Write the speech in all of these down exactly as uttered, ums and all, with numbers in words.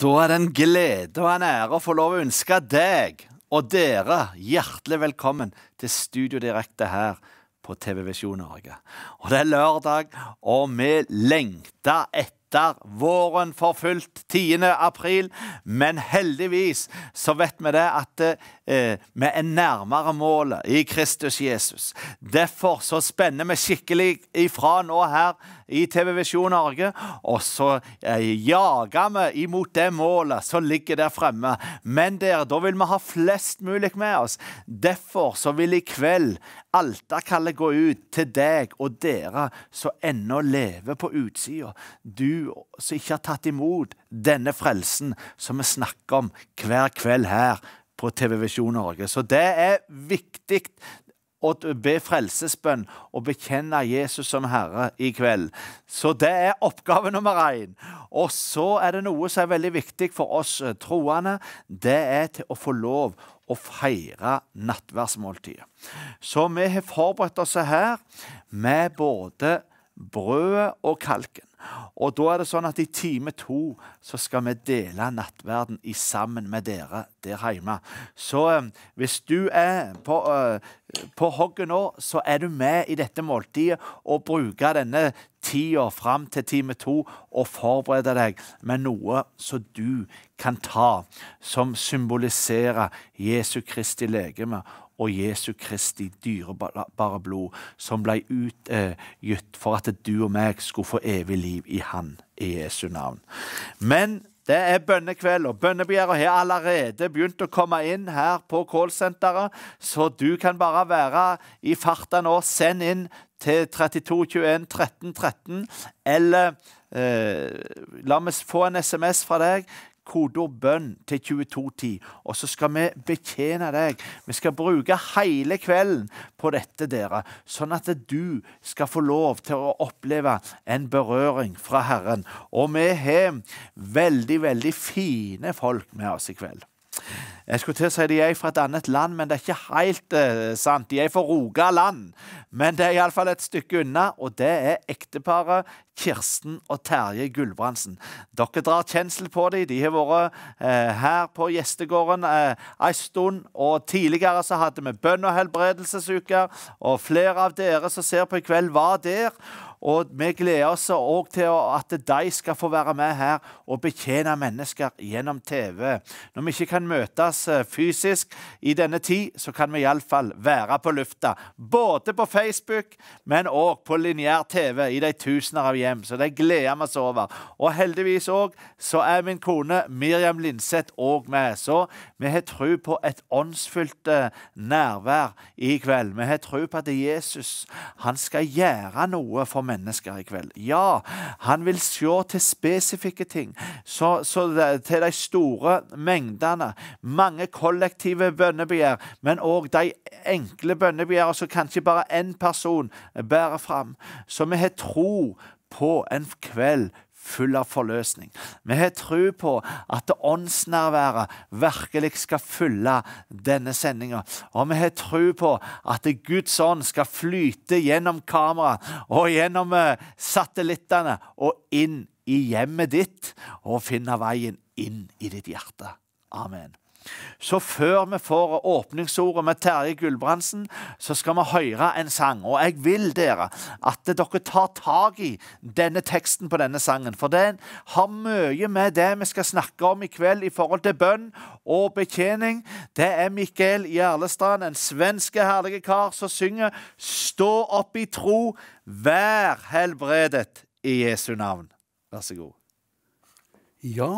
Da er det en glede og en ære å få lov å ønske deg og dere hjertelig velkommen til Studio Direkte her på T V Visjon Norge. Og det er lørdag, og vi lengter etter våren for fullt tiende april, men heldigvis så vet vi det at eh, vi er nærmere målet i Kristus Jesus. Derfor så spenner vi skikkelig ifra nå her i T V Visjon Norge, og så eh, jager vi imot det målet som ligger der fremme. Men der, da vil vi ha flest mulig med oss. Derfor så vil i kveld alterkallet gå ut til deg og dere som ennå lever på utsida. Du som ikke har tatt imot denne frelsen som vi snakker om hver kveld her på T V Visjon Norge. Så det er viktig å be frelsesbønn og bekjenne Jesus som Herre i kveld. Så det er oppgave nummer én. Og så er det noe som er veldig viktig for oss troende. Det er til å få lov å feire nattverdsmåltidet. Så vi har forberedt oss her med både brødet og kalken. Og da er det sånn at i time to så skal vi dele nattverden i sammen med dere der hjemme. Så eh, hvis du er på, eh, på hogget nå, så er du med i dette måltidet og bruker denne tida fram til time to og forbereder deg med noe som du kan ta, som symboliserer Jesu Kristi legeme og Jesu Kristi dyrebare blod, som ble utgitt for at du og meg skulle få evig liv i Han, i Jesu navn. Men det er bønnekveld, og bønnebegjæret har allerede begynt å komme inn her på callsenteret, så du kan bare være i farten og send inn til trettito tjueen tretten tretten, eller eh, la meg få en sms fra deg, kodeord bønn til tjueto ti, og så skal vi betjene deg. Vi skal bruke hele kvelden på dette dere, sånn at du skal få lov til å oppleve en berøring fra Herren. Og vi har veldig, veldig fine folk med oss i kveld. Jeg skulle til å si de er fra et annet land, men det er ikke helt eh, sant. De er fra Rogaland, men det er i alle fall et stykke unna, og det er ekteparet Kirsten og Terje Gulbrandsen. Dere drar kjensel på dem. De har vært eh, her på gjestegården eh, en stund, og tidligere så hadde vi bønn- og helbredelsesuker, og flere av dere som ser på i kveld var der. Og vi gleder oss også til at de skal få være med her og betjene mennesker gjennom T V. Når vi ikke kan møtes fysisk i denne tid, så kan vi i alle fall være på lufta. Både på Facebook, men også på lineær T V i de tusener av hjem. Så det gleder vi oss over. Og heldigvis også, så er min kone Miriam Lindseth også med. Så vi har tro på et åndsfullt nærvær i kveld. Vi har tro på at Jesus, han skal gjøre noe for mennesker i kveld. Ja, han vil se til spesifikke ting, så, så det, til de store mengdene, mange kollektive bønnebegjær, men også de enkle bønnebegjær som kanskje bare en person bærer fram. Så vi har tro på en kveld full av forløsning. Vi har tro på at åndsnærværet virkelig skal fylle denne sendingen. Og vi har tro på at Guds ånd skal flyte gjennom kamera og gjennom satellittene og inn i hjemmet ditt og finne veien inn i ditt hjerte. Amen. Så før vi får åpningsordet med Terje Gulbrandsen, så skal vi høre en sang. Og jeg vil dere at dere tar tag i denne teksten på denne sangen, for den har mye med det vi skal snakke om i kveld i forhold til bønn og betjening. Det er Mikael Gjerlestrand, en svenske herlige kar, som synger «Stå opp i tro, vær helbredet i Jesu navn». Vær så god. Ja,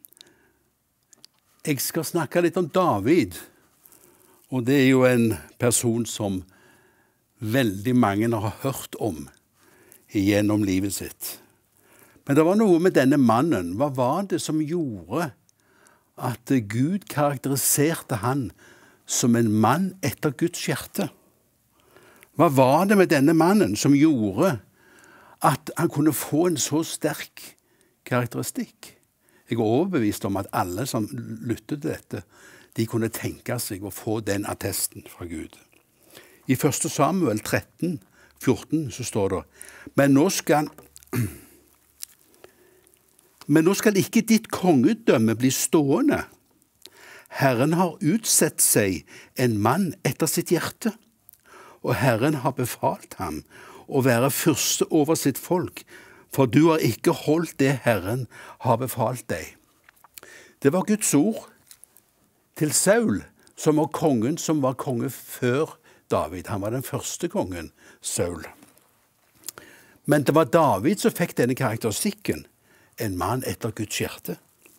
jeg skal snakke litt om David, og det er jo en person som veldig mange har hørt om gjennom livet sitt. Men det var noe med denne mannen. Hva var det som gjorde at Gud karakteriserte han som en mann etter Guds hjerte? Hva var det med denne mannen som gjorde at han kunne få en så sterk karakteristikk? Jeg er overbevist om at alle som lyttet til dette, de kunne tenke seg å få den attesten fra Gud. I første Samuel tretten fjorten så står det, men nå skal han Men nå skal ikke ditt kongedømme bli stående. Herren har utsett seg en mann etter sitt hjerte, og Herren har befalt ham å være fyrste over sitt folk, for du har ikke holdt det Herren har befalt deg. Det var Guds ord til Saul, som var kongen som var konge før David. Han var den første kongen, Saul. Men det var David som fikk denne karakteristikken, en mann etter Guds hjerte.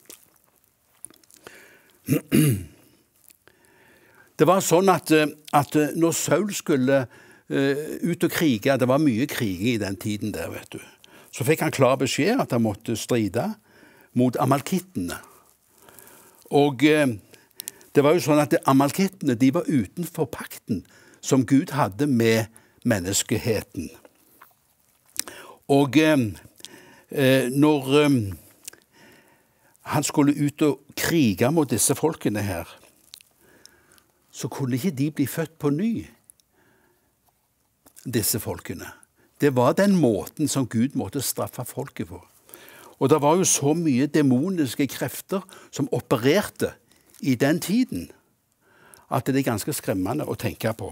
Det var sånn at, at når Saul skulle uh, ut og krige, det var mye kriging i den tiden der, vet du, så fikk han klar beskjed at han måtte stride mot amalkittene. Og uh, det var jo sånn at amalkittene, de var utenfor pakten som Gud hadde med menneskeheten. Og uh, når uh, han skulle ut og krige mot disse folkene her, så kunne ikke de bli født på ny, disse folkene. Det var den måten som Gud måtte straffe folket på. Og det var jo så mye demoniske krefter som opererte i den tiden, at det er ganske skremmende å tenke på.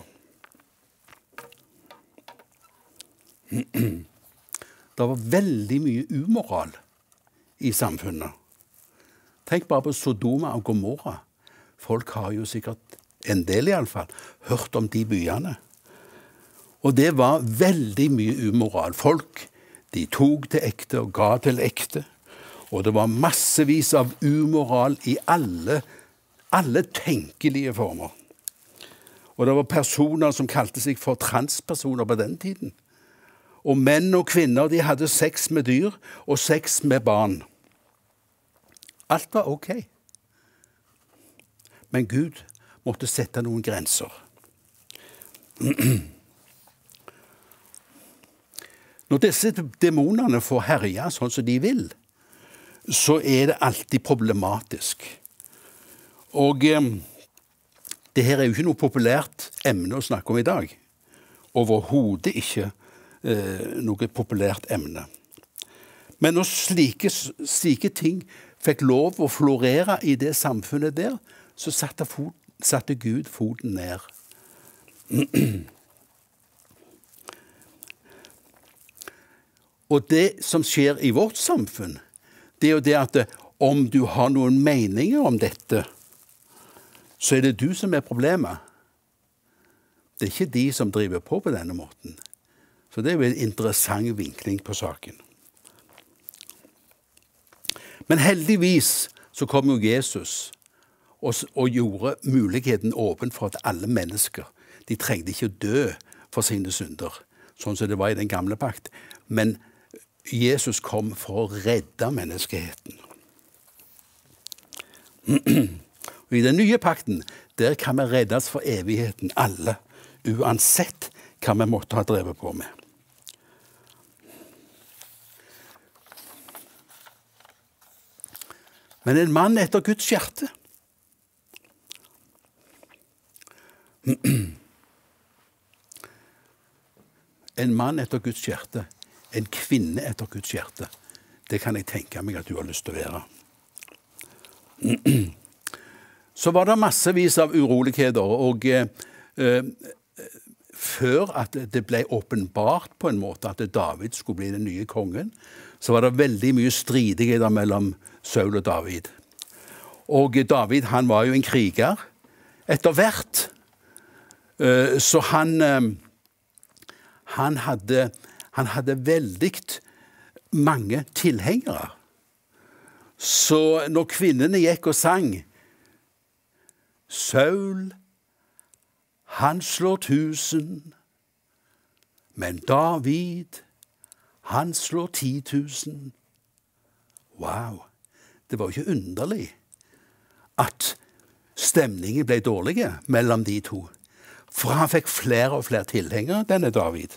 Det var veldig mye umoral i samfunnet. Tenk bare på Sodoma og Gomorra. Folk har jo sikkert, en del i alle fall, hørt om de byene. Og det var veldig mye umoral. Folk, de tok til ekte og ga til ekte. Og det var massevis av umoral i alle, alle tenkelige former. Og det var personer som kalte seg for transpersoner på den tiden. Og menn og kvinner, de hadde sex med dyr og sex med barn. Alt var ok. Men Gud måtte sette noen grenser. Når disse demonene får herje sånn som de vil, så er det alltid problematisk. Og eh, det her er jo ikke noe populært emne å snakke om i dag. Overhodet ikke eh, noe populært emne. Men når slike, slike ting fikk lov å florere i det samfunnet der, så satte, fot, satte Gud foten ned. Og det som skjer i vårt samfunn, det er jo det at om du har noen meninger om dette, så er det du som er problemet. Det er ikke de som driver på på denne måten. Så det er jo en interessant vinkling på saken. Men heldigvis så kom jo Jesus og, og gjorde muligheten åpen for at alle mennesker, de trengte ikke å dø for sine synder, sånn som det var i den gamle pakt. Men Jesus kom for å redde menneskeheten. Og i den nye pakten, der kan vi reddes for evigheten, alle, uansett hva vi måtte ha drevet på med. Men en mann etter Guds hjerte. En mann etter Guds hjerte. En kvinne etter Guds hjerte. Det kan jeg tenke meg at du har lyst til å være. Så var det massevis av uroligheter, og eh, før at det ble åpenbart på en måte at David skulle bli den nye kongen, så var det veldig mye stridigheter mellom Saul og David. Og David, han var jo en kriger etter hvert. Så han, han, hadde, han hadde veldig mange tilhengere. Så når kvinnene gikk og sang, Saul, han slår tusen, men David, han slår ti tusen. Wow, det var jo ikke underlig at stemningen ble dårlig mellom de to. For han fikk flere og flere tilhengere, denne David.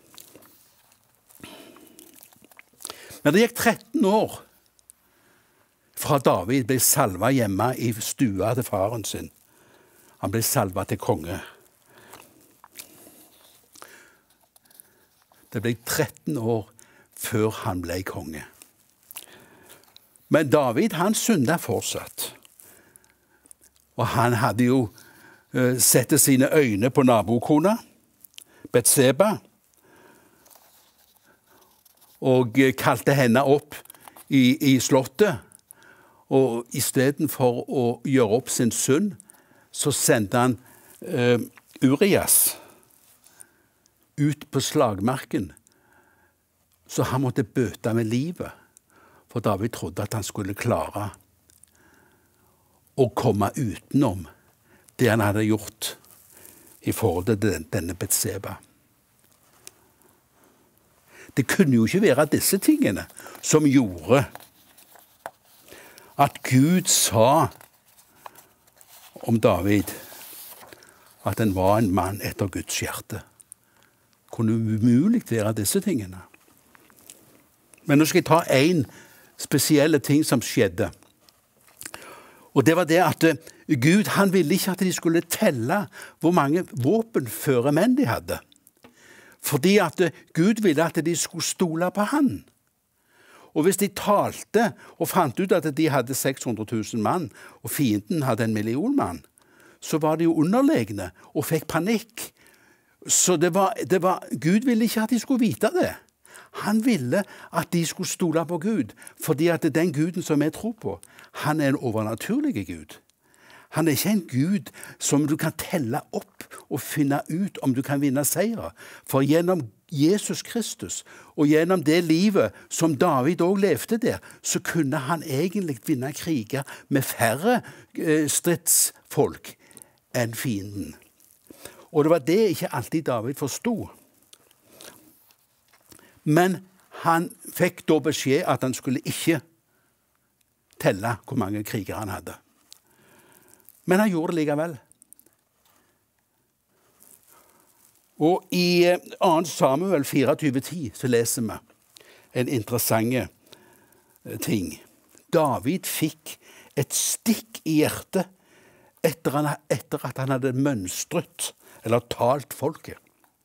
Men det gikk tretten år fra David ble salva hjemme i stua til faren sin. Han ble salva til konge. Det ble tretten år før han ble konge. Men David, han synda fortsatt. Og han hadde jo uh, sett sine øyne på nabokona, Betseba, og uh, kalte henne opp i, i slottet. Og i stedet for å gjøre opp sin synd, så sendte han uh, Urias ut på slagmarken, så han måtte bøte med livet. For David trodde at han skulle klare å komme utenom det han hadde gjort i forhold til denne Betseba. Det kunne jo ikke være disse tingene som gjorde at Gud sa om David at han var en mann etter Guds hjerte. Det kunne umulig være disse tingene. Men nå skal jeg ta en spesielle ting som skjedde. Og det var det at Gud, han ville ikke at de skulle telle hvor mange våpenføre menn de hadde. Fordi at Gud ville at de skulle stole på han. Og hvis de talte og fant ut at de hadde seks hundre tusen mann, og fienden hadde en million mann, så var de jo underlegne og fikk panikk. Så det var, det var, Gud ville ikke at de skulle vite det. Han ville at de skulle stole på Gud, fordi at den Guden som jeg tror på, han er en overnaturlig Gud. Han er ikke en Gud som du kan telle opp og finne ut om du kan vinne seier. For gjennom Jesus Kristus og gjennom det livet som David også levde der, så kunne han egentlig vinne kriger med færre eh, stridsfolk enn fienden. Og det var det ikke alltid David forstod. Men han fikk da beskjed at han skulle ikke telle hvor mange kriger han hadde. Men han gjorde det likevel. Og i andre Samuel fireogtyve ti så leser vi en interessant ting. David fikk et stikk i hjertet etter, han, etter at han hadde mønstret eller talt folket.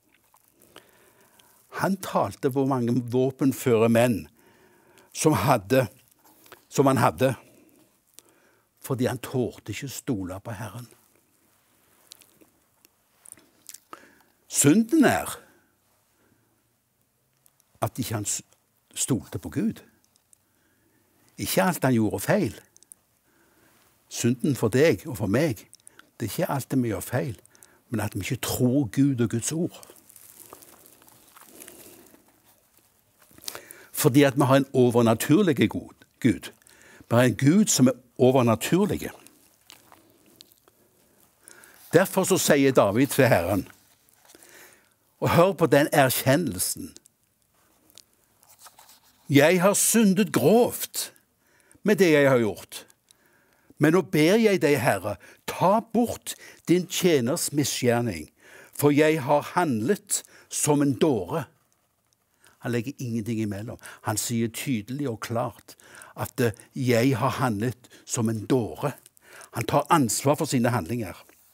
Han talte hvor mange våpenføre menn som, hadde, som han hadde, fordi han tålte ikke stole på Herren. Synden er at ikke han stolte på Gud. Ikke alt han gjorde feil. Synden for deg og for meg, det er ikke alt det vi gjør feil, men at vi ikke tror Gud og Guds ord. Fordi at vi har en overnaturlig Gud. Vi har en Gud som er overnaturlig. Derfor så sier David til Herren, og hør på den erkjennelsen. Jeg har syndet grovt med det jeg har gjort. Men nå ber jeg deg, Herre, ta bort din tjeners misgjerning, for jeg har handlet som en dåre. Han legger ingenting imellom. Han sier tydelig og klart at jeg har handlet som en dåre. Han tar ansvar for sine handlinger.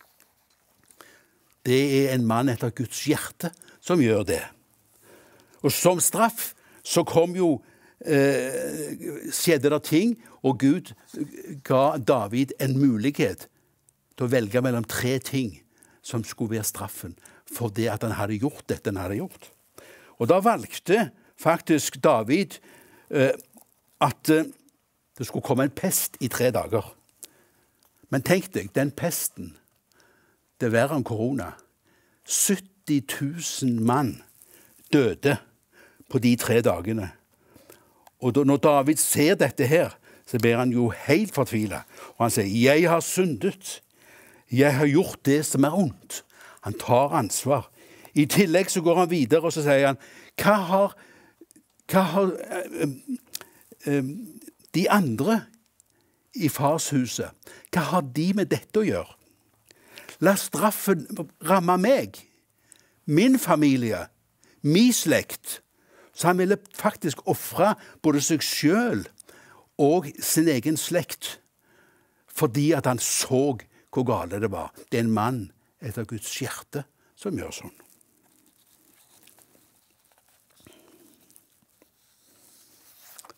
Det er en mann etter Guds hjerte som gjør det. Og som straff så kom jo, eh, skjedde det ting, og Gud ga David en mulighet til å velge mellom tre ting som skulle være straffen for det at han hadde gjort dette han hadde gjort. Og da valgte faktisk David eh, at eh, det skulle komme en pest i tre dager. Men tenk deg, den pesten, det er verre enn korona. sytti tusen mann døde på de tre dagene. Og da, når David ser dette her, så blir han jo helt fortvilet. Og han sier, jeg har syndet. Jeg har gjort det som er ondt. Han tar ansvar. I tillegg så går han videre, og så sier han, hva har, hva har øh, øh, de andre i fars huset, hva har de med dette å gjøre? La straffen ramme meg, min familie, min slekt. Så han ville faktisk offre både seg selv og sin egen slekt, fordi at han så hvor gale det var. Det er en mann etter Guds hjerte som gjør sånn.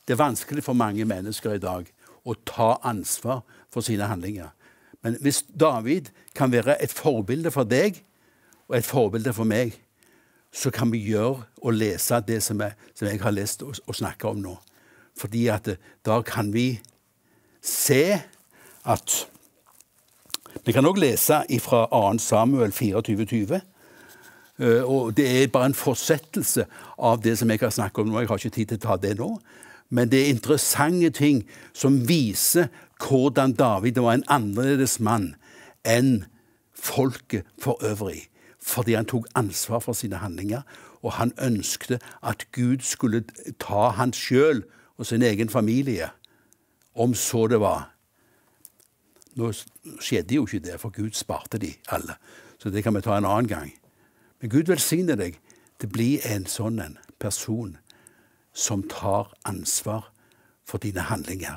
Det er vanskelig for mange mennesker i dag å ta ansvar for sine handlinger. Men hvis David kan være et forbilde for deg og et forbilde for meg, så kan vi gjøre og lese det som jeg, som jeg har lest og, og snakket om nå. Fordi at da kan vi se at vi kan også lese fra andre Samuel fireogtyve tjue, og det er bare en fortsettelse av det som jeg har snakket om nå. Jeg har ikke tid til å ta det nå, men det er interessante ting som viser hvordan David var en annerledes mann enn folket for øvrig, fordi han tok ansvar for sine handlinger, og han ønskte at Gud skulle ta han selv og sin egen familie, om så det var. Nå skjedde jo ikke det, for Gud sparte de alle, så det kan vi ta en annen gang. Men Gud velsigne deg til å bli en sånn en person som tar ansvar for dine handlinger.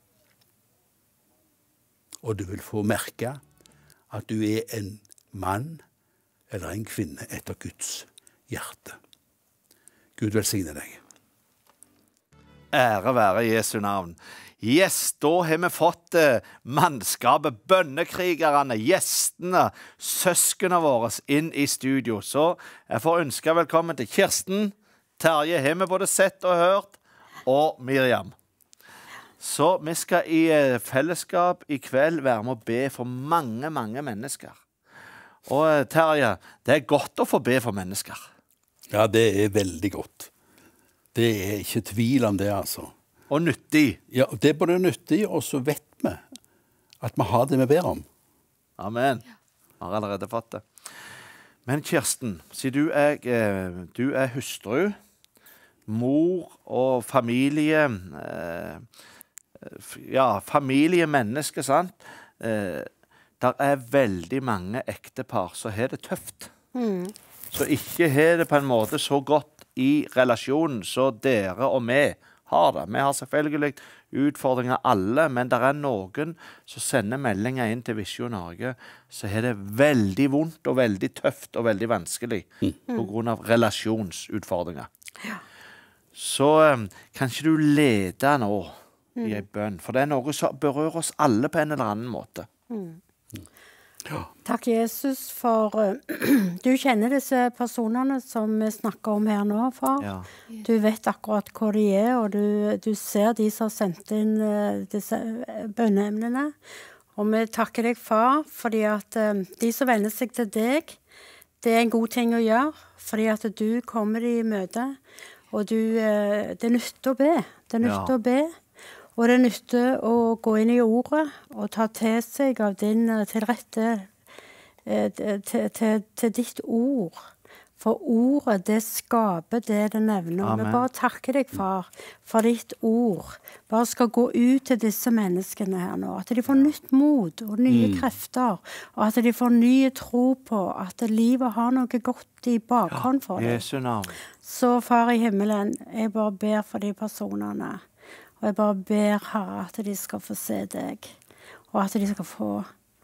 Og du vil få merke at du er en mann eller en kvinne etter Guds hjerte. Gud velsigne deg. Ære være Jesu navn. Yes, da har vi fått eh, mannskapet, bønnekrigerne, gjestene, søskene våre inn i studio. Så jeg får ønske velkommen til Kirsten, Terje, har vi både sett og hørt, og Miriam. Så vi skal i eh, fellesskap i kveld være med å be for mange, mange mennesker. Og eh, Terje, det er godt å få be for mennesker. Ja, det er veldig godt. Det er ikke tvil om det, altså. Og nyttig. Ja, det er både nyttig, og så vet vi at vi har det vi ber om. Amen. Vi har allerede fått det. Men Kirsten, siden du er, eh, du er hustru, mor og familie, eh, ja, familiemenneske, sant? Eh, der er veldig mange ektepar som har det tøft. Mm. Så ikke har det på en måte så godt i relasjonen så dere og vi har det. Vi har selvfølgelig utfordringer alle, men det er noen som sender meldinger inn til Visjon Norge, så er det veldig vondt og veldig tøft og veldig vanskelig mm. på grunn av relasjonsutfordringer. Ja. Så um, kan ikke du lede nå mm. i en bønn, for det er noe som berører oss alle på en eller annen måte. Mm. Ja. Takk, Jesus, for uh, du kjenner disse personene som vi snakker om her nå, far. Ja. Du vet akkurat hvor de er, og du, du ser de som har sendt inn uh, disse bønneemnene. Og vi takker deg, far, fordi at uh, de som vender seg til deg, det er en god ting å gjøre, fordi at du kommer i møte, og du, uh, det nytter å be. Det nytter ja. å be. Og det nytter å gå inn i ordet og ta til seg av din til rette, eh, til, til, til ditt ord. For ordet, det skaper det det nevner. Amen. Vi bare takker deg, far, for ditt ord. Bare skal gå ut til disse menneskene her nå. At de får nytt mod og nye mm. krefter. Og at de får nye tro på at livet har noe godt i bakhånd for dem. Jesu navn. Så, far i himmelen, jeg bare ber for de personene. Og jeg bare ber, Herre, at de skal få se deg, og at de skal få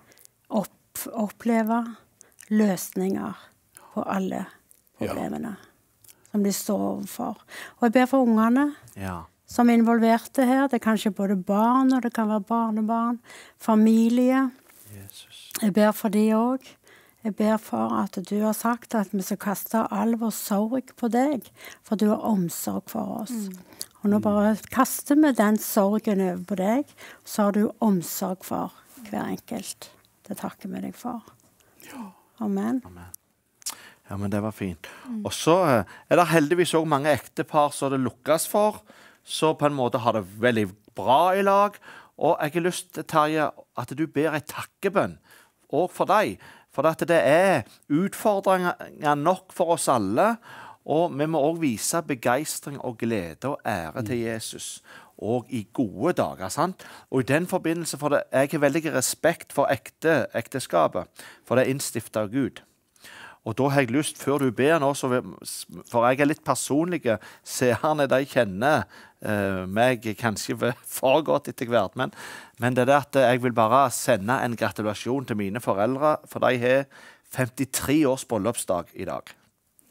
opp, oppleve løsninger på alle problemene ja. som de står overfor. Og jeg ber for ungene ja. som er involverte her. Det er kanskje både barn, og det kan være barnebarn, familie. Jesus. Jeg ber for de også. Jeg ber for at du har sagt at vi skal kaste all vår sorg på deg, for du har omsorg for oss. Mm. Og nå bare kaster vi den sorgen over på deg, så har du omsorg for hver enkelt. Det takker vi deg for. Ja. Amen. Amen. Ja, men det var fint. Mm. Og så er det heldigvis også mange ektepar som det lukkes for, så på en måte har det veldig bra i lag. Og jeg har lyst til, Terje, at du ber en takkebønn, også for deg. For at det er utfordringer nok for oss alle, og vi må også vise begeistring og glede og ære til Jesus, og i gode dager, sant? Og i den forbindelse, for det, jeg har veldig respekt for ekte ekteskapet, for det er innstiftet av Gud. Og da har jeg lyst, før du ber nå, så, for jeg er litt personlig, seerne de kjenner uh, meg kanskje for godt etter hvert, men, men det er det at jeg vil bare sende en gratulasjon til mine foreldre, for de har femtitre års bryllupsdag i dag.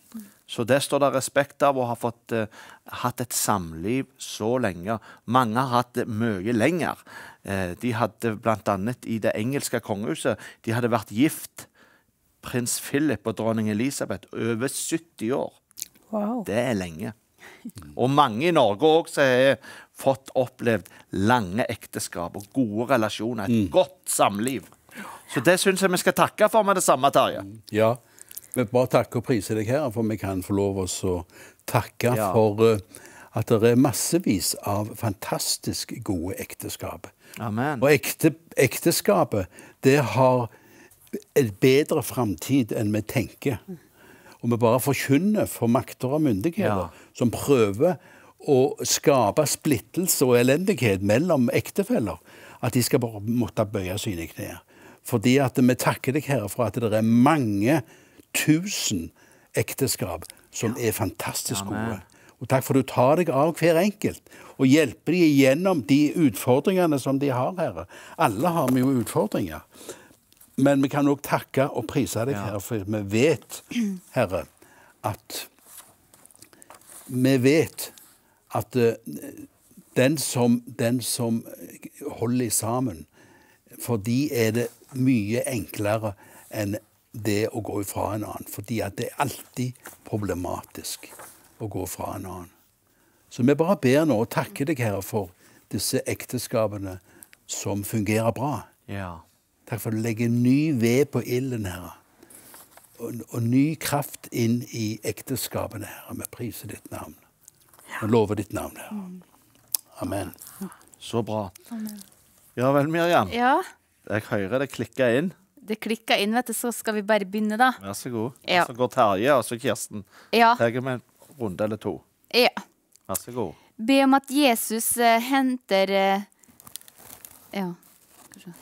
Så det står det respekt av å ha fått uh, hatt et samliv så lenge. Mange har hatt det mye lenger. Uh, de hadde blant annet i det engelske kongehuset, de hadde vært gift, prins Philip og dronning Elisabeth, over sytti år. Wow. Det er lenge. Og mange i Norge også har fått opplevd lange ekteskap og gode relasjoner, et mm. godt samliv. Så det synes jeg vi skal takke for med det samme, Terje. Ja, vi bare takker og priser deg her, for vi kan få lov oss å takke ja. for uh, at det er massevis av fantastisk gode ekteskap. Amen. Og ekte, ekteskapet, det har en bedre fremtid enn vi tenker. Og vi bare forkynner for makter og myndigheter ja. som prøver å skape splittelse og elendighet mellom ektefeller, at de skal bare måtte bøye sine knær. Fordi at vi takker deg, Herre, for at det er mange tusen ekteskap som ja. er fantastisk gode. Og takk for at du tar deg av hver enkelt og hjelper dem igjennom de utfordringene som de har, Herre. Alle har vi jo utfordringer. Men vi kan også takke og prise deg, ja. Herre, for vi vet, Herre, at vi vet at uh, den, som, den som holder sammen, for de er det mye enklere enn det å gå ifra en annen. Fordi at det er alltid problematisk å gå fra en annen. Så vi bare ber nå og takker deg, Herre, for disse ekteskapene som fungerer bra. Ja. Takk for at du legger ny ved på ilden, Herre. Og, og ny kraft inn i ekteskapene, Herre. Vi priser ditt navn. Og lover ditt navn, Herre. Amen. Så bra. Amen. Ja vel, Miriam. Ja. Jeg hører det klikker inn. Det klikker inn, vet du, så skal vi bare begynne da. Vær så god. Ja. Så går Terje, og så Kirsten. Ja. Tegger med en runde eller to. Ja. Vær så god. Be om at Jesus uh, henter uh, ja, kanskje.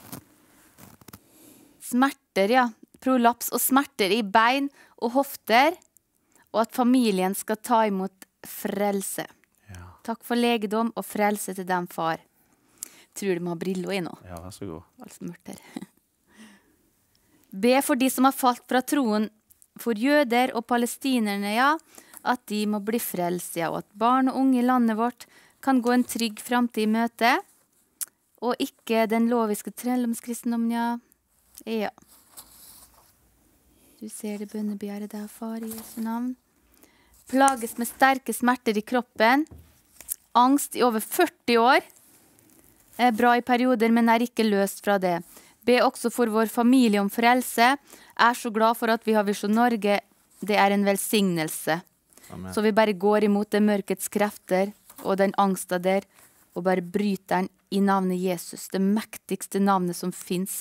Smerter, ja. Prolaps og smerter i bein og hofter, og at familien skal ta imot frelse. Ja. Takk for legedom og frelse til dem, far. Tror du må ha briller i nå. Ja, vær så god. Alt smurt her. Be for de som har falt fra troen, for jøder og palestinerne, ja, at de må bli frelst, ja, og at barn og unge i landet vårt kan gå en trygg fremtid i møte, og ikke den loviske trelldomskristendommen, ja. Ja. Du ser det bønnebegjæret der, far, i Jesu navn. Plages med sterke smerter i kroppen, angst i over førti år, er bra i perioder, men er ikke løst fra det. Be også for vår familie om frelse. Er så glad for at vi har Visjon Norge. Det er en velsignelse. Amen. Så vi bare går imot det mørkets krefter og den angsten der, og bare bryter den i navnet Jesus, det mektigste navnet som finnes.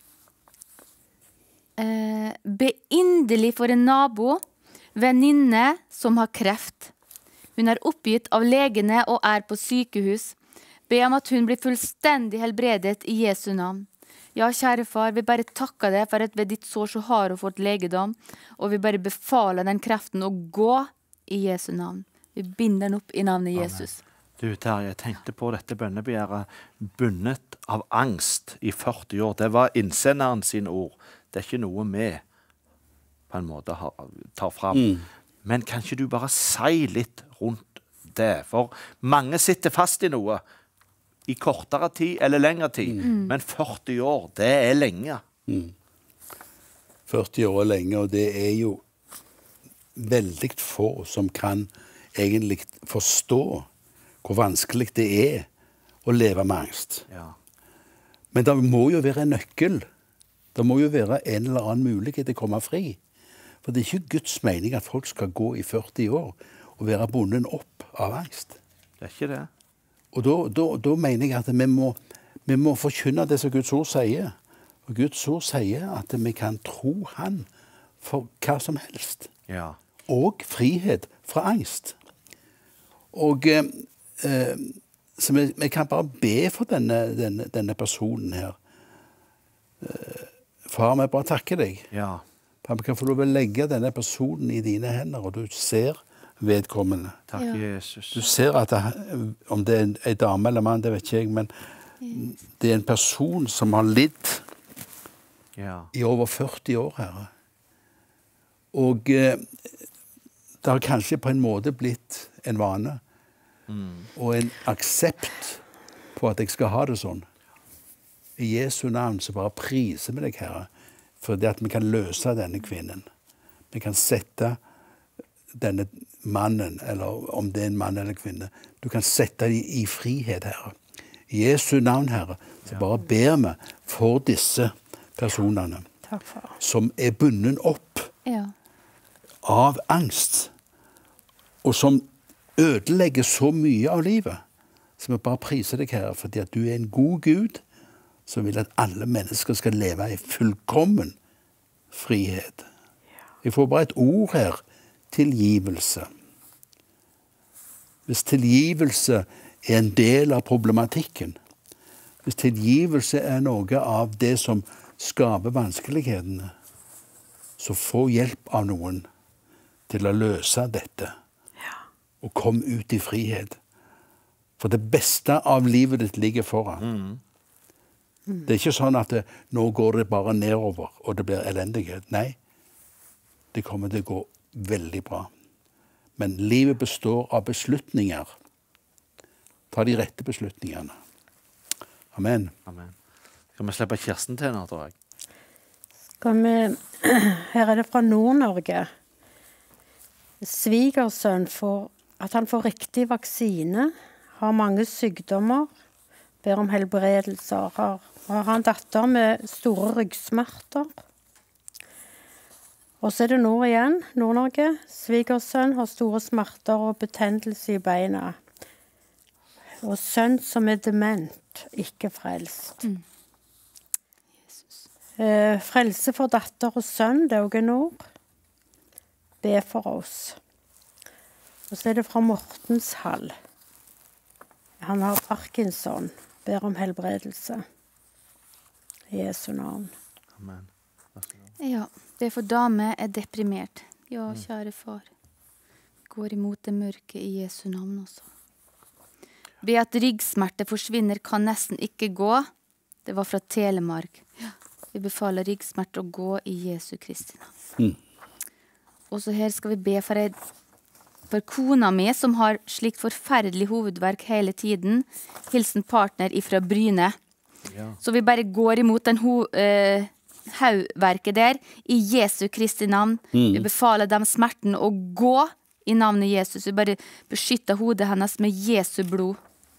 Eh, be inderlig for en nabo, venninne som har kreft. Hun er oppgitt av legene og er på sykehus. Be om at hun blir fullstendig helbredet i Jesu navn. Ja, kjære far, vi bare takker deg for at ved ditt sår så har hun fått legedom, og vi bare befaler den kreften å gå i Jesu navn. Vi binder den opp i navnet Jesus. Amen. Du, Terje, jeg tenkte på dette bønnebegjæret bundet av angst i førti år. Det var innsenderen sine ord. Det er ikke noe vi på en måte har, tar fram. Mm. Men kan ikke du bare si litt rundt det? For mange sitter fast i noe i kortere tid eller lengre tid. Mm. Men førti år, det er lenge. Mm. førti år er lenge, og det er jo veldig få som kan egentlig forstå hvor vanskelig det er å leve med angst. Ja. Men det må jo være en nøkkel. Det må jo være en eller annen mulighet til å komme fri. For det er ikke Guds mening at folk skal gå i førti år og være bundet opp av angst. Det er ikke det. Og da, da, da mener jeg at vi må, vi må forkynne det som Guds ord sier. Og Guds ord sier at vi kan tro han for hva som helst. Ja. Og frihet fra angst. Og eh, så vi, vi kan bare be for denne, denne, denne personen her. Eh, far, vi bare takker deg. Ja. Vi kan få lov å legge denne personen i dine hender, og du ser vedkommende. Takk, Ja. Jesus. Du ser at det, om det er en, en dame eller mann, det vet ikke jeg, men det er en person som har lidd Ja. i over førti år, Herre. Og eh, det har kanskje på en måte blitt en vane, mm. og en aksept på at jeg skal ha det sånn. I Jesu navn så bare priser vi deg, Herre, for det at vi kan løse denne kvinnen. Vi kan sette denne mannen, eller om det er en mann eller kvinne, du kan sette dem i frihet, Herre. I Jesu navn, Herre, så bare ber vi for disse personene Takk for. som er bundet opp Ja. av angst, og som ødelegger så mye av livet. Så vi bare priser deg, Herre, fordi at du er en god Gud, som vil at alle mennesker skal leve i fullkommen frihet. Jeg får bare et ord her, tilgivelse. Hvis tilgivelse er en del av problematikken, hvis tilgivelse er noe av det som skaper vanskelighetene, så få hjelp av noen til å løse dette, og kom ut i frihet. For det beste av livet ditt ligger foran. Mm. Det er ikke sånn at det, nå går det bare nedover, og det blir elendighet. Nei, det kommer til å gå veldig bra. Men livet består av beslutninger. Ta de rette beslutningene. Amen. Amen. Skal vi slippe Kirsten til nå, tror jeg? Skal vi... Her er det fra Nord-Norge. Svigersønn får at han får riktig vaksine, har mange sykdommer, ber om helbredelser, har, har han datter med store ryggsmerter. Og så er det nord igjen, Nord-Norge. Svigersønn har store smerter og betennelse i beina. Og sønn som er dement, ikke frelst. Mm. Eh, frelse for datter og sønn, det er også nord. Be for oss. Og så er det fra Mortenshall. Han har Parkinson, ber om helbredelse. I Jesu navn. Amen. Ja, det for dame er deprimert. Ja, kjære far. Går imot det mørke i Jesu navn også. Be at ryggsmerte forsvinner, kan nesten ikke gå. Det var fra Telemark. Ja. Vi befaler ryggsmerte å gå i Jesu Kristi navn. Mm. Og så her skal vi be for, et, for kona mi, som har slikt forferdelig hovedverk hele tiden. Hilsen partner ifra Bryne. Ja. Så vi bare går imot den ho... Eh, haugverket der, i Jesu Kristi navn. Mm. Vi befaler dem smerten å gå i navnet Jesus. Vi bare beskytter hodet hennes med Jesu blod.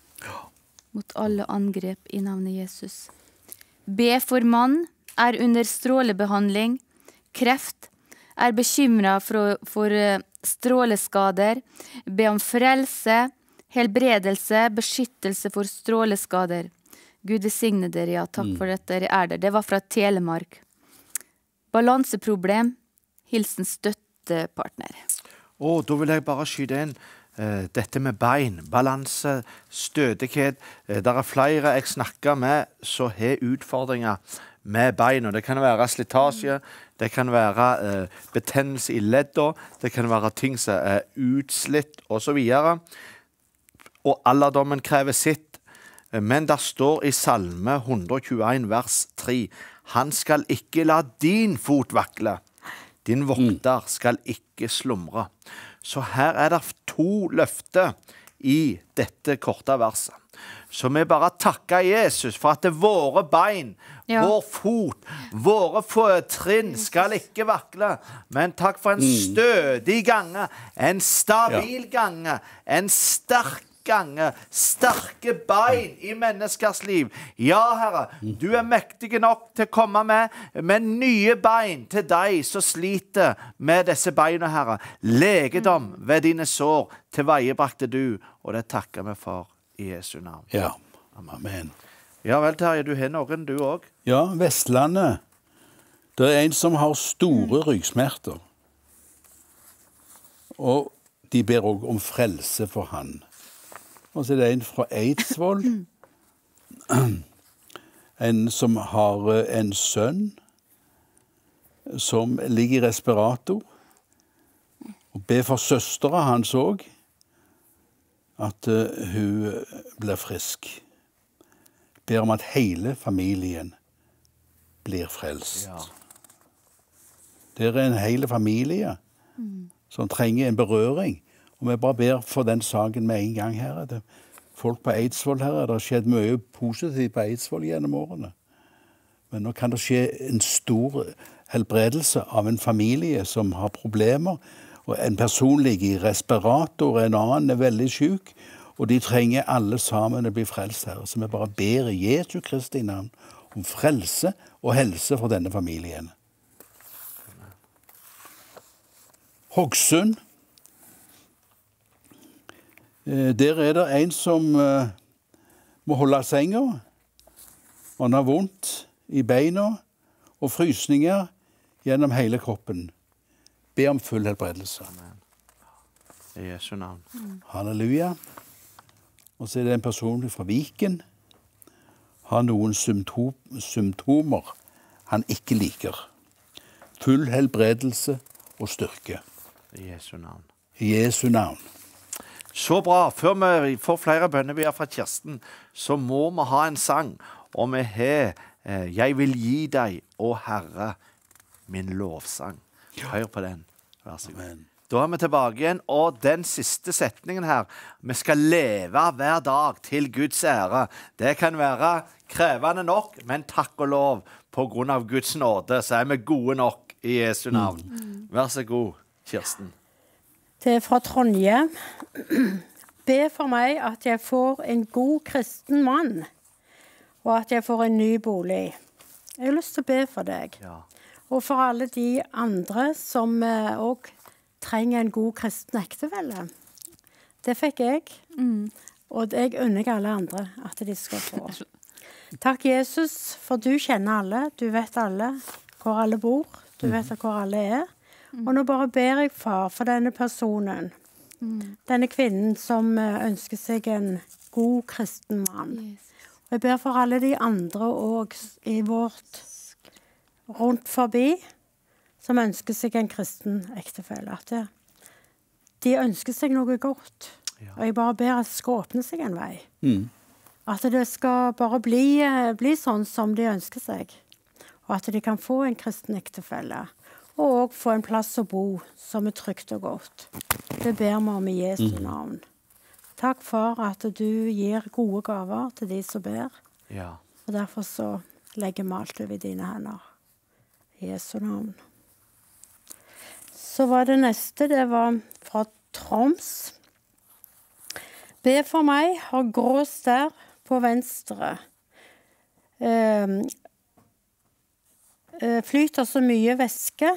Mot alle angrep i navnet Jesus. Be for mann, er under strålebehandling, kreft, er bekymret for, for stråleskader, be om frelse, helbredelse, beskyttelse for stråleskader. Gud velsigne dere, ja, takk for at dere er der. Det var fra Telemark. Balanseproblem, hilsen støttepartner. Å, da vil jeg bare skyte inn uh, dette med bein, balanse, stødighet. Uh, det er flere jeg snakker med som har utfordringer med bein. Og det kan være slitasje, det kan være uh, betennelse i ledder, det kan være ting som er utslitt og så videre. Og alderdommen krever sitt. Men der står i Salme hundre og tjueen vers tre, han skal ikke la din fot vakle, din vokter skal ikke slumre. Så her er det to løfter i dette korte verset. Så vi bare takker Jesus for at det er våre bein, ja. Vår fot, våre trinn skal ikke vakle. Men takk for en stødig gange, en stabil gange, en sterk gange, sterke bein i menneskers liv. Ja, Herre, du er mektig nok til å komme med, med nye bein til deg som sliter med disse beina, Herre. Legedom ved dine sår tilveiebrakte du, og det takker vi for i Jesu navn. Ja, amen. Ja vel, Terje, du har noen, du også. Ja, Vestlandet. Det er en som har store ryggsmerter. Og de ber også om frelse for han. Og så er det en fra Eidsvoll, en som har en sønn som ligger i respirator, og ber for søstera hans også, at uh, hun blir frisk. Ber om at hele familien blir frelst. Ja. Det er en hele familie som trenger en berøring. Og vi bare ber for den saken med en gang, Herre. Det folk på Eidsvoll, Herre. Det har skjedd mye positivt på Eidsvoll gjennom årene. Men nå kan det skje en stor helbredelse av en familie som har problemer. Og en person ligger i respirator, en annen er veldig syk. Og de trenger alle sammen å bli frelst, Herre. Så vi bare ber i Jesu Kristi navn om frelse og helse for denne familien. Hokksund. Der er det en som må holde senga. Han har vondt i beina og frysninger gjennom hele kroppen. Be om full helbredelse. I Jesu navn. Halleluja. Og så er det en person fra Viken. Har noen symptom, symptomer han ikke liker. Full helbredelse og styrke. I Jesu navn. I Jesu navn. Så bra. Før vi får flere bønnebier fra Kirsten, så må vi ha en sang. Og vi har eh, Jeg vil gi deg, å Herre, min lovsang. Hør på den. Vær så god. Amen. Da er vi tilbake igjen, og den siste setningen her, vi skal leve hver dag til Guds ære. Det kan være krevende nok, men takk og lov, på grunn av Guds nåde, så er vi gode nok i Jesu navn. Mm. Vær så god, Kirsten. Det er fra Trondje. Be for meg at jeg får en god kristen mann, og at jeg får en ny bolig. Jeg har lyst til å be for deg. Ja. Og for alle de andre som òg trenger en god kristen ektefelle. Det fikk jeg. Mm. Og jeg unner alle andre at de skal få. Takk, Jesus, for du kjenner alle. Du vet alle hvor alle bor. Du vet hvor alle er. Og nå bare ber jeg, far, for denne personen. Mm. Denne kvinnen som ønsker seg en god kristen mann. Yes. Og jeg ber for alle de andre også i vårt rundt forbi, som ønsker seg en kristen ektefelle. At det, de ønsker seg noe godt. Ja. Og jeg bare ber at det skal åpne seg en vei. Mm. At det skal bare bli, bli sånn som de ønsker seg. Og at de kan få en kristen ektefelle. Og også få en plass å bo som er trygt og godt. Det ber vi om i Jesu navn. Takk for at du gir gode gaver til de som ber. Ja. Og derfor så legger vi alt over i dine hender. I Jesu navn. Så var det neste, det var fra Troms. Be for meg, har grå stær på venstre. Eh, flyter så mye væske.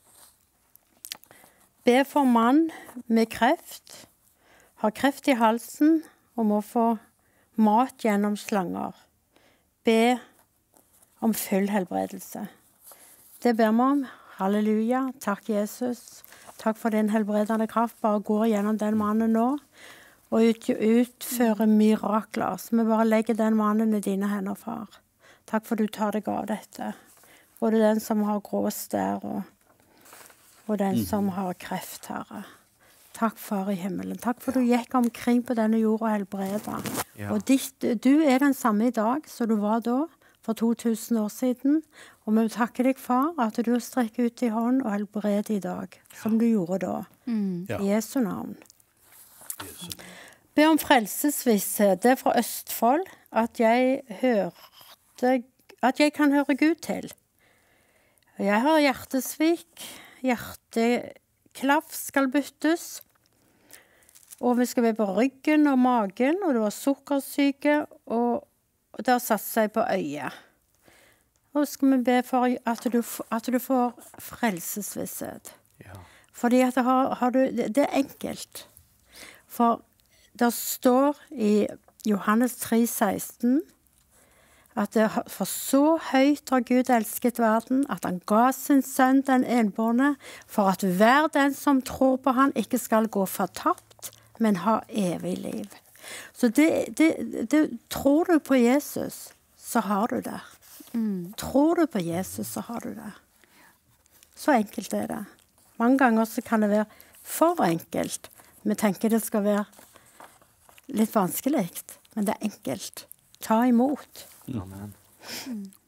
Be for mann med kreft. Har kreft i halsen og må få mat gjennom slanger. Be om full helbredelse. Det ber vi om. Halleluja. Takk, Jesus. Takk for din helbredende kraft. Bare gå gjennom den mannen nå og ut, utføre mirakler. Så vi bare legger den mannen i dine hender, far. Takk for du tar deg av dette. Både den som har grå stær og, og den som har kreft, Herre. Takk, far i himmelen. Takk for du gikk omkring på denne jord og helbreda. Ja. Og ditt, du er den samme i dag som du var da, for to tusen år siden. Og vi takker deg, far, at du strekker ut i hånd og helbreder i dag, som du gjorde da. Mm. Ja. I Jesu navn. Jesu. Be om frelsesvisshet. Det er fra Østfold at jeg hørte, at jeg kan høre Gud til. Jeg har hjertesvik, hjerteklaff skal byttes, og vi skal be på ryggen og magen, og du har sukkersyke, og, og det har satt seg på øyet. Og skal vi be for at du, at du får frelsesvisshet. Ja. Fordi at det, har, har du, det er enkelt. For det står i Johannes tre seksten at det, for så høyt har Gud elsket verden, at han ga sin sønn den enbårne, for at hver den som tror på han ikke skal gå fortapt, men ha evig liv. Så det, det, det, tror du på Jesus, så har du det. Mm. Tror du på Jesus, så har du det. Så enkelt er det. Mange ganger så kan det være for enkelt. Vi tenker det skal være litt vanskelig, men det er enkelt. Ta imot. Amen. Mm.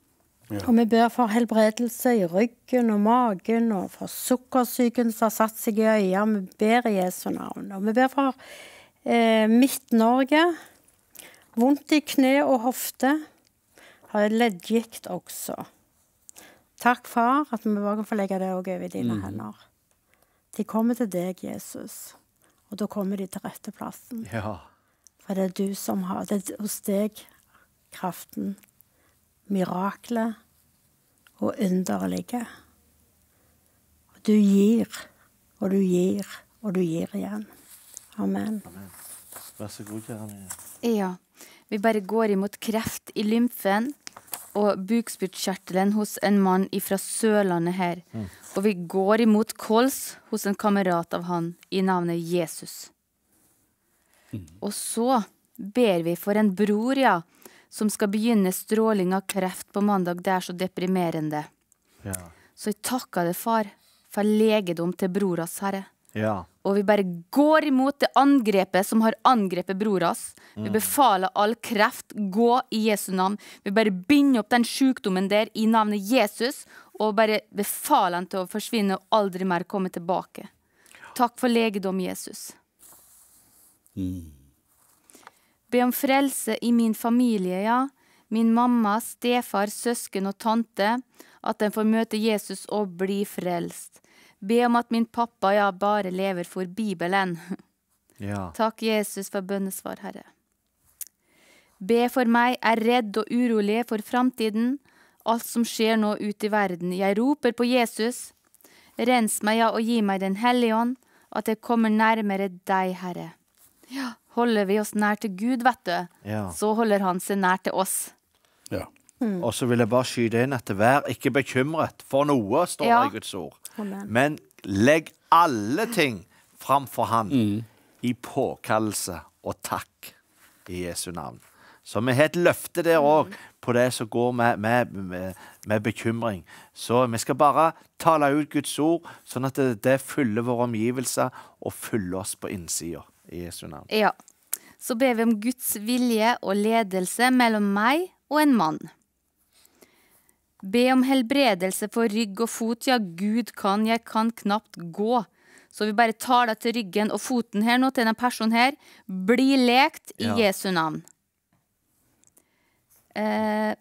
Ja. Og vi ber for helbredelse i ryggen og magen, og for sukkersyken som har satt seg i øya. Vi ber i Jesu navn. Og vi ber for eh, Midt-Norge. Vondt i kne og hofte. Har leddgikt også. Takk, far, at vi bare kan få legge det også over i dine mm. hender. De kommer til deg, Jesus. Og da kommer de til rette plassen. Ja. For det er du som har, det er hos deg kraften, miraklet og underet ligger. Og du gir, og du gir, og du gir igjen. Amen. Amen. Vær så god, kjære mine. Ja, vi bare går imot kreft i lymfen og bukspyttkjertelen hos en mann fra Sørlandet her. Mm. Og vi går imot kols hos en kamerat av han i navnet Jesus. Mm. Og så ber vi for en bror, ja, som skal begynne stråling av kreft på mandag. Det er så deprimerende. Ja. Så jeg takker deg, far, for legedom til broras, Herre. Ja. Og vi bare går imot det angrepet som har angrepet broras. Mm. Vi befaler all kreft, gå i Jesu navn. Vi bare binder opp den sykdommen der i navnet Jesus, og bare befaler den til å forsvinne og aldri mer komme tilbake. Takk for legedom, Jesus. Mm. Be om frelse i min familie, ja. Min mamma, stefar, søsken og tante, at den får møte Jesus og bli frelst. Be om at min pappa, ja, bare lever for Bibelen. Ja. Takk, Jesus, for bønnesvar, Herre. Be for meg, er redd og urolig for framtiden. Alt som skjer nå ute i verden. Jeg roper på Jesus. Rens meg, ja, og gi meg den hellige ånd, at jeg kommer nærmere deg, Herre. Ja, holder vi oss nær til Gud, vet du, Ja. så holder han seg nær til oss. Ja. Mm. Og så vil jeg bare skyte inn at vær ikke bekymret for noe, står det Ja. i Guds ord. Amen. Men legg alle ting framfor han Mm. i påkallelse og takk i Jesu navn. Så vi har et løfte der også på det som går med, med, med, med bekymring. Så vi skal bare tale ut Guds ord, sånn at det, det fyller våre omgivelser og fyller oss på innsida i Jesu navn. Ja, så ber vi om Guds vilje og ledelse mellom meg og en mann. Be om helbredelse for rygg og fot. Ja, Gud kan, jeg kan knapt gå. Så vi bare tar deg til ryggen og foten her nå til denne personen her. Bli lekt i Ja. Jesu navn. Eh,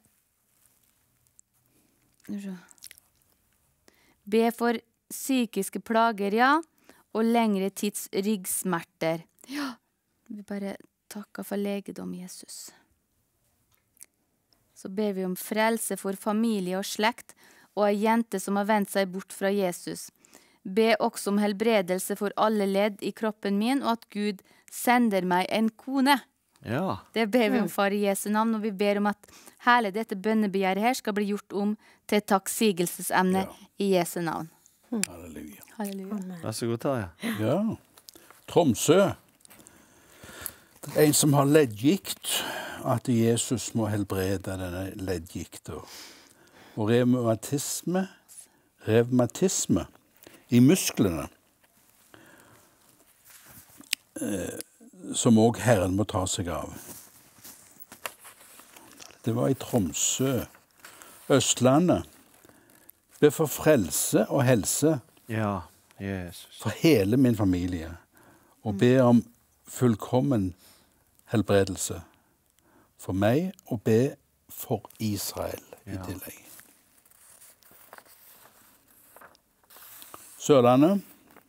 be for psykiske plager, ja, og lengre tids ryggsmerter. Ja, vi bare takker for legedom, Jesus. Så ber vi om frelse for familie og slekt, og ei jente som har vendt seg bort fra Jesus. Be også om helbredelse for alle ledd i kroppen min, og at Gud sender meg en kone. Ja. Det ber vi om, far, i Jesu navn, og vi ber om at hele dette bønnebegjæret her skal bli gjort om til et takksigelssemne Ja. i Jesu navn. Halleluja. Halleluja. Vær så god, Terje. Ja. Tromsø. Det er en som har leddgikt, at Jesus må helbrede denne leddgikten. Og revmatisme, revmatisme i musklene, eh, som også Herren må ta seg av. Det var i Tromsø. Østlandet. Be for frelse og helse Ja, Jesus. for hele min familie, og be om fullkommen helbredelse for meg, og be for Israel i Ja. tillegg. Sørlandet.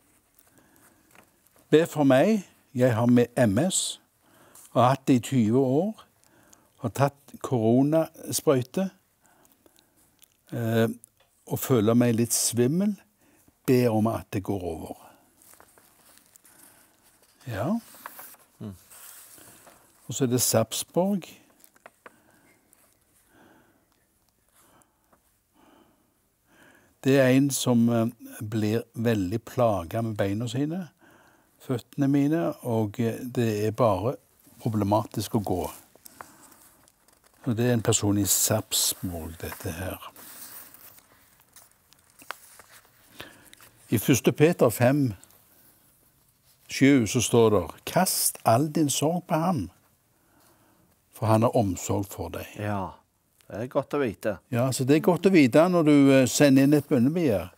Be for meg. Jeg har med M S, har hatt det i tyve år, har tatt koronasprøyte, eh, og føler meg litt svimmel. Be om at det går over. Ja. Mm. Og så er det Sarpsborg. Det er en som eh, blir veldig plaga med beina sine, føttene mine, og eh, det er bare problematisk å gå. Og det er en person i Sarpsborg, dette her. I første Peter fem, sju så står det: Kast all din sorg på ham, for han har omsorg for deg. Ja, Det er godt å vite. Ja, så det er godt å vite når du eh, sender inn et bønnebegjær.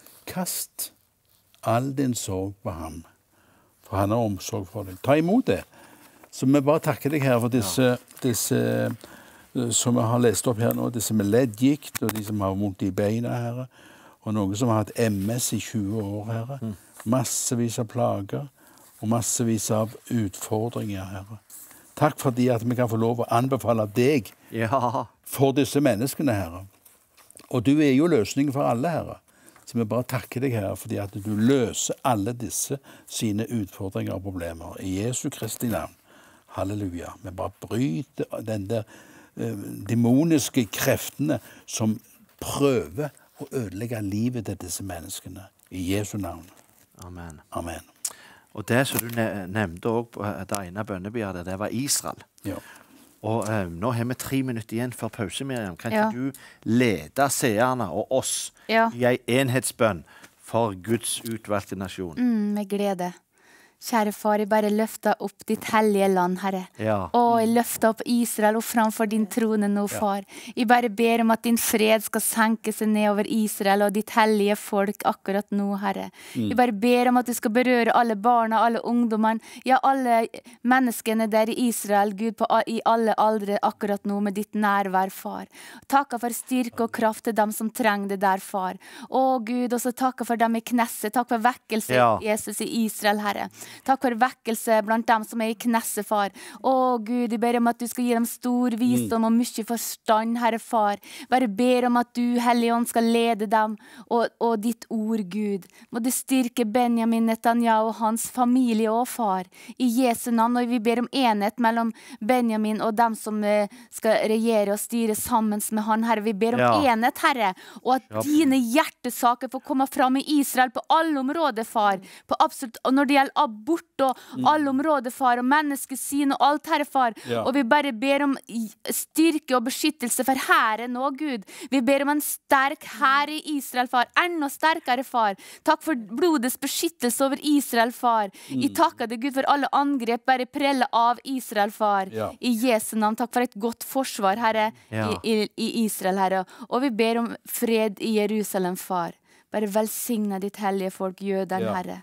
Kast all din sorg på ham, for han har omsorg for deg. Ta imot det. Så vi bare takker deg her for disse, ja. disse uh, som vi har lest opp her nå, disse med leddgikt, og de som har vondt i beina, Herre, og noen som har hatt M S i tjue år, Herre. Mm. Massevis av plager, og massevis av utfordringer, Herre. Takk for at vi kan få lov å anbefale deg ja. for disse menneskene, Herre. Og du er jo løsningen for alle, Herre. Så vi bare takker deg, Herre, fordi at du løser alle disse sine utfordringer og problemer. I Jesu Kristi navn. Halleluja. Vi bare bryter den der uh, demoniske kreftene som prøver å ødelegge livet til disse menneskene. I Jesu navn. Amen. Amen. Og det som du nevnte også på det ene bønnebegjæret, det var Israel. Ja. Og uh, nå har vi tre minutter igjen før pause, Miriam. Kan ja. ikke du lede seerne og oss ja. i en enhetsbønn for Guds utvalgte nasjon? Mm, med glede. Kjære far, jeg bare løfter opp ditt hellige land, Herre. Ja. Og jeg løfter opp Israel og framfor din trone nå, far. Jeg bare ber om at din fred skal senke seg ned over Israel og ditt hellige folk akkurat nå, Herre. Mm. Jeg bare ber om at du skal berøre alle barna, alle ungdommene, ja, alle menneskene der i Israel, Gud, på, i alle aldre akkurat nå med ditt nærvær, far. Takk for styrke og kraft til dem som trenger det der, far. Å, Gud, også takk for dem i Knesset. Takk for vekkelse, ja. Jesus, i Israel, Herre. Takk for vekkelse blant dem som er i Knesset, far. Å, Gud, jeg ber om at du skal gi dem stor visdom og mye forstand, Herre, far. Bare ber om at du, Hellige Ånd, skal lede dem og, og ditt ord, Gud. Må du styrke Benjamin Netanyahu og hans familie og far. I Jesu navn, og vi ber om enhet mellom Benjamin og dem som eh, skal regjere og styre sammen med han, Herre. Vi ber om ja. enhet, Herre, og at ja. dine hjertesaker får komme fram i Israel på alle områder, far. På absolutt, og når det gjelder abort og mm. alle områder, far, og menneskesyn og alt, Herre, far. Ja. Og vi bare ber om styrke og beskyttelse for Herren og Gud. Vi ber om en sterk herre i Israel, far. Enda sterkere, far. Takk for blodets beskyttelse over Israel, far. Mm. Jeg takker deg, Gud, for alle angrep bare preller av Israel, far. Ja. I Jesu navn, takk for et godt forsvar, Herre, ja. i, i, i Israel, Herre. Og vi ber om fred i Jerusalem, far. Bare velsigne ditt hellige folk, jøden, ja. Herre.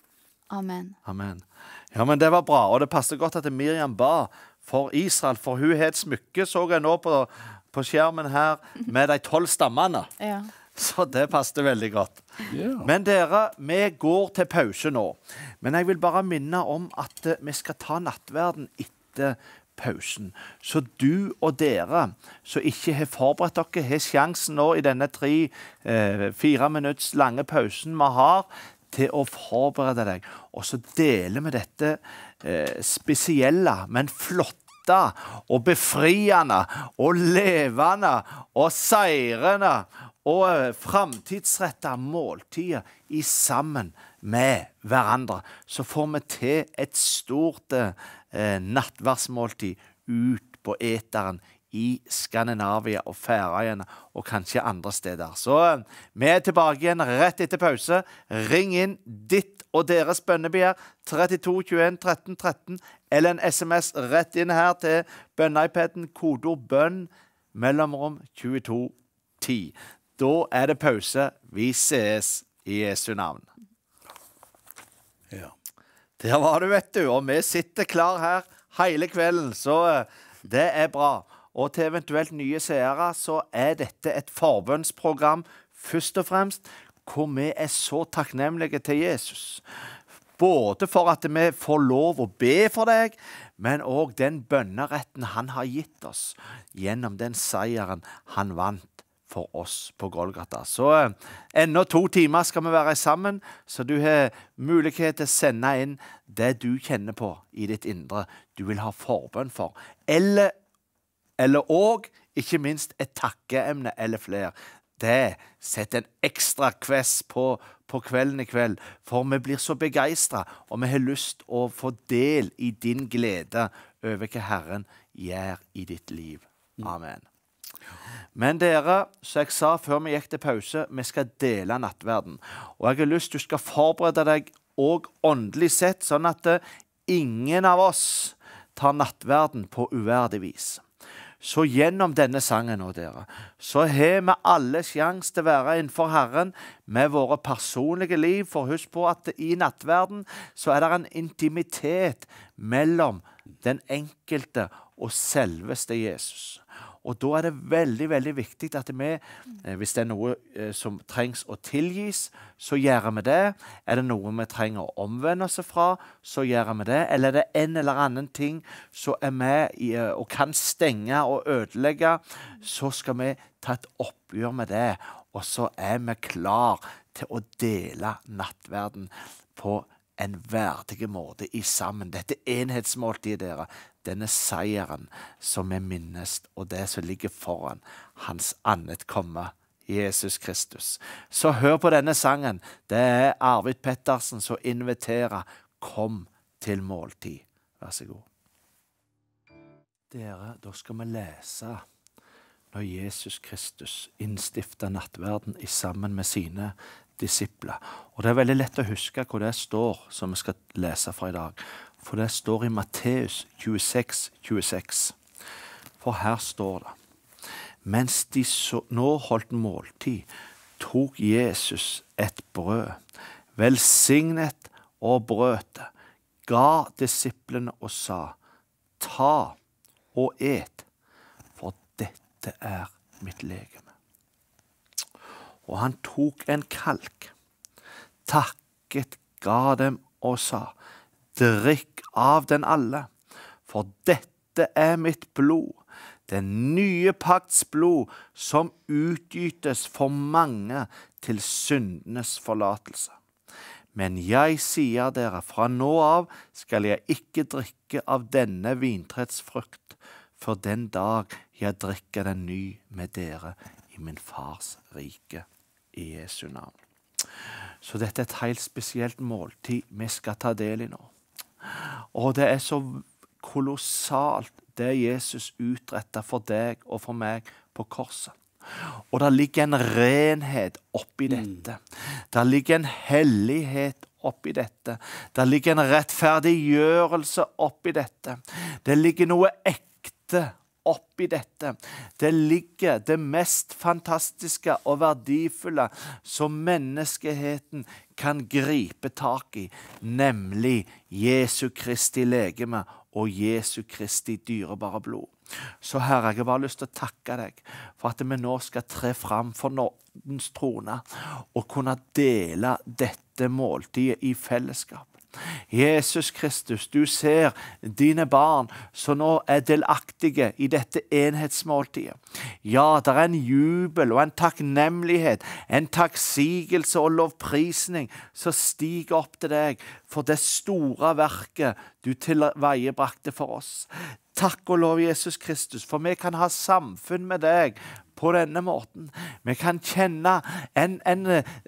Amen. Amen. Ja, men det var bra, og det passer godt at Miriam ba for Israel, for hun har et smykke, så jeg nå på, på skjermen her, med de tolv stammene. Ja. Så det passet veldig godt. Yeah. Men dere, vi går til pause nå. Men jeg vil bare minne om at uh, vi skal ta nattverden etter pausen. Så du og dere som ikke har forberedt dere, har sjansen nå i denne tre, uh, fire minutts lange pausen vi har, til å forberede deg. Og så deler vi dette eh, spesielle, men flotte og befriende og levende og seirende og eh, framtidsrettede måltider i sammen med hverandre. Så får vi til et stort eh, nattverdsmåltid ut på eteren i Skandinavia og Færøyene og kanskje andre steder. Så vi er tilbake igjen rett etter pause. Ring inn ditt og deres bønnebegjær trettito tjueen tretten tretten eller en sms rett inn her til bønne-iPaden, kodeord bønn, mellomrom tjueto ti. Da er det pause. Vi ses i Jesu navn. Ja. Der var du, vet du, og vi sitter klar her hele kvelden, så det er bra. Og til eventuelt nye seere så er dette et forbønnsprogram først og fremst, hvor vi er så takknemlige til Jesus. Både for at vi får lov å be for deg, men også den bønneretten han har gitt oss gjennom den seieren han vant for oss på Golgata. Så enda to timer skal vi være sammen, så du har mulighet til å sende inn det du kjenner på i ditt indre du vil ha forbønn for. Eller Eller og, ikke minst, et takkeemne eller flere. Det setter en ekstra kvess på, på kvelden i kveld, for vi blir så begeistret, og vi har lyst å få del i din glede over hva Herren gjør i ditt liv. Amen. Men dere, som jeg sa før vi gikk til pause, vi skal dele nattverden. Og jeg har lyst til du skal forberede deg og åndelig sett, sånn at ingen av oss tar nattverden på uverdig vis. så gjennom denne sangen nå, dere, så har vi alle sjans til å være innenfor Herren med våre personlige liv. For husk på at i nattverden så er det en intimitet mellom den enkelte og selveste Jesus. Og da er det veldig, veldig viktig at vi, hvis det er noe som trengs å tilgis, så gjør vi det. Er det noe vi trenger å omvende oss fra, så gjør vi det. Eller er det en eller annen ting som er med i, og kan stenge og ødelegge, så skal vi ta et oppgjør med det. Og så er vi klar til å dele nattverden på en verdig måte i sammen. Dette enhetsmåltidet, dere, denne seieren som vi minnes, og det som ligger foran hans annet komme, Jesus Kristus. Så hør på denne sangen. Det er Arvid Pettersen som inviterer. Kom til måltid. Vær så god. Dere, da skal vi lese når Jesus Kristus innstiftet nattverden i sammen med sine disipler. Og det er veldig lett å huske hvor det står, som vi skal lese fra i dag. For det står i Matteus tjueseks tjueseks. For her står det: mens de så, nå holdt måltid, tok Jesus et brød, velsignet og brøt det, ga disiplene og sa: ta og et, for dette er mitt legeme. Og han tok en kalk, takket, ga dem og sa: drikk av den alle, for dette er mitt blod, den nye pakts blod, som utgytes for mange til syndenes forlatelse. Men jeg sier dere, fra nå av skal jeg ikke drikke av denne vintrets frukt, for den dag jeg drikker den ny med dere i min fars rike, i Jesu navn. Så dette er et helt spesielt måltid vi skal ta del i nå. Og det er så kolossalt det Jesus utrettet for deg og for meg på korset. Og det ligger en renhet oppi dette. Det ligger en hellighet oppi dette. Det ligger en rettferdiggjørelse oppi dette. Det ligger noe ekte oppi dette. Det ligger det mest fantastiske og verdifulle som menneskeheten kan gripe tak i, nemlig Jesu Kristi legeme og Jesu Kristi dyrebare blod. Så Herre, jeg har bare lyst til å takke deg for at vi nå skal tre fram for nådens trone og kunne dele dette måltidet i fellesskap. Jesus Kristus, du ser dine barn som nå er delaktige i dette enhetsmåltidet. Ja, det er en jubel og en takknemlighet, en takksigelse og lovprisning som stiger opp til deg for det store verket du tilveiebrakte for oss. Takk og lov, Jesus Kristus, for vi kan ha samfunn med deg på denne måten. Vi kan kjenne en, en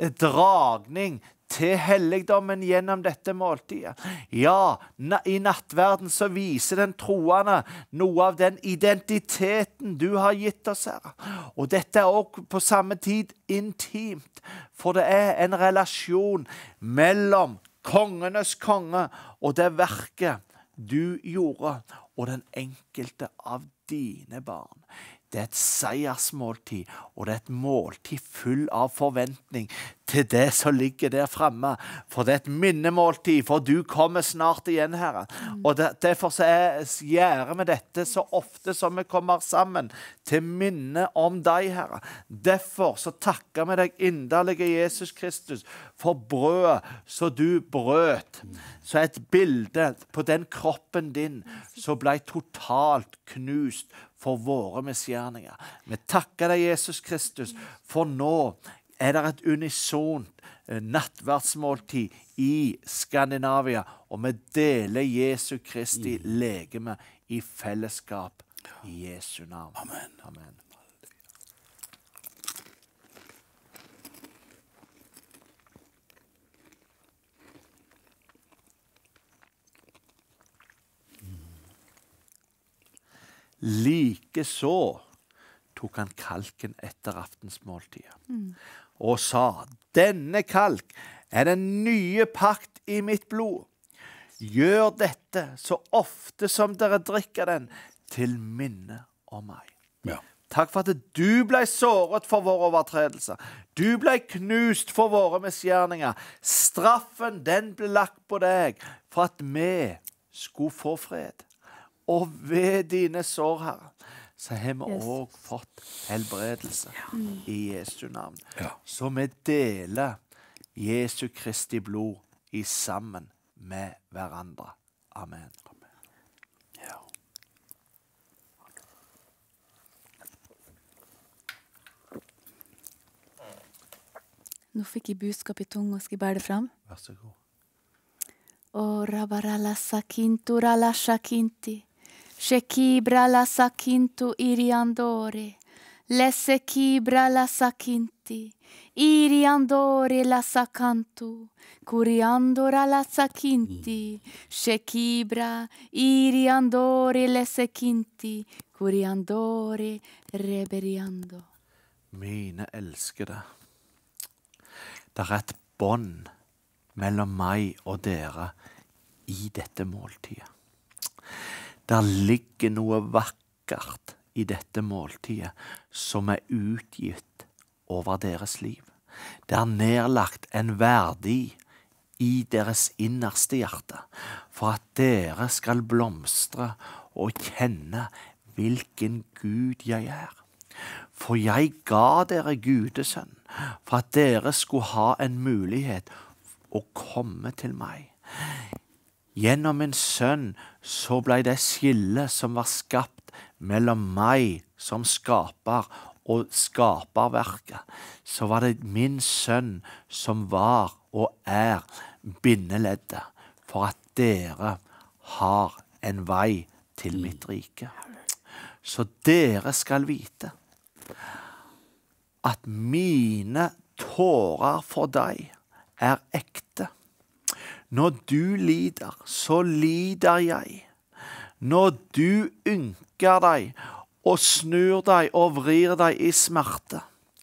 dragning til helligdommen gjennom dette måltidet. Ja, i nattverden så viser den troende noe av den identiteten du har gitt oss, Herre. Og dette er også på samme tid intimt, for det er en relasjon mellom kongenes konge og det verket du gjorde, og den enkelte av dine barn. Det er et seiersmåltid, og det er et måltid full av forventning til det som ligger der fremme. For det er et minnemåltid, for du kommer snart igjen, Herre. Og det, derfor så er, gjør vi dette så ofte som vi kommer sammen til minne om deg, Herre. Derfor så takker vi deg inderlige Jesus Kristus for brødet så du brøt. Så et bilde på den kroppen din så ble totalt knust for våre misgjerninger. Vi takker deg, Jesus Kristus, for nå er det et unisont nattverdsmåltid i Skandinavia, og vi deler Jesu Kristi legeme i fellesskap i Jesu navn. Amen. Amen. Like så tok han kalken etter aftensmåltidet mm. og sa: denne kalk er den nye pakt i mitt blod. Gjør dette så ofte som dere drikker den, til minne og meg. Ja. Takk for at du ble såret for våre overtredelser. Du ble knust for våre misgjerninger. Straffen, den ble lagt på deg for at vi skulle få fred. Og ved dine sår, Herre, så har vi Yes. også fått helbredelse i Jesu navn. Ja. Så vi deler Jesu Kristi blod i sammen med hverandre. Amen. Ja. Nå fikk jeg budskap i tunga, skal jeg bære det fram? Vær så god. O rabarala sakintu rala shakinti, shekibra la sakintu iriandore, lesekibra la sakinti, iriandore la sakantu, curiandora la sakinti, shekibra, iriandore lesekinti, curiandore reberiando. Mine elskede, det er et bånd mellom meg og dere i dette måltidet. Der ligger noe vakkert i dette måltidet som er utgitt over deres liv. Det er nedlagt en verdi i deres innerste hjerte for at dere skal blomstre og kjenne hvilken Gud jeg er. For jeg ga dere Gudesønn for at dere skulle ha en mulighet å komme til meg. Gjennom min sønn så ble det skille som var skapt mellom meg som skaper og skaperverket. Så var det min sønn som var og er bindeleddet for at dere har en vei til mitt rike. Så dere skal vite at mine tårer for deg er ekte. Når du lider, så lider jeg. Når du ynker deg og snur deg og vrir deg i smerte,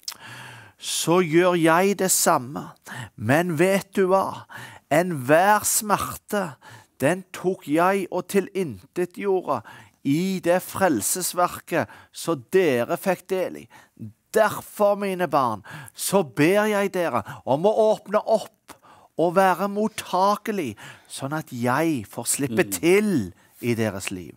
så gjør jeg det samme. Men vet du hva? Enhver smerte, den tok jeg og tilintetgjorde i det frelsesverket så dere fikk del i. Derfor, mine barn, så ber jeg dere om å åpne opp og være mottakelig, sånn at jeg får slippe til i deres liv.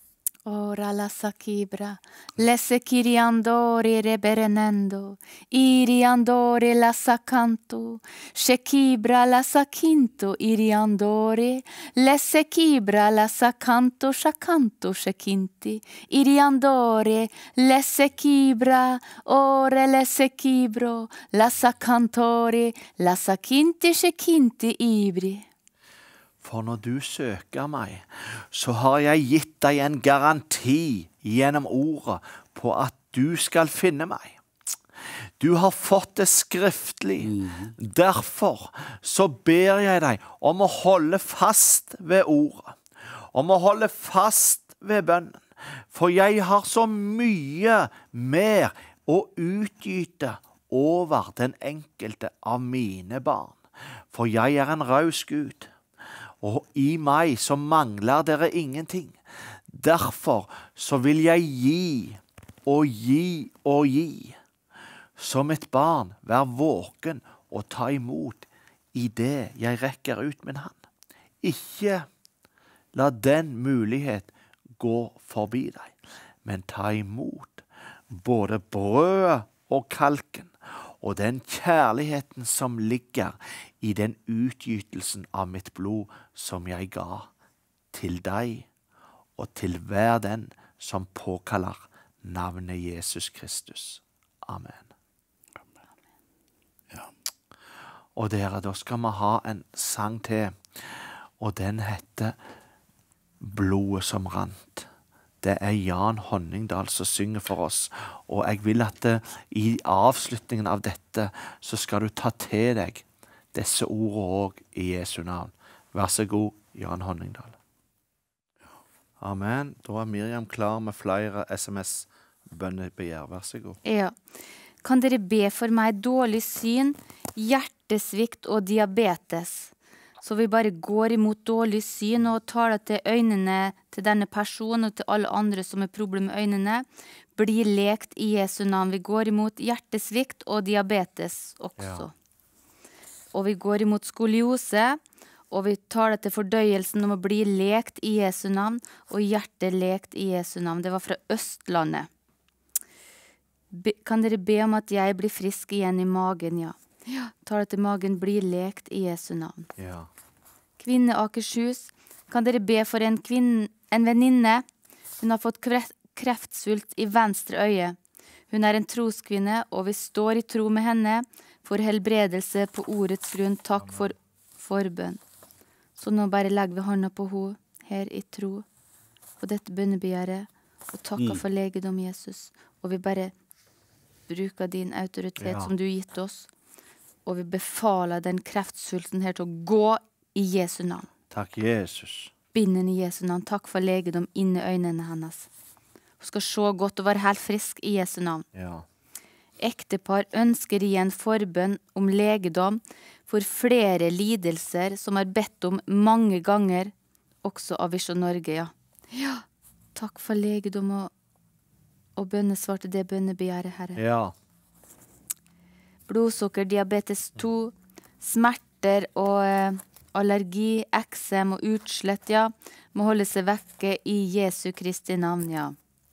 Ora la sakibra, lesse kiriandori reberenendo, iriandori la sakanto, shekibra la sakinto, iriandori, lesse kibra la sakanto, shakanto, shekinti, iriandori, lesse kibra, ore lesse kibro, la sakantori, la sakinti, shekinti, ibri. For når du søker meg, så har jeg gitt deg en garanti gjennom ordet på at du skal finne meg. Du har fått det skriftlig. Derfor så ber jeg deg om å holde fast ved ordet, om å holde fast ved bønnen. For jeg har så mye mer å utgyte over den enkelte av mine barn. For jeg er en raus Gud. Og i meg så mangler dere ingenting. Derfor så vil jeg gi og gi og gi. Som et barn, vær våken og ta imot i det jeg rekker ut min hand. Ikke la den mulighet gå forbi deg, men ta imot både brødet og kalken, og den kjærligheten som ligger i den utgytelsen av mitt blod som jeg ga til deg og til hver den som påkaller navnet Jesus Kristus. Amen. Ja. Og dere, da skal vi ha en sang til, og den heter Blodet som rant. Det er Jan Honningdal som synger for oss, og jeg vil at det, i avslutningen av dette så skal du ta til deg disse ordene også i Jesu navn. Vær så god, Jan Honningdal. Amen. Da er Miriam klar med flere sms-bønnebegjær. Vær så god. Ja. Kan dere be for meg dårlig syn, hjertesvikt og diabetes? Så vi bare går imot dårlig syn og taler til øynene til denne personen og til alle andre som har problemer med øynene. Blir lekt i Jesu navn. Vi går imot hjertesvikt og diabetes også. Ja. Og vi går imot skoliose, og vi taler til fordøyelsen om å bli lekt i Jesu navn, og hjertet lekt i Jesu navn. Det var fra Østlandet. Be, kan dere be om at jeg blir frisk igjen i magen, ja. Ja, taler til magen, blir lekt i Jesu navn. Ja. Kvinne Akershus, kan dere be for en, kvinne, en venninne? Hun har fått kreft, kreftsvult i venstre øye. Hun er en troskvinne, og vi står i tro med henne for helbredelse på ordets grunn. Takk for forbønn. Så nå bare legger vi hånda på henne her i tro på dette bønnebegjæret, og takker for legedom, Jesus. Og vi bare bruker din autoritet ja. Som du har gitt oss, og vi befaler den kreftsvulten her til å gå i Jesu navn. Takk, Jesus. Binden i Jesu navn. Takk for legedom inni øynene hennes. Hun skal se godt og være helt frisk i Jesu navn. Ja. Ektepar ønsker igjen forbønn om legedom for flere lidelser som er bedt om mange ganger, også av Visjon Norge, ja. Ja, takk for legedom og, og bønnesvar til det bønnebegjæret, Herre. Ja. Blodsukker, diabetes to, smerter og eh, allergi, eksem og utslett, ja, må holde seg vekke i Jesu Kristi navn, ja.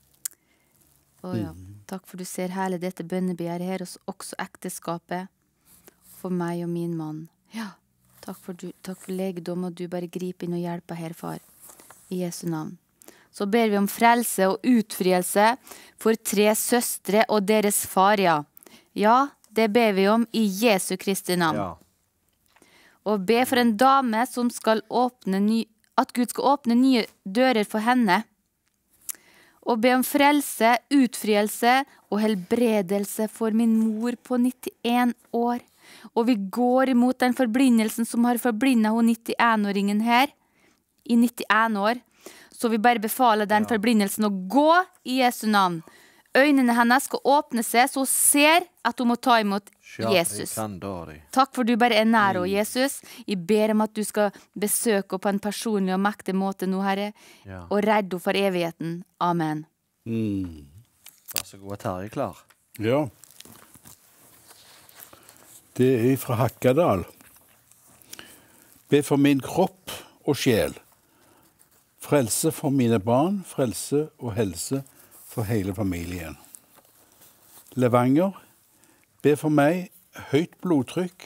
Å ja, takk for du ser hele dette bønnebegjæret her, og også ekteskapet for meg og min mann. Ja, takk for, du, takk for legedom, og du bare griper inn og hjelper her, far, i Jesu navn. Så ber vi om frelse og utfrielse for tre søstre og deres far, ja. Ja, det ber vi om i Jesu Kristi navn. Ja. Og be for en dame som skal åpne ny, at Gud skal åpne nye dører for henne. Og be om frelse, utfrielse og helbredelse for min mor på nittien år. Og vi går imot den forblindelse som har forblindet hun nittien-åringen her, i nittien år. Så vi bare befaler den ja. Forblindelsen å gå i Jesu navn. Øynene hennes skal åpne seg, så hun ser at hun må ta imot Jesus. Takk for du bare er nær, mm. Jesus. Jeg ber om at du skal besøke henne på en personlig og mektig måte nå, Herre, ja. Og redde henne for evigheten. Amen. Mm. Vær så god, Terje, klar. Ja. Det er fra Hakadal. Be for min kropp og sjel. Frelse for mine barn, frelse og helse for hele familien. Levanger. Be for meg høyt blodtrykk,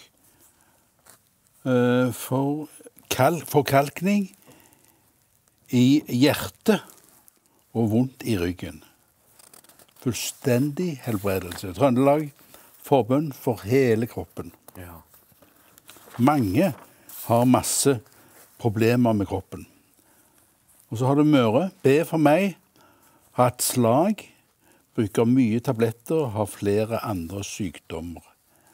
uh, for kal forkalkning i hjertet og vondt i ryggen. Fullstendig helbredelse. Trøndelag, forbønn for hele kroppen. Ja. Mange har masse problemer med kroppen. Og så har du Møre. Be for meg, har et slag, bruker mye tabletter og har flere andre sykdommer.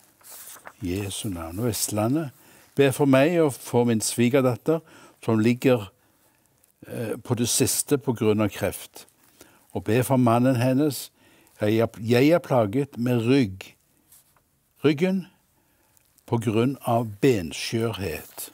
Jesu navn. Og Vestlandet. Be for meg og for min svigerdatter, som ligger eh, på det siste på grunn av kreft. Og be for mannen hennes. Jeg er, jeg er plaget med rygg. Ryggen på grunn av benskjørhet.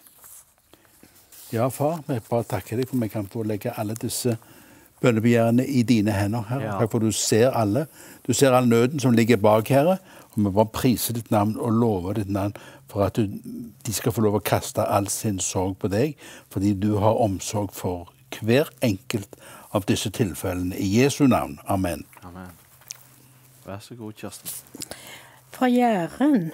Ja, far, vi bare takker deg for at vi kan få legge alle disse bønnebegjærene i dine hender, Herre. Ja. Takk for du ser alle. Du ser all nøden som ligger bak, Herre. Og vi bare priser ditt navn og lover ditt navn for at du, de skal få lov å kaste all sin sorg på deg, fordi du har omsorg for hver enkelt av disse tilfellene. I Jesu navn. Amen. Amen. Vær så god, Kirsten. Fra Jæren.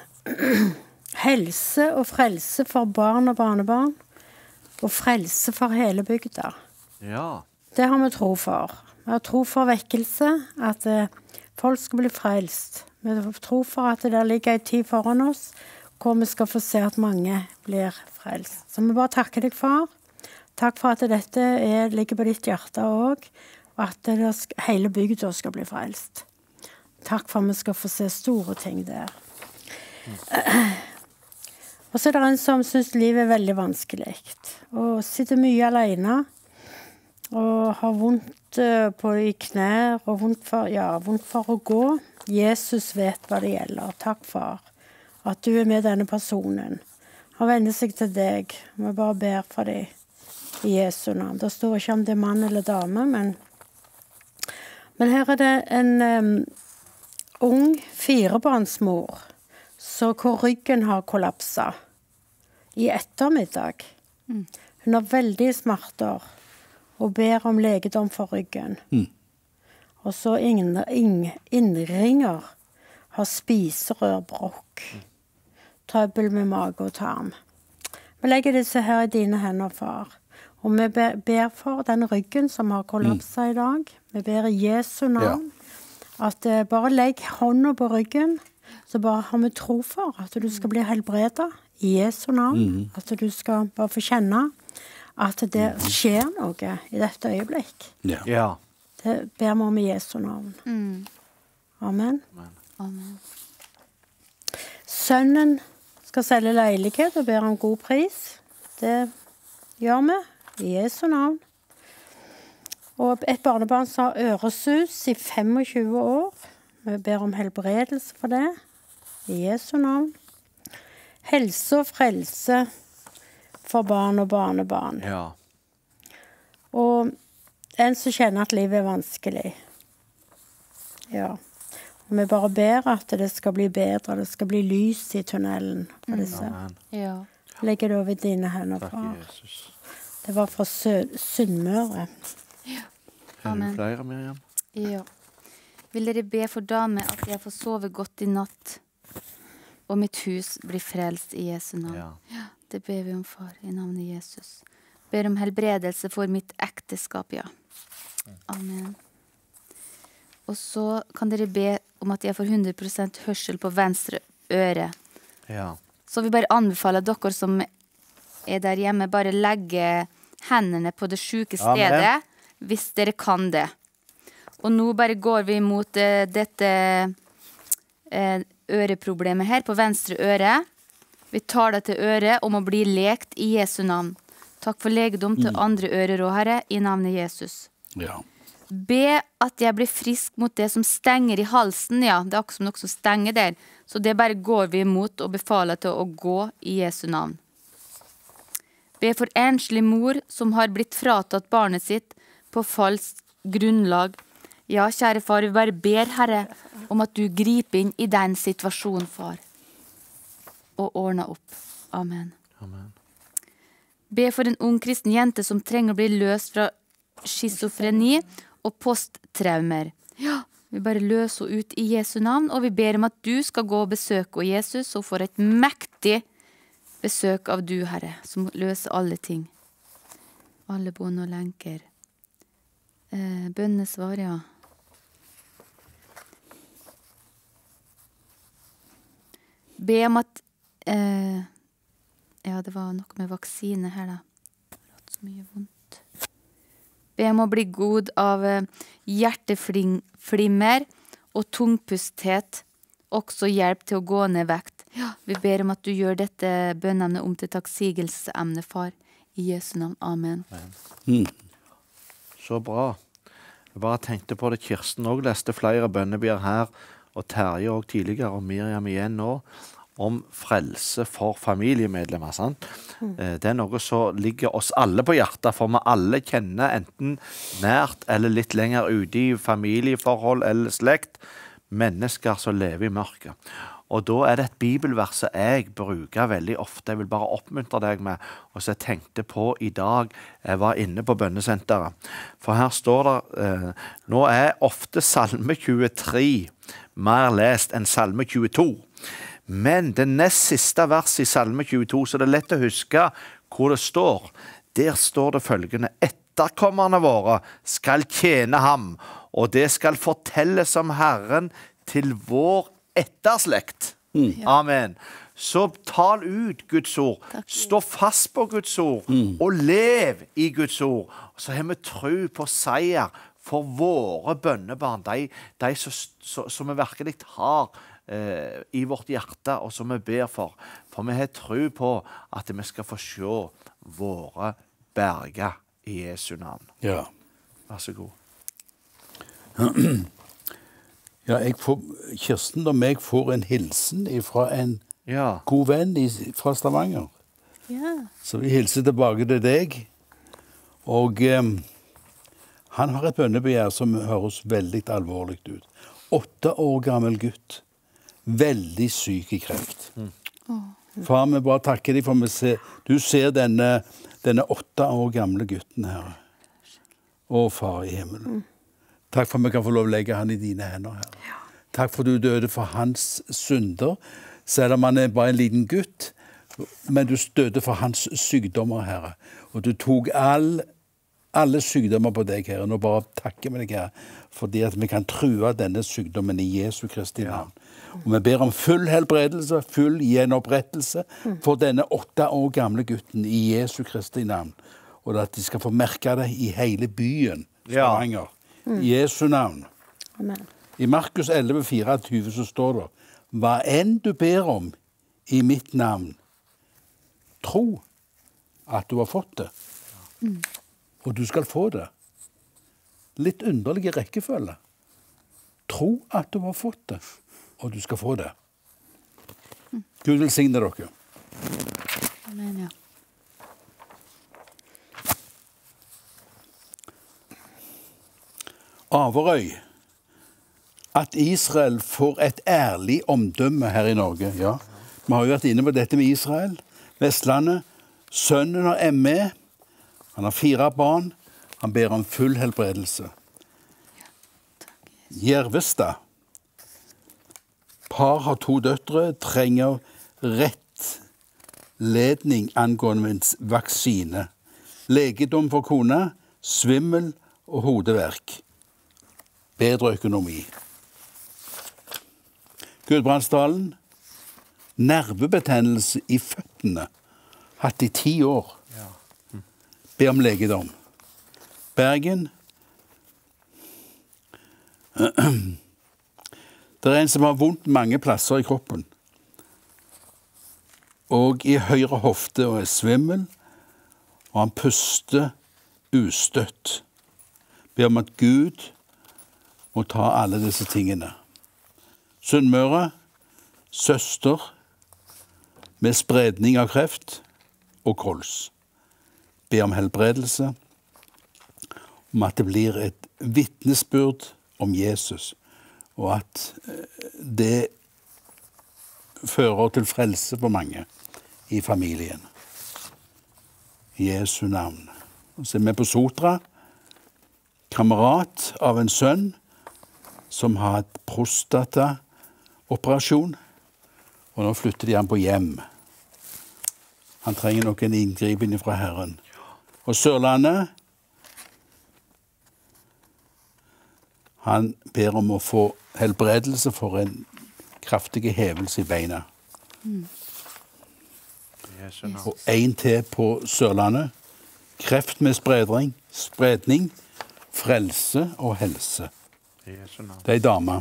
Helse og frelse for barn og barnebarn, og frelse for hele bygda. Ja. Det har vi tro for. Vi har tro for vekkelse, at eh, folk skal bli frelst. Vi har tro for at det ligger en tid foran oss, hvor vi skal få se at mange blir frelst. Så vi bare takker deg, far. Takk for at dette er, ligger på ditt hjerte også, og at det, hele bygda skal bli frelst. Takk for at vi skal få se store ting der. Mm. Og så er det en som synes livet er veldig vanskelig, og sitter mye alene, og har vondt på i knær, og vondt for, ja, vondt for å gå. Jesus vet hva det gjelder. Takk, far, at du er med denne personen. Han vender seg til deg. Vi bare ber for dem i Jesu navn. Det står ikke om det er mann eller dame, men, men her er det en um, ung firebarnsmor så hvor ryggen har kollapset i ettermiddag. Mm. Hun har veldig smerter og ber om legedom for ryggen. Mm. Og så innringer har spiserørbrokk. Trøbbel med mage og tarm. Vi legger disse her i dine hender, far. Og vi ber for den ryggen som har kollapset mm. i dag. Vi ber i Jesu navn. Ja. At uh, bare legg hånda på ryggen, så bare har vi tro for at du skal bli helbredet i Jesu navn. Mm. At du skal bare få kjenne at det skjer noe i dette øyeblikk. Ja. Ja. Det ber vi om i Jesu navn. Mm. Amen. Amen. Amen. Sønnen skal selge leilighet og ber om god pris. Det gjør vi i Jesu navn. Og et barnebarn som har øresus i tjuefem år. Vi ber om helbredelse for det i Jesu navn. Helse og frelse for barn og barnebarn. Ja. Og en som kjenner at livet er vanskelig. Ja. Og vi bare ber at det skal bli bedre, det skal bli lys i tunnelen for disse. Amen. Ja. Legger det over i dine hender, far. Det var fra Sunnmøre. Ja. Amen. Flere, Miriam? Ja. Vil dere be for dame at jeg får sove godt i natt, og mitt hus blir frelst i Jesu navn? Ja. Ja, det ber vi om, far, i navnet Jesus. Ber om helbredelse for mitt ekteskap, ja. Amen. Og så kan dere be om at jeg får hundre prosent hørsel på venstre øre. Ja. Så vi bare anbefaler dere som er der hjemme, bare legge hendene på det syke stedet, Amen. Hvis dere kan det. Og nå bare går vi mot uh, dette uh, øreproblemet her på venstre øre. Vi tar det til øret om å bli lekt i Jesu navn. Takk for legedom til Mm. andre ører og Herre, i navnet Jesus. Ja. Be at jeg blir frisk mot det som stenger i halsen. Ja, det er akkurat som noe som stenger der. Så det bare går vi imot og befaler til å gå i Jesu navn. Be for enslig mor som har blitt fratatt barnet sitt på falskt grunnlag. Ja, kjære far, vi bare ber, Herre, om at du griper inn i den situasjonen, far. Og ordner opp. Amen. Amen. Be for en ung kristen jente som trenger å bli løst fra schizofreni og posttraumer. Ja, vi bare løser henne ut i Jesu navn, og vi ber om at du skal gå og besøke henne, Jesus, og får et mektig besøk av du, Herre, som løser alle ting. Alle bånd og lenker. Eh, bønnesvar, ja. Be om at eh, ja, det var noe med vaksine her, da. Jeg har hatt så mye vondt. Be om å bli god av hjerteflimmer og tungpusthet. Også hjelp til å gå ned vekt. Ja, vi ber om at du gjør dette bønnemnet om til takksigelsesemne, far. I Jesu navn. Amen. Mm. Så bra. Jeg bare tenkte på det. Kirsten også leste flere bønnebjer her, og Terje også tidligere, og Miriam igjen nå, om frelse for familiemedlemmer, sant? Mm. Det er noe som ligger oss alle på hjertet, for vi alle kjenner enten nært eller litt lenger ute i familieforhold eller slekt, mennesker som lever i mørket. Og da er det et bibelvers som jeg bruker veldig ofte. Jeg vil bare oppmuntre deg med, og så jeg tenkte på i dag, jeg var inne på bønnesenteret. For her står det, eh, nå er ofte salme tjuetre mer lest enn salme tjueto. Men det nest siste verset i salme tjueto, så det er lett å huske hvor det står. Der står det følgende: etterkommerne våre skal tjene ham, og det skal fortelles om Herren til vår etterslekt. Mm. Amen. Så tal ut Guds ord. Takk. Stå fast på Guds ord, mm. og lev i Guds ord. Så har vi tro på seier for våre bønnebarn, de, de som, som vi virkelig har eh, i vårt hjerte, og som vi ber for. For vi har tro på at vi skal få se våre berger i Jesu navn. Ja. Vær så god. Ja, jeg får, Kirsten og meg får en hilsen fra en ja. god venn i, fra Stavanger. Ja. Så vi hilser tilbake til deg. Og eh, han har et bønnebegjær som høres veldig alvorlig ut. Åtte år gammel gutt. Veldig syk i kreft. Mm. Oh. Far, vi bare takker deg for vi ser, du ser denne, denne åtte år gamle gutten her. Å, far i himmelen. Mm. Takk for at vi kan få lov å legge han i dine hender, Herre. Ja. Takk for at du døde for hans synder. Selv om han er bare en liten gutt, men du døde for hans sykdommer, Herre. Og du tok all, alle sykdommer på deg, Herre. Nå bare takker vi deg, Herre, fordi at vi kan true denne sykdommen i Jesu Kristi navn. Ja. Og vi ber om full helbredelse, full gjenopprettelse for denne åtte år gamle gutten i Jesu Kristi navn. Og at de skal få merke det i hele byen, Stavanger. Ja. Mm. I Jesu navn. Amen. I Markus elleve fireogtyve så står det, hva enn du ber om i mitt navn, tro at du har fått det. Mm. Og du skal få det. Litt underlige rekkefølge. Tro at du har fått det, og du skal få det. Mm. Gud velsigne dere. Amen, ja. Averøy. At Israel får et ærlig omdømme her i Norge, ja. Vi har jo vært inne på dette med Israel. Vestlandet. Sønnen har M E. Han har fire barn. Han ber om full helbredelse. Jervestad. Par har to døtre, trenger rettledning angående vaksine. Legedom for kona, svimmel og hodeverk. Bedre økonomi. Gudbrandsdalen. Nervebetennelse i føttene. Hatt i ti år. Ja. Hm. Be om legedom. Bergen. Det er en som har vondt mange plasser i kroppen. Og i høyre hofte og er svimmel. Og han puster ustøtt. Be om at Gud må ta alle disse tingene. Sunnmøre, søster med spredning av kreft og kols. Be om helbredelse, om at det blir et vitnesbyrd om Jesus, og at det fører til frelse for mange i familien. I Jesu navn. Og så er vi på Sotra, kamerat av en sønn som har hatt prostataoperasjon, og nå flytter de han på hjem. Han trenger nok en inngripen fra Herren. Og Sørlandet, han ber om å få helbredelse for en kraftig hevelse i beina. Mm. Og en til på Sørlandet, kreft med spredning, spredning, frelse og helse. Det er en dame.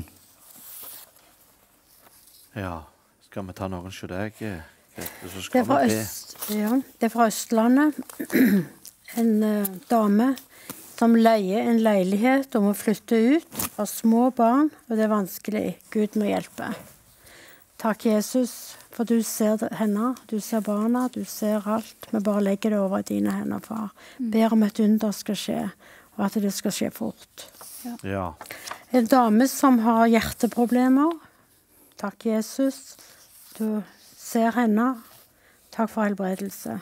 Ja, skal vi ta noen hos deg? Det er, fra Øst, ja, det er fra Østlandet. En uh, dame som leier en leilighet og må flytte ut, har små barn, og det er vanskelig. Gud må hjelpe. Takk, Jesus, for du ser henne, du ser barna, du ser alt. Vi bare legger det over i dine hender, far. Ber om et under skal skje, og at det skal skje fort. Ja. Ja. En dame som har hjerteproblemer. Takk, Jesus. Du ser henne. Takk for helbredelse.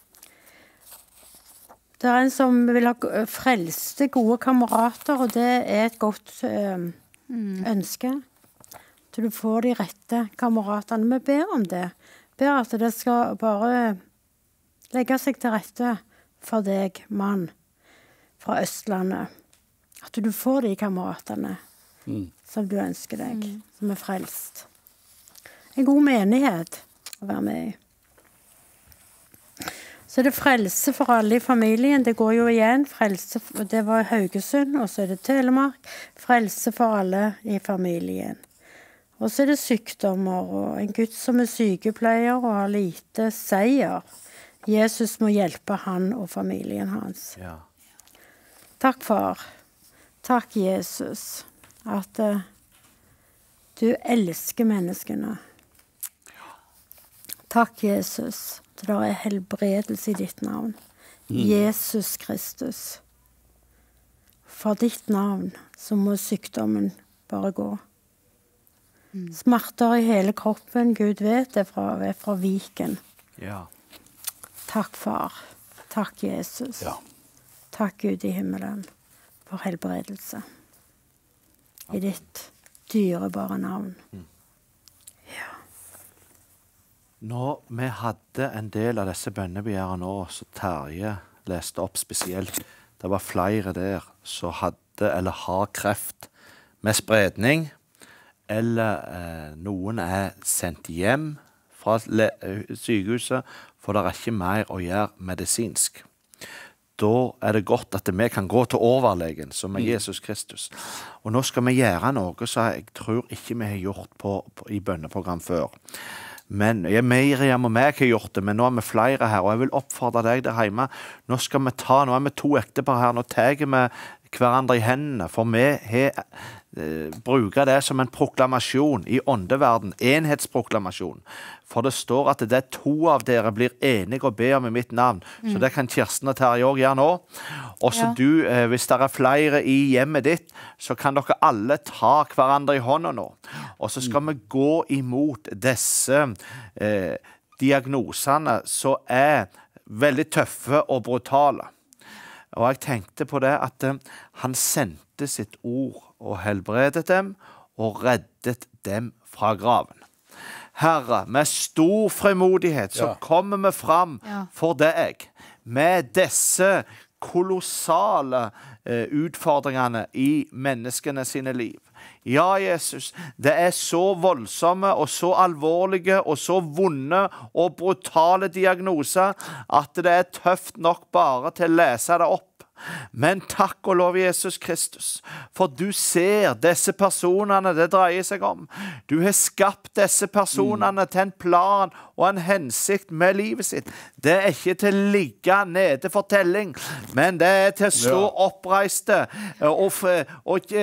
Det er en som vil ha frelste, gode kamerater, og det er et godt øh, ønske. Til du får de rette kameratene. Vi ber om det. Ber at det skal bare legge seg til rette for deg, mann fra Østlandet. At du får de kameratene mm. som du ønsker deg, mm. som er frelst. En god menighet å være med i. Så er det frelse for alle i familien. Det går jo igjen. Frelse, det var Haugesund, og så er det Telemark. Frelse for alle i familien. Og så er det sykdommer, og en Gud som er sykepleier og har lite seier. Jesus må hjelpe han og familien hans. Ja. Takk, far. Takk, Jesus, at uh, du elsker menneskene. Takk, Jesus. at det er helbredelse i ditt navn. Jesus Kristus. For ditt navn så må sykdommen bare gå. Mm. Smerter i hele kroppen, Gud vet det fra, fra Viken. Ja. Takk, far. Takk, Jesus. Ja. Takk, Gud i himmelen, for helbredelse. I ditt dyrebare navn. Mm. Ja. Når vi hadde en del av disse bønnebegjærene nå, så Terje leste opp spesielt, det var flere der som hadde eller har kreft med spredning, eller eh, noen er sendt hjem fra sykehuset, for det er ikke mer å gjøre medisinsk. Da er det godt at vi kan gå til overlegen, som er Jesus Kristus. Og nå skal vi gjøre noe som jeg tror ikke vi har gjort på, på, i bønneprogram før. Men jeg, Miriam og meg har gjort det, men nå er vi flere her, og jeg vil oppfordre deg der hjemme. Nå skal vi ta, nå er vi to ektepar her, nå tar vi hverandre i hendene, for vi har eh, bruker det som en proklamasjon i åndeverden, enhetsproklamasjon. For det står at det er to av dere blir enige og ber om i mitt navn, mm. så det kan Kirsten og Terje også gjøre nå. Og så ja. du, eh, hvis det er flere i hjemmet ditt, så kan dere alle ta hverandre i hånden nå. Og så skal vi gå imot disse eh, diagnosene som er veldig tøffe og brutale. Og jeg tenkte på det at eh, han sendte sitt ord og helbredet dem og reddet dem fra graven. Herre, med stor fremodighet så ja. kommer vi fram ja. for deg med disse kolossale eh, utfordringene i menneskene sine liv. Ja, Jesus, det er så voldsomme og så alvorlige og så vonde og brutale diagnoser at det er tøft nok bare til å lese det opp. Men takk og lov Jesus Kristus, for du ser disse personene det dreier seg om. Du har skapt disse personene til en plan og en hensikt med livet sitt. Det er ikke til å ligge nede for telling, men det er til å stå oppreiste og, og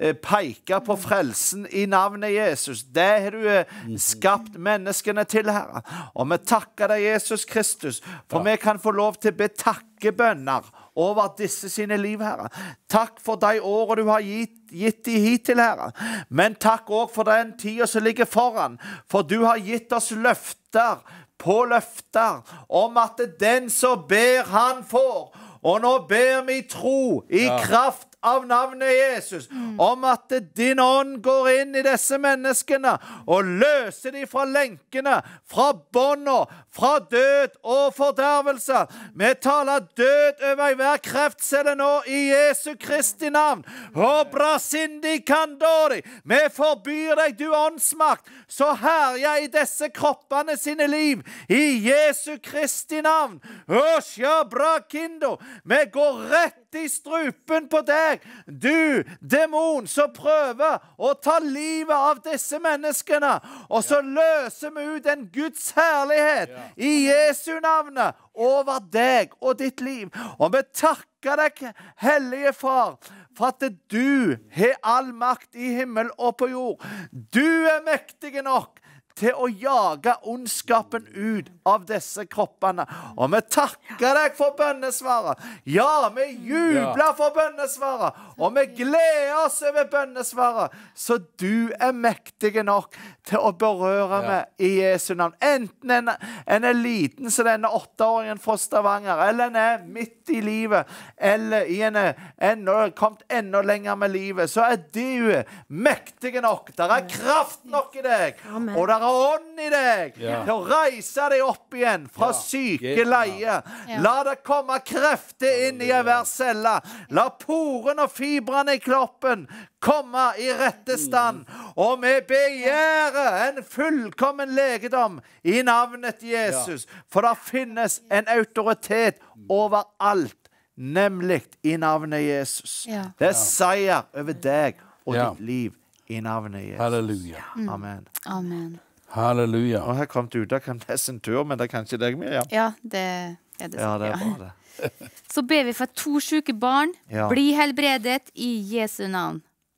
peke på frelsen i navnet Jesus. Det har du skapt menneskene til, Herre. Og vi takker deg, Jesus Kristus, for vi kan få lov til å betakke bønner over disse sine liv, Herre. Takk for de årene du har gitt, gitt de hittil, Herre. Men takk også for den tiden som ligger foran. For du har gitt oss løfter på løfter om at den som ber, han får. Og nå ber vi tro i ja. kraft av navnet Jesus, mm. om at din ånd går inn i disse menneskene og løser de fra lenkene, fra båndene, fra død og fordervelse. Vi taler død over i hver kreftcelle nå i Jesu Kristi navn. Og brasindi kandori. Vi forbyr deg, du åndsmakt, så herjer i disse kroppene sine liv i Jesu Kristi navn. Osja brakindo. Vi går rett i strupen på deg, du demon som prøver å ta livet av disse menneskene, og så løser vi ut en Guds herlighet ja. i Jesu navnet over deg og ditt liv. Og vi takker deg, Hellige Far, for at du har all makt i himmel og på jord. Du er mektig nok til å jage ondskapen ut av disse kroppene. Og vi takker deg for bønnesvaret. Ja, vi jubler for bønnesvaret. Og vi gleder oss over bønnesvaret. Så du er mektig nok til å berøre ja. meg i Jesu navn. Enten en, en er liten som denne åtteåringen fra Stavanger, eller en er midt i livet, eller i en er kommet enda lenger med livet, så er du mektig nok. Der er kraft nok i deg. Amen. Og der er ånd i deg ja. til å reise deg opp igjen fra ja. syke leie. Ja. La det komme krefter inn i hver celle. La porene og fibrene i kroppen komme i rette stand. Og vi begjærer en fullkommen legedom i navnet Jesus. Ja. For det finnes en autoritet overalt, nemlig i navnet Jesus. Ja. Det er seier over deg og ja. ditt liv i navnet Jesus. Halleluja. Amen. Amen. Halleluja. Og her kom du ut, kan det en tur, men det er kanskje deg, Miriam? Ja, det er det. Ja, det er bra det. Så ber vi for to syke barn, ja. bli helbredet i Jesu navn.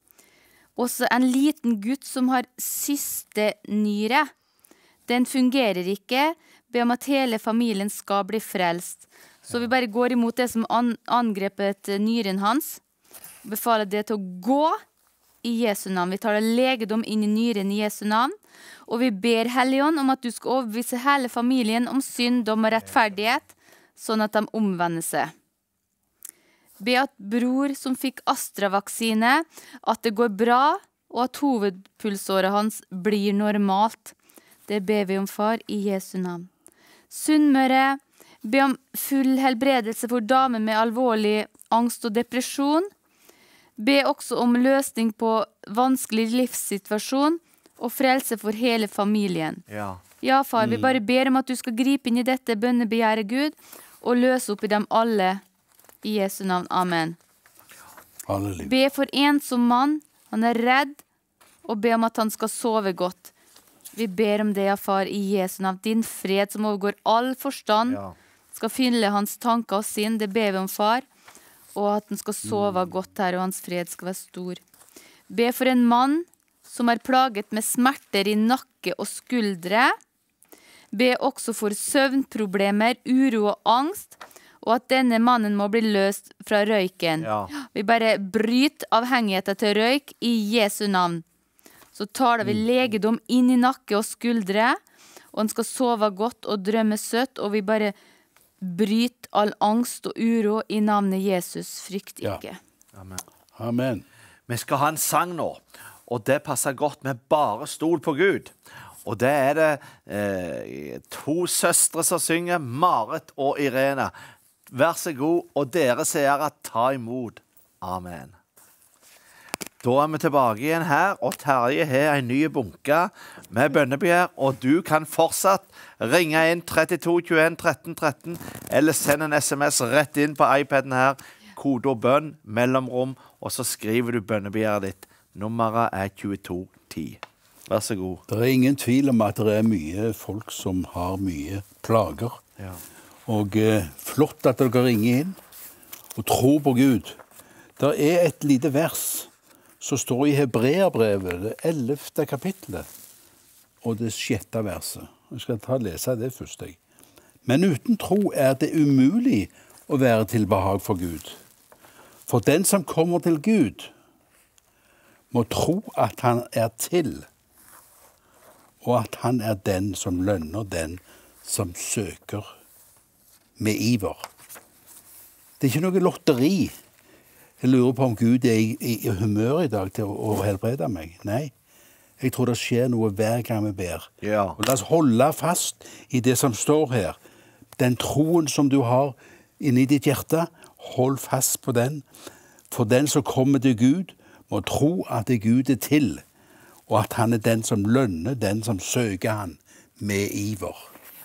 Også en liten gutt som har systenyre. Den fungerer ikke, be om at hele familien skal bli frelst. Så vi bare går imot det som an angrepet nyren hans, befaler det til å gå i Jesu navn. Vi tar det legedom inn i nyren i Jesu navn, og vi ber Helligånd om at du skal overbevise hele familien om syndom og rettferdighet, sånn at de omvender seg. Be at bror som fikk Astra-vaksine, at det går bra, og at hovedpulsåret hans blir normalt. Det ber vi om, far, i Jesu navn. Sunnmøre, be om full helbredelse for damer med alvorlig angst og depresjon. Be også om løsning på vanskelig livssituasjon og frelse for hele familien. Ja. Ja, far, vi bare ber om at du skal gripe inn i dette bønnebegjæret, Gud, og løse opp i dem alle. I Jesu navn. Amen. Halleluja. Be for ensom mann. Han er redd, og be om at han skal sove godt. Vi ber om det, ja, far, i Jesu navn. Din fred som overgår all forstand, Ja. skal fylle hans tanker og sinn. Det ber vi om, far. Og at han skal sove godt her, og hans fred skal være stor. Be for en mann som er plaget med smerter i nakke og skuldre. Be også for søvnproblemer, uro og angst, og at denne mannen må bli løst fra røyken. Ja. Vi bare bryter avhengigheten til røyk i Jesu navn. Så tar vi legedom inn i nakke og skuldre, og han skal sove godt og drømme søtt, og vi bare bryter all angst og uro i navnet Jesus. Frykt Ja. ikke. Amen. Amen. Vi skal ha en sang nå, og det passer godt med bare stol på Gud. Og det er det eh, to søstre som synger, Marit og Irene. Vær så god, og dere seere, ta imot. Amen. Da er vi tilbake igjen her, og Terje har en ny bunke med bønnebegjær, og du kan fortsatt ringe inn trettito tjueen tretten tretten, eller sende en sms rett inn på iPaden her, kodeord bønn, mellomrom, og så skriver du bønnebegjæret ditt. Nummeret er tjueto ti. Vær så god. Det er ingen tvil om at det er mye folk som har mye plager. Ja. Og eh, flott at dere ringer inn og tror på Gud. Det er et lite vers som står i Hebreerbrevet, det ellevte kapitlet, og det sjette verset. Jeg skal ta og lese det først. Jeg. Men uten tro er det umulig å være til behag for Gud. For den som kommer til Gud, må tro at han er til, og at han er den som lønner den som søker med iver. Det er ikke noe lotteri. Jeg lurer på om Gud er i, i, i humør i dag til å, å helbrede meg. Nei, jeg tror det skjer noe hver gang vi ber. Ja. Og la oss holde fast i det som står her. Den troen som du har inni ditt hjerte, hold fast på den. For den som kommer til Gud, må tro at det Gud er til, og at han er den som lønner den som søker han med iver.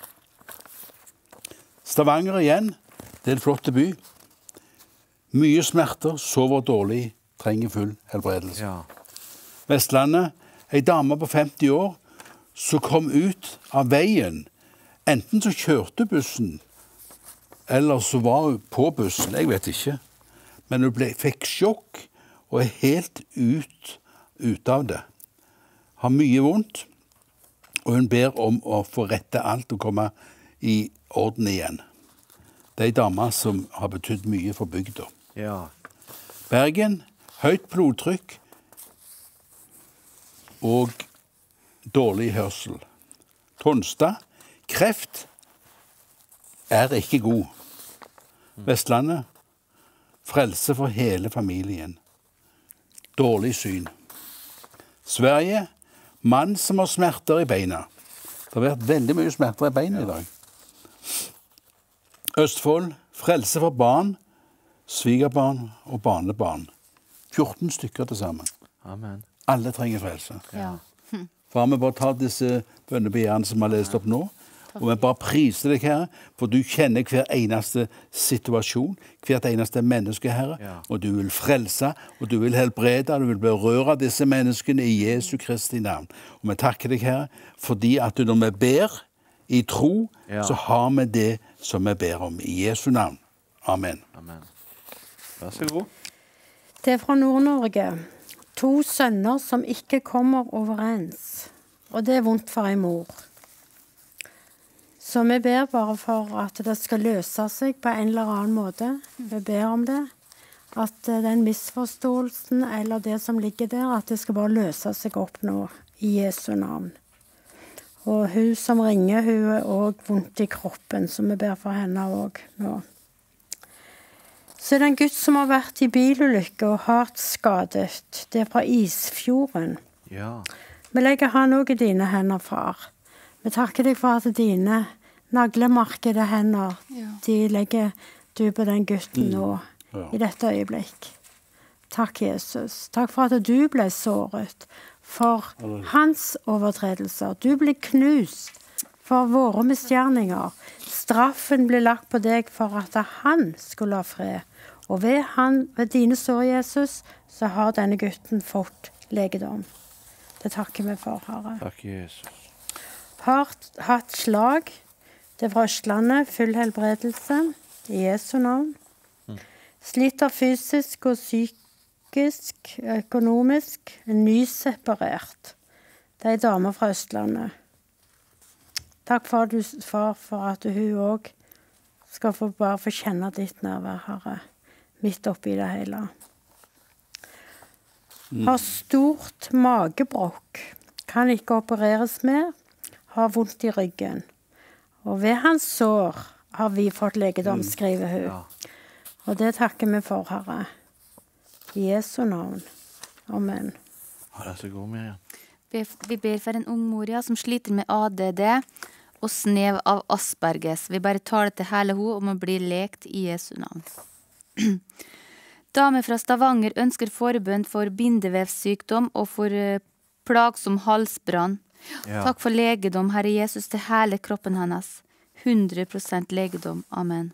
Stavanger igjen, det er en flott by. Mye smerter, sover dårlig, trenger full helbredelse. Ja. Vestlandet, en dame på femti år, som kom ut av veien. Enten så kjørte bussen, eller så var hun på bussen, jeg vet ikke. Men hun ble, fikk sjokk, og er helt ut, ut av det. Har mye vondt, og hun ber om å få rette alt og komme i orden igjen. Det er en dame som har betydd mye for bygda. Ja. Bergen, høyt blodtrykk og dårlig hørsel. Tonstad, kreft er ikke god. Vestlandet, frelse for hele familien. Dårlig syn. Sverige, mann som har smerter i beina. Det har vært veldig mye smerter i beina i dag. Østfold, frelse for barn, svigerbarn og barnebarn. fjorten stykker til sammen. Amen. Alle trenger frelse. Ja. Far, vi bare tar disse bønnebegjærene som vi har lest opp nå, og vi bare priser deg, Herre, for du kjenner hver eneste situasjon, hvert eneste menneske, Herre, Ja. og du vil frelse, og du vil helbrede, du vil berøre disse menneskene i Jesu Kristi navn. Og vi takker deg, Herre, fordi at når vi ber i tro, Ja. så har vi det som vi ber om i Jesu navn. Amen. Amen. Vær så god. Det er fra Nord-Norge. To sønner som ikke kommer overens. Og det er vondt for en mor. Så vi ber bare for at det skal løse seg på en eller annen måte. Vi ber om det. At den misforståelsen eller det som ligger der, at det skal bare løse seg opp nå i Jesu navn. Og hun som ringer, hun er også vondt i kroppen, så vi ber for henne også nå. Så er det en gutt som har vært i bilulykke og hardt skadet. Det er fra Isfjorden. Ja. Vi legger han også i dine hender, far. Vi takker deg for at dine naglemarkede hender, ja. De legger du på den gutten nå, mm. ja. I dette øyeblikk. Takk, Jesus. Takk for at du ble såret for hans overtredelser. Du ble knust for våre misgjerninger. Straffen ble lagt på deg for at han skulle ha fred. Og ved, han, ved dine sår, Jesus, så har denne gutten fått legedom. Det takker vi for, Herre. Takk, Jesus. Har hatt slag, det er fra Østlandet, full helbredelse, i Jesu navn. Mm. Sliter fysisk og psykisk, økonomisk, nyseparert. Det er en dame fra Østlandet. Takk for, du, for, for at hun også skal få bare få kjenne ditt nærvær, Herre, midt oppi det hele. Mm. Har stort magebrokk, kan ikke opereres mer, har vondt i ryggen. Og ved hans sår har vi fått legedom, skriver hun. Ja. Og det takker vi for, Herre. I Jesu navn. Amen. Ja, det er så god, Miriam. Vi ber for en ung mor, ja, som sliter med A D D og snev av Asperges. Vi bare tar det til hele ho om å bli lekt i Jesu navn. Dame fra Stavanger ønsker forbønn for bindevevssykdom og for plagsom halsbrann. Ja. Takk for legedom, Herre Jesus, til hele kroppen hennes. hundre prosent legedom. Amen.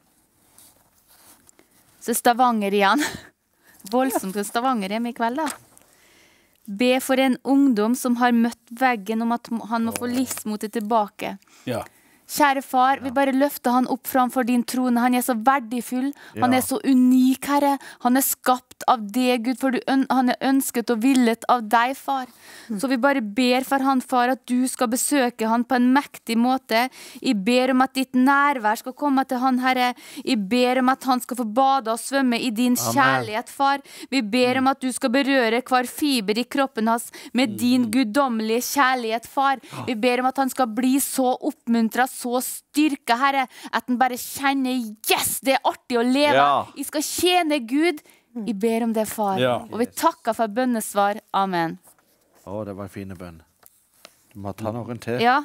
Så Stavanger igjen. Voldsomt til Stavanger hjemme i kveld, da. Be for en ungdom som har møtt veggen om at han må få livsmotet tilbake. Ja. Kjære far, vi bare løfter han opp framfor din trone. Han er så verdifull, han er så unik, Herre. Han er skapt av det, Gud, for du, han er ønsket og villet av deg, far. Så vi bare ber for han, far, at du skal besøke han på en mektig måte. Jeg ber om at ditt nærvær skal komme til han, Herre. Jeg ber om at han skal få bade og svømme i din kjærlighet, far. Vi ber om at du skal berøre hver fiber i kroppen hans med din guddommelige kjærlighet, far. Vi ber om at han skal bli så oppmuntret, så styrke, Herre, at den bare kjenner, yes, det er artig å leve. Ja. Jeg skal tjene Gud. Jeg ber om det, far. Ja. Og vi takker for bønnesvar. Amen. Å, det var en fin bønn. Du må ta noen til. Ja.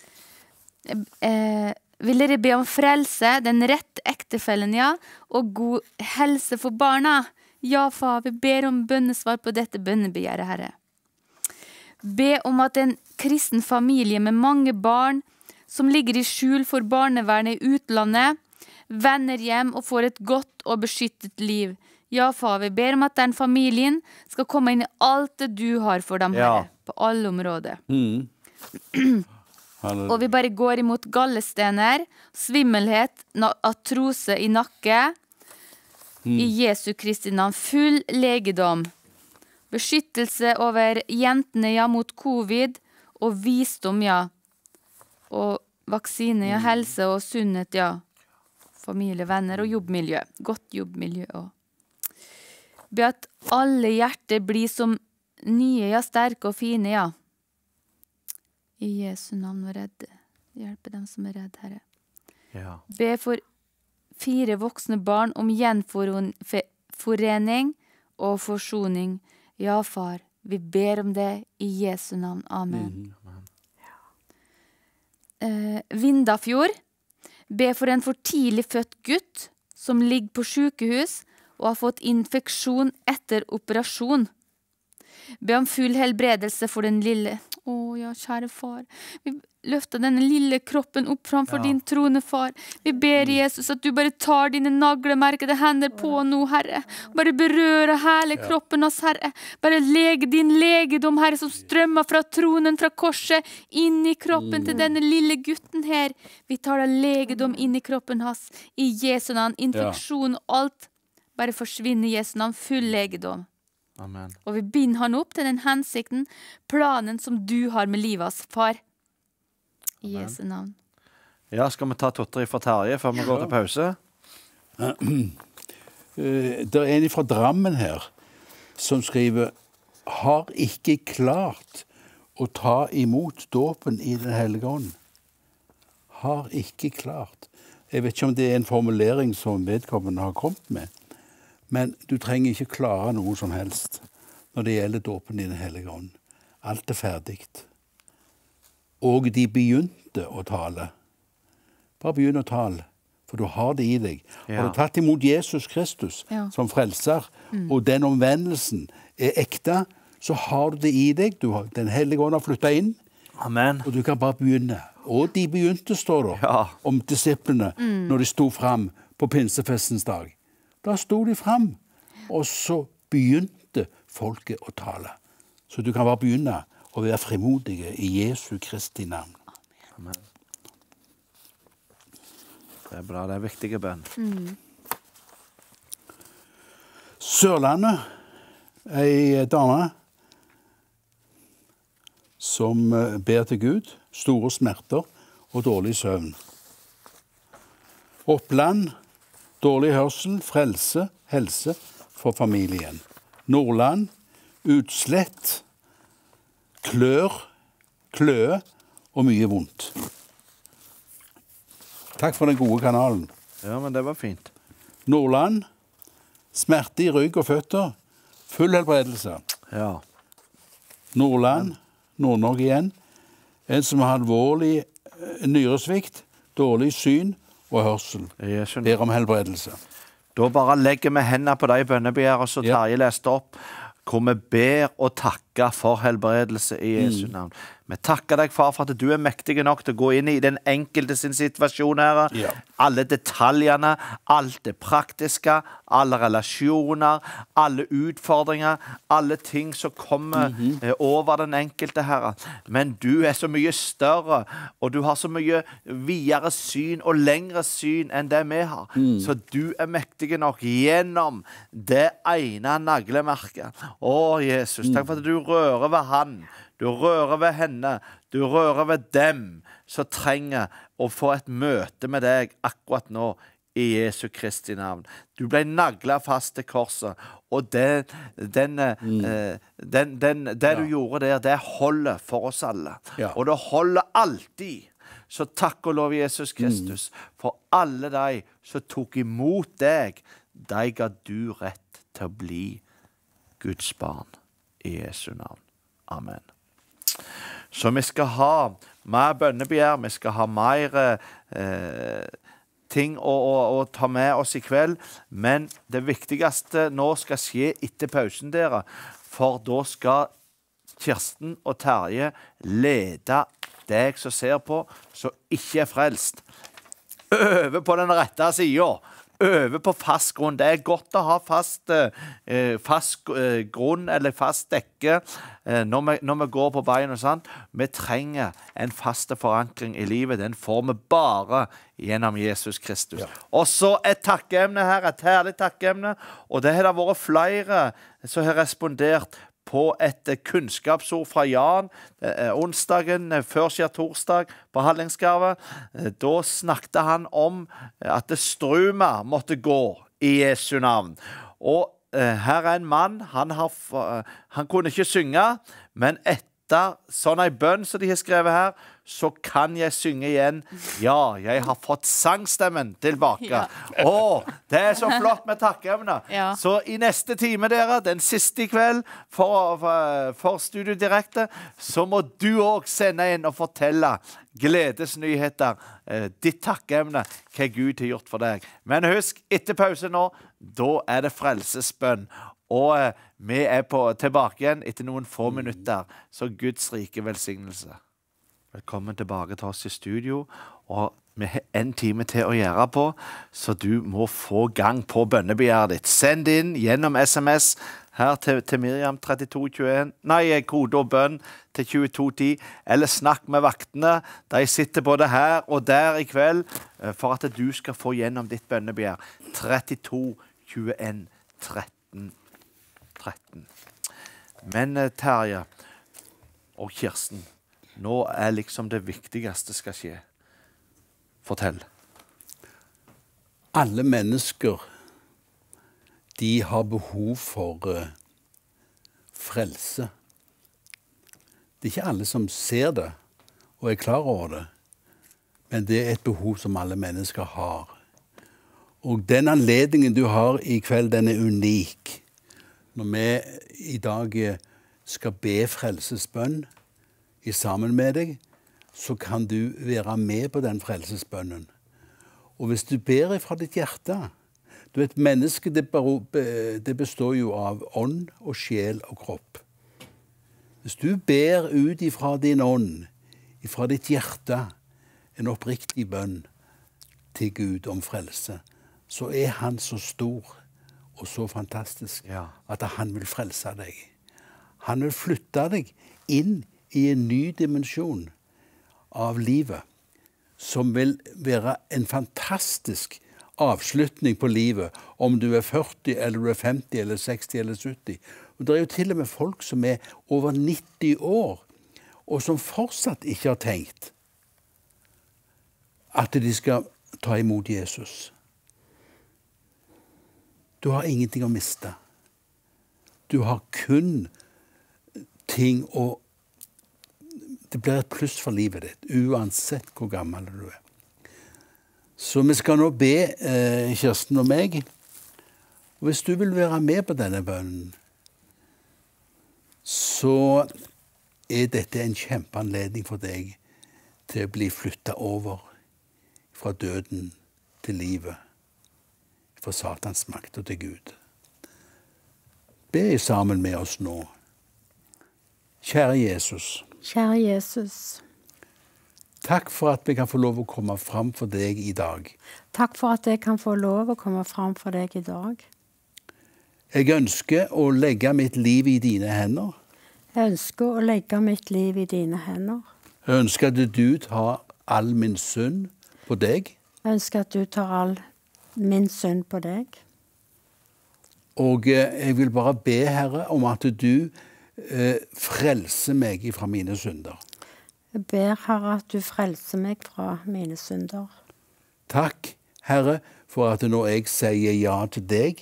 Eh, vil dere be om frelse, den rette ektefellen, ja, og god helse for barna? Ja, far, vi ber om bønnesvar på dette bønnebegjæret, Herre. Be om at en kristen familie med mange barn som ligger i skjul for barnevernet i utlandet, vender hjem og får et godt og beskyttet liv. Ja, far, vi ber om at den familien skal komme inn i alt det du har for dem, Herre, ja. På alle områder. Mm. Og vi bare går imot gallestener, svimmelhet, artrose i nakke, mm. I Jesu Kristi navn, full legedom, beskyttelse over jentene, ja, mot covid, og visdom, ja, og vaksine, ja, helse og sunnhet, ja, familie, venner og jobbmiljø, godt jobbmiljø også. Be at alle hjerter blir som nye, ja, sterke og fine, ja. I Jesu navn og redde. Hjelpe dem som er redde, Herre. Ja. Be for fire voksne barn om gjenforening og forsoning. Ja, far, vi ber om det i Jesu navn. Amen. Mm. Eh, Vindafjord, be for en for tidlig født gutt som ligger på sykehus og har fått infeksjon etter operasjon. Be om full helbredelse for den lille. Å, ja, kjære far. Vi løfter denne lille kroppen opp framfor ja. Din trone, far. Vi ber Jesus at du bare tar dine naglemerkede hender på nå, Herre. Bare berøre hele kroppen oss, Herre. Bare lege din legedom, Herre, som strømmer fra tronen, fra korset, inn i kroppen til denne lille gutten her. Vi tar da legedom inn i kroppen hans. I Jesu navn, infeksjon og alt. Bare forsvinner i Jesu navn, full legedom. Amen. Og vi binder han opp til den hensikten, planen som du har med livet hans, far. I Jesu navn. Ja, skal vi ta Totteri for Terje før vi går til pause? Det er en fra Drammen her som skriver har ikke klart å ta imot dåpen i Den hellige ånd. Har ikke klart. Jeg vet ikke om det er en formulering som vedkommende har kommet med, men du trenger ikke klare noe som helst når det gjelder dåpen i Den hellige ånd. Alt er ferdig. Og de begynte å tale. Bare begynn å tale, for du har det i deg. Ja. Har du tatt imot Jesus Kristus ja. som frelser, mm. og den omvendelsen er ekte, så har du det i deg. Du har, den hellige ånd har flyttet inn, Amen. Og du kan bare begynne. Og de begynte, står det, ja. om disiplene, mm. når de sto fram på pinsefestens dag. Da sto de fram, og så begynte folket å tale. Så du kan bare begynne å være frimodige i Jesu Kristi navn. Amen. Det er bra, det er viktige bønn. Mm. Sørlandet, ei dame som ber til Gud, store smerter og dårlig søvn. Oppland, dårlig hørsel, frelse, helse for familien. Nordland, utslett, klør, kløe og mye vondt. Takk for den gode kanalen. Ja, men det var fint. Nordland, smerte i rygg og føtter, full helbredelse. Ja. Nordland, Nord-Norge igjen, en som har alvorlig nyresvikt, dårlig syn og hørsel. Ber om helbredelse. Da bare legger vi hendene på de bønnebegjærene som Terje leste opp, hvor vi ber og takker for helbredelse i Jesu navn. Mm. Vi takker deg, far, for at du er mektig nok til å gå inn i den enkelte sin situasjon her. Ja. Alle detaljene, alt det praktiske, alle relasjoner, alle utfordringer, alle ting som kommer mm-hmm. eh, over den enkelte her. Men du er så mye større, og du har så mye videre syn og lengre syn enn det vi har. Mm. Så du er mektig nok gjennom det ene naglemerket. Å, Jesus, takk for at du rører ved han. Du rører ved henne, du rører ved dem som trenger å få et møte med deg akkurat nå i Jesu Kristi navn. Du ble naglet fast til korset, og det, den, mm. eh, den, den, det ja. du gjorde der, det holder for oss alle. Ja. Og det holder alltid. Så takk og lov Jesus Kristus, mm. for alle de som tok imot deg, de ga du rett til å bli Guds barn i Jesu navn. Amen. Så vi skal ha mer bønnebegjær, vi skal ha mer eh, ting å, å, å ta med oss i kveld, men det viktigste nå skal skje etter pausen dere, for da skal Kirsten og Terje lede deg som ser på, som ikke er frelst, over på den rette siden. Øve på fast grunn. Det er godt å ha fast, eh, fast eh, grunn eller fast dekke eh, når, vi, når vi går på bein og sånt. Vi trenger en fast forankring i livet. Den får vi bare gjennom Jesus Kristus. Ja. Og så et takkeemne her, et herlig takkeemne. Og det har det vært flere som har respondert på et kunnskapsord fra Jan eh, onsdagen før skjer torsdag på Hallingskarvet. Eh, da snakket han om at struma måtte gå i Jesu navn. Og eh, her er en mann, han, har, han kunne ikke synge, men etter sånn en bønn som de har skrevet her, så kan jeg synge igjen. Ja, jeg har fått sangstemmen tilbake. Ja. Å, det er så flott med takkeevne. Ja. Så i neste time, dere, den siste i kveld, for, for, for Studio Direkte, så må du også sende inn og fortelle gledesnyheter, eh, ditt takkeevne, hva Gud har gjort for deg. Men husk, etter pause nå, da er det frelsesbønn. Og eh, vi er på, tilbake igjen etter noen få minutter, så Guds rike velsignelse. Velkommen tilbake til oss i studio, og vi har en time til å gjøre på, så du må få gang på bønnebegjæret ditt. Send inn gjennom sms her til, til Miriam trettito tjueen, nei, kode og bønn til tjueto ti, eller snakk med vaktene. De sitter både her og der i kveld, for at du skal få gjennom ditt bønnebegjær. trettito tjueen tretten tretten. Men Terje og Kirsten, nå er liksom det viktigste skal skje. Fortell. Alle mennesker, de har behov for uh, frelse. Det er ikke alle som ser det og er klar over det, men det er et behov som alle mennesker har. Og den anledningen du har i kveld, den er unik. Når vi i dag skal be frelsesbønn i sammen med deg, så kan du være med på den frelsesbønnen. Og hvis du ber fra ditt hjerte, du vet, mennesket det består jo av ånd og sjel og kropp. Hvis du ber ut ifra din ånd, ifra ditt hjerte, en oppriktig bønn til Gud om frelse, så er han så stor og så fantastisk Ja. at han vil frelse deg. Han vil flytte deg inn i en ny dimensjon av livet, som vil være en fantastisk avslutning på livet, om du er førti, eller du er femti, eller seksti, eller sytti. Og det er jo til og med folk som er over nitti år, og som fortsatt ikke har tenkt at de skal ta imot Jesus. Du har ingenting å miste. Du har kun ting å... Det blir et pluss for livet ditt, uansett hvor gammel du er. Så vi skal nå be eh, Kirsten og meg. Og hvis du vil være med på denne bønnen, så er dette en kjempeanledning for deg til å bli flyttet over fra døden til livet, fra Satans makt og til Gud. Be sammen med oss nå. Kjære Jesus. Kjære Jesus, Takk for at vi kan få lov å komme fram for deg i dag. takk for at jeg kan få lov å komme fram for deg i dag. Jeg ønsker å legge mitt liv i dine hender. Jeg ønsker å legge mitt liv i dine hender. Jeg ønsker at du tar all min synd på deg. Jeg ønsker at du tar all min synd på deg. Og eh, jeg vil bare be, Herre, om at du eh, frelser meg fra mine synder. Jeg ber, Herre, at du frelser meg fra mine synder. Takk, Herre, for at når jeg sier ja til deg,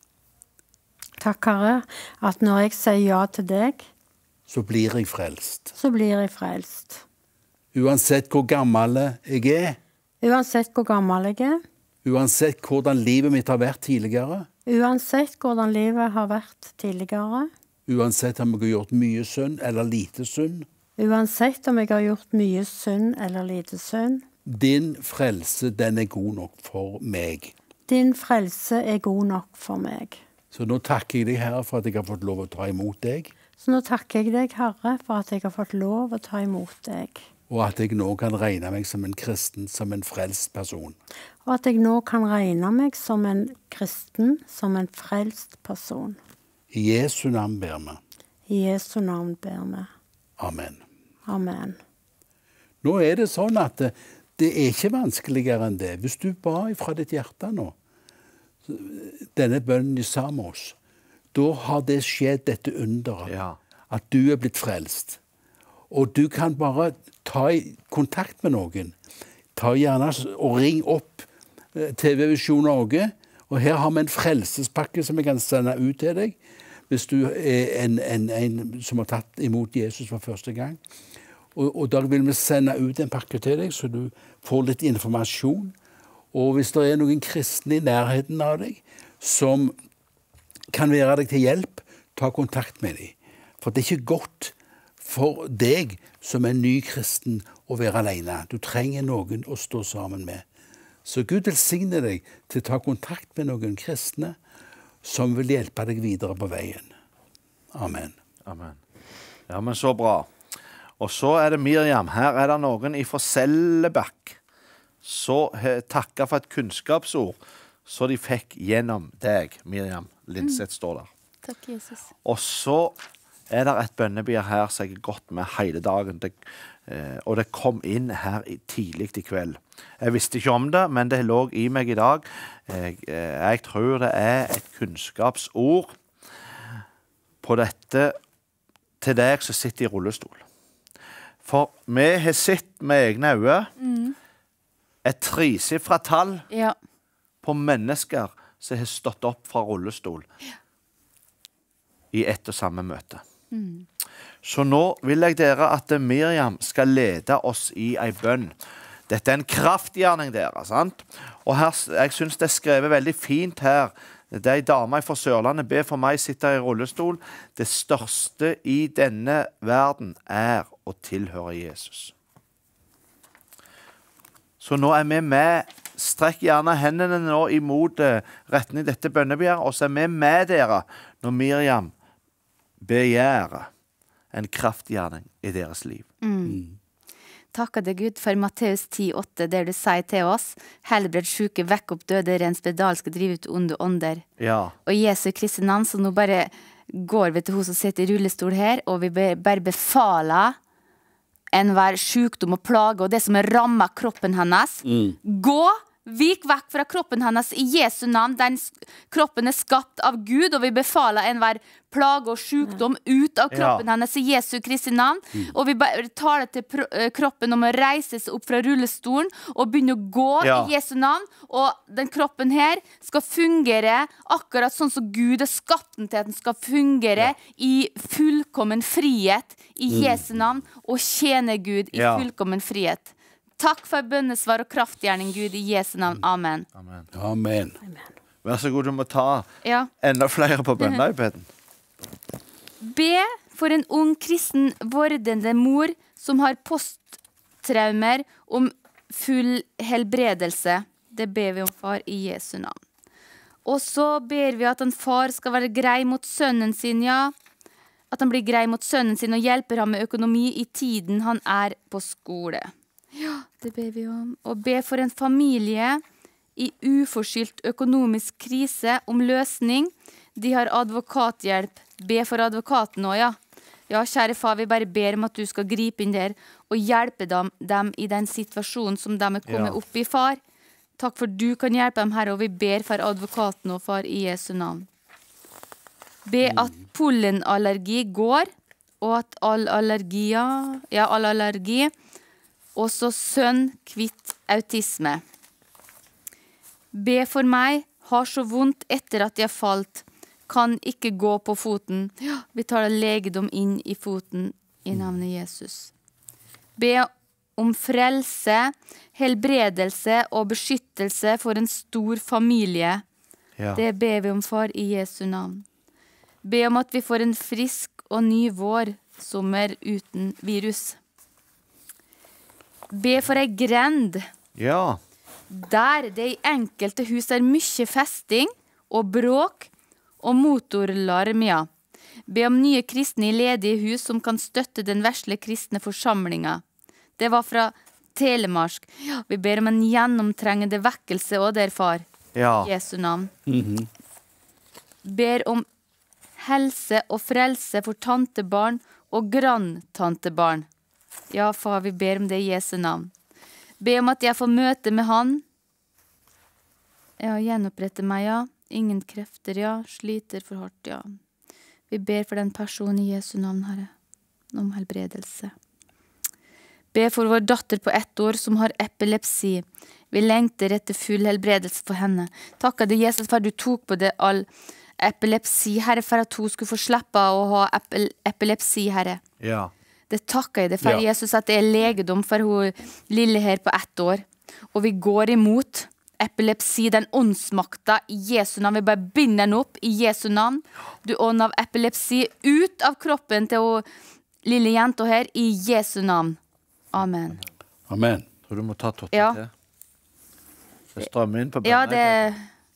Takk, Herre, at når jeg sier ja til deg, så blir jeg frelst. så blir jeg frelst. Uansett hvor gammel jeg er, Uansett hvor gammel jeg er, uansett hvordan livet mitt har vært tidligere, uansett hvordan livet har vært tidligere, uansett om jeg har gjort mye synd eller lite synd, uansett om jeg har gjort mye synd eller lite synd, din frelse, den er god nok for meg. din frelse er god nok for meg. Så nå takker jeg deg, Herre, for at jeg har fått lov å ta imot deg, Så nå takker jeg deg, Herre, for at jeg har fått lov å ta imot deg. og at jeg nå kan regne meg som en kristen, som en frelst person. Og at jeg nå kan regne meg som en kristen, som en frelst person. I Jesu navn ber vi. I Jesu navn ber vi. Amen. Amen. Nå er det sånn at det, det er ikke vanskeligere enn det. Hvis du ba fra ditt hjerte nå, denne bønnen i Samos, da har det skjedd dette underet, Ja. at du er blitt frelst. Og du kan bare ta i kontakt med noen. Ta gjerne og ring opp eh, T V Visjon Norge, og her har vi en frelsespakke som vi kan sende ut til deg, hvis du er en, en, en som har tatt imot Jesus for første gang. Og, og da vil vi sende ut en pakke til deg, så du får litt informasjon. Og hvis det er noen kristne i nærheten av deg som kan være deg til hjelp, ta kontakt med dem. For det er ikke godt for deg som en ny kristen å være alene. Du trenger noen å stå sammen med. Så Gud velsigne deg til å ta kontakt med noen kristne som vil hjelpe deg videre på veien. Amen. Amen. Ja, men så bra. Og så er det Miriam. Her er det noen ifra Sellebakk. Så he- takker for et kunnskapsord, så de fikk gjennom deg, Miriam Lindseth står der. Takk, Jesus. Og så er det et bønnebier her som jeg har gått med hele dagen. Det, eh, og det kom inn her i, tidlig i kveld. Jeg visste ikke om det, men det lå i meg i dag. Jeg, eh, jeg tror det er et kunnskapsord på dette til deg som sitter i rullestol. For vi har sett med egne øyne et tresifret tall Ja. på mennesker som har stått opp fra rullestol i ett og samme møte. Mm. Så nå vil jeg dere at Miriam skal lede oss i en bønn. Dette er en kraftgjerning dere, sant? Og her, jeg synes det er skrevet veldig fint her. Det er en dame fra Sørlandet, be for meg, sitter i rullestol. Det største i denne verden er å tilhøre Jesus. Så nå er vi med. Strekk gjerne hendene nå imot eh, retning dette bønnebegjæret, og så er vi med dere når Miriam begjærer en kraftgjerning i deres liv. Mm. Takker deg Gud for Matteus ti åtte, der du sier til oss, helbred syke, vekk opp døde, ren spedalske, driv ut onde ånder. Ja. Og Jesu Kristi navn, så nå bare går vi til henne som sitter i rullestol her, og vi be, bare befaler enhver sykdom og plage, og det som rammer kroppen hennes. Mm. Gå! Vik vekk fra kroppen hennes i Jesu navn. Den kroppen er skapt av Gud, og vi befaler enhver plage og sykdom ut av kroppen Ja. hennes i Jesu Kristi navn. Mm. Og vi bare taler til pro- eh, kroppen om å reise seg opp fra rullestolen og begynne å gå Ja. i Jesu navn. Og den kroppen her skal fungere akkurat sånn som Gud har skapt den til at den skal fungere i fullkommen frihet i Jesu navn, og tjene Gud i Ja. fullkommen frihet. Takk for bønnesvar og kraftgjerning, Gud, i Jesu navn. Amen. Amen. Amen. Vær så god, du må ta Ja. enda flere på bønneipeden. Be for en ung kristen vordende mor som har posttraumer om full helbredelse. Det ber vi om, far, i Jesu navn. Og så ber vi at en far skal være grei mot sønnen sin, ja. At han blir grei mot sønnen sin og hjelper ham med økonomi i tiden han er på skole. Ja, det ber vi om. Og be for en familie i uforskyldt økonomisk krise om løsning. De har advokathjelp. Be for advokaten nå, ja. Ja, kjære far, vi bare ber om at du skal gripe inn der og hjelpe dem, dem i den situasjonen som de er kommet Ja. opp i, far. Takk for du kan hjelpe dem, Herre, og vi ber for advokaten nå, far, i Jesu navn. Be at pollenallergi går, og at all allergi, ja, ja, all allergi, også sønn kvitt autisme. Be for meg, har så vondt etter at jeg falt, kan ikke gå på foten. Ja, vi tar legedom inn i foten i navnet Jesus. Be om frelse, helbredelse og beskyttelse for en stor familie. Ja. Det ber vi om, far, i Jesu navn. Be om at vi får en frisk og ny vår, sommer uten virus. Be for ei grend, Ja. der det i enkelte hus er mye festing og bråk og motorlarm, ja. Be om nye kristne i ledige hus som kan støtte den vesle kristne forsamlinga. Det var fra Telemark. Ja, vi ber om en gjennomtrengende vekkelse og der, far. Ja. Jesu navn. Mhm. Ber om helse og frelse for tantebarn og grandtantebarn. Ja, far, vi ber om det i Jesu navn. Be om at jeg får møte med han. Ja, gjenopprette meg, ja. Ingen krefter, ja. Sliter for hardt, ja. Vi ber for den personen i Jesu navn, Herre, om helbredelse. Be for vår datter på ett år som har epilepsi. Vi lengter etter full helbredelse for henne. Takker deg, Jesus, for du tok på det all epilepsi, Herre, for at hun skulle få slippe å ha epil epilepsi, Herre. Ja. Det takker jeg deg for, Ja. Jesus, at det er legedom for hun lille her på ett år. Og vi går imot epilepsi, den åndsmakta, i Jesu navn. Vi bare binder den opp i Jesu navn. Du ånd av epilepsi ut av kroppen til hun lille jenta her, i Jesu navn. Amen. Amen. Tror du må ta totten Ja. til. Det strømmer inn på Ja, bønneipeden.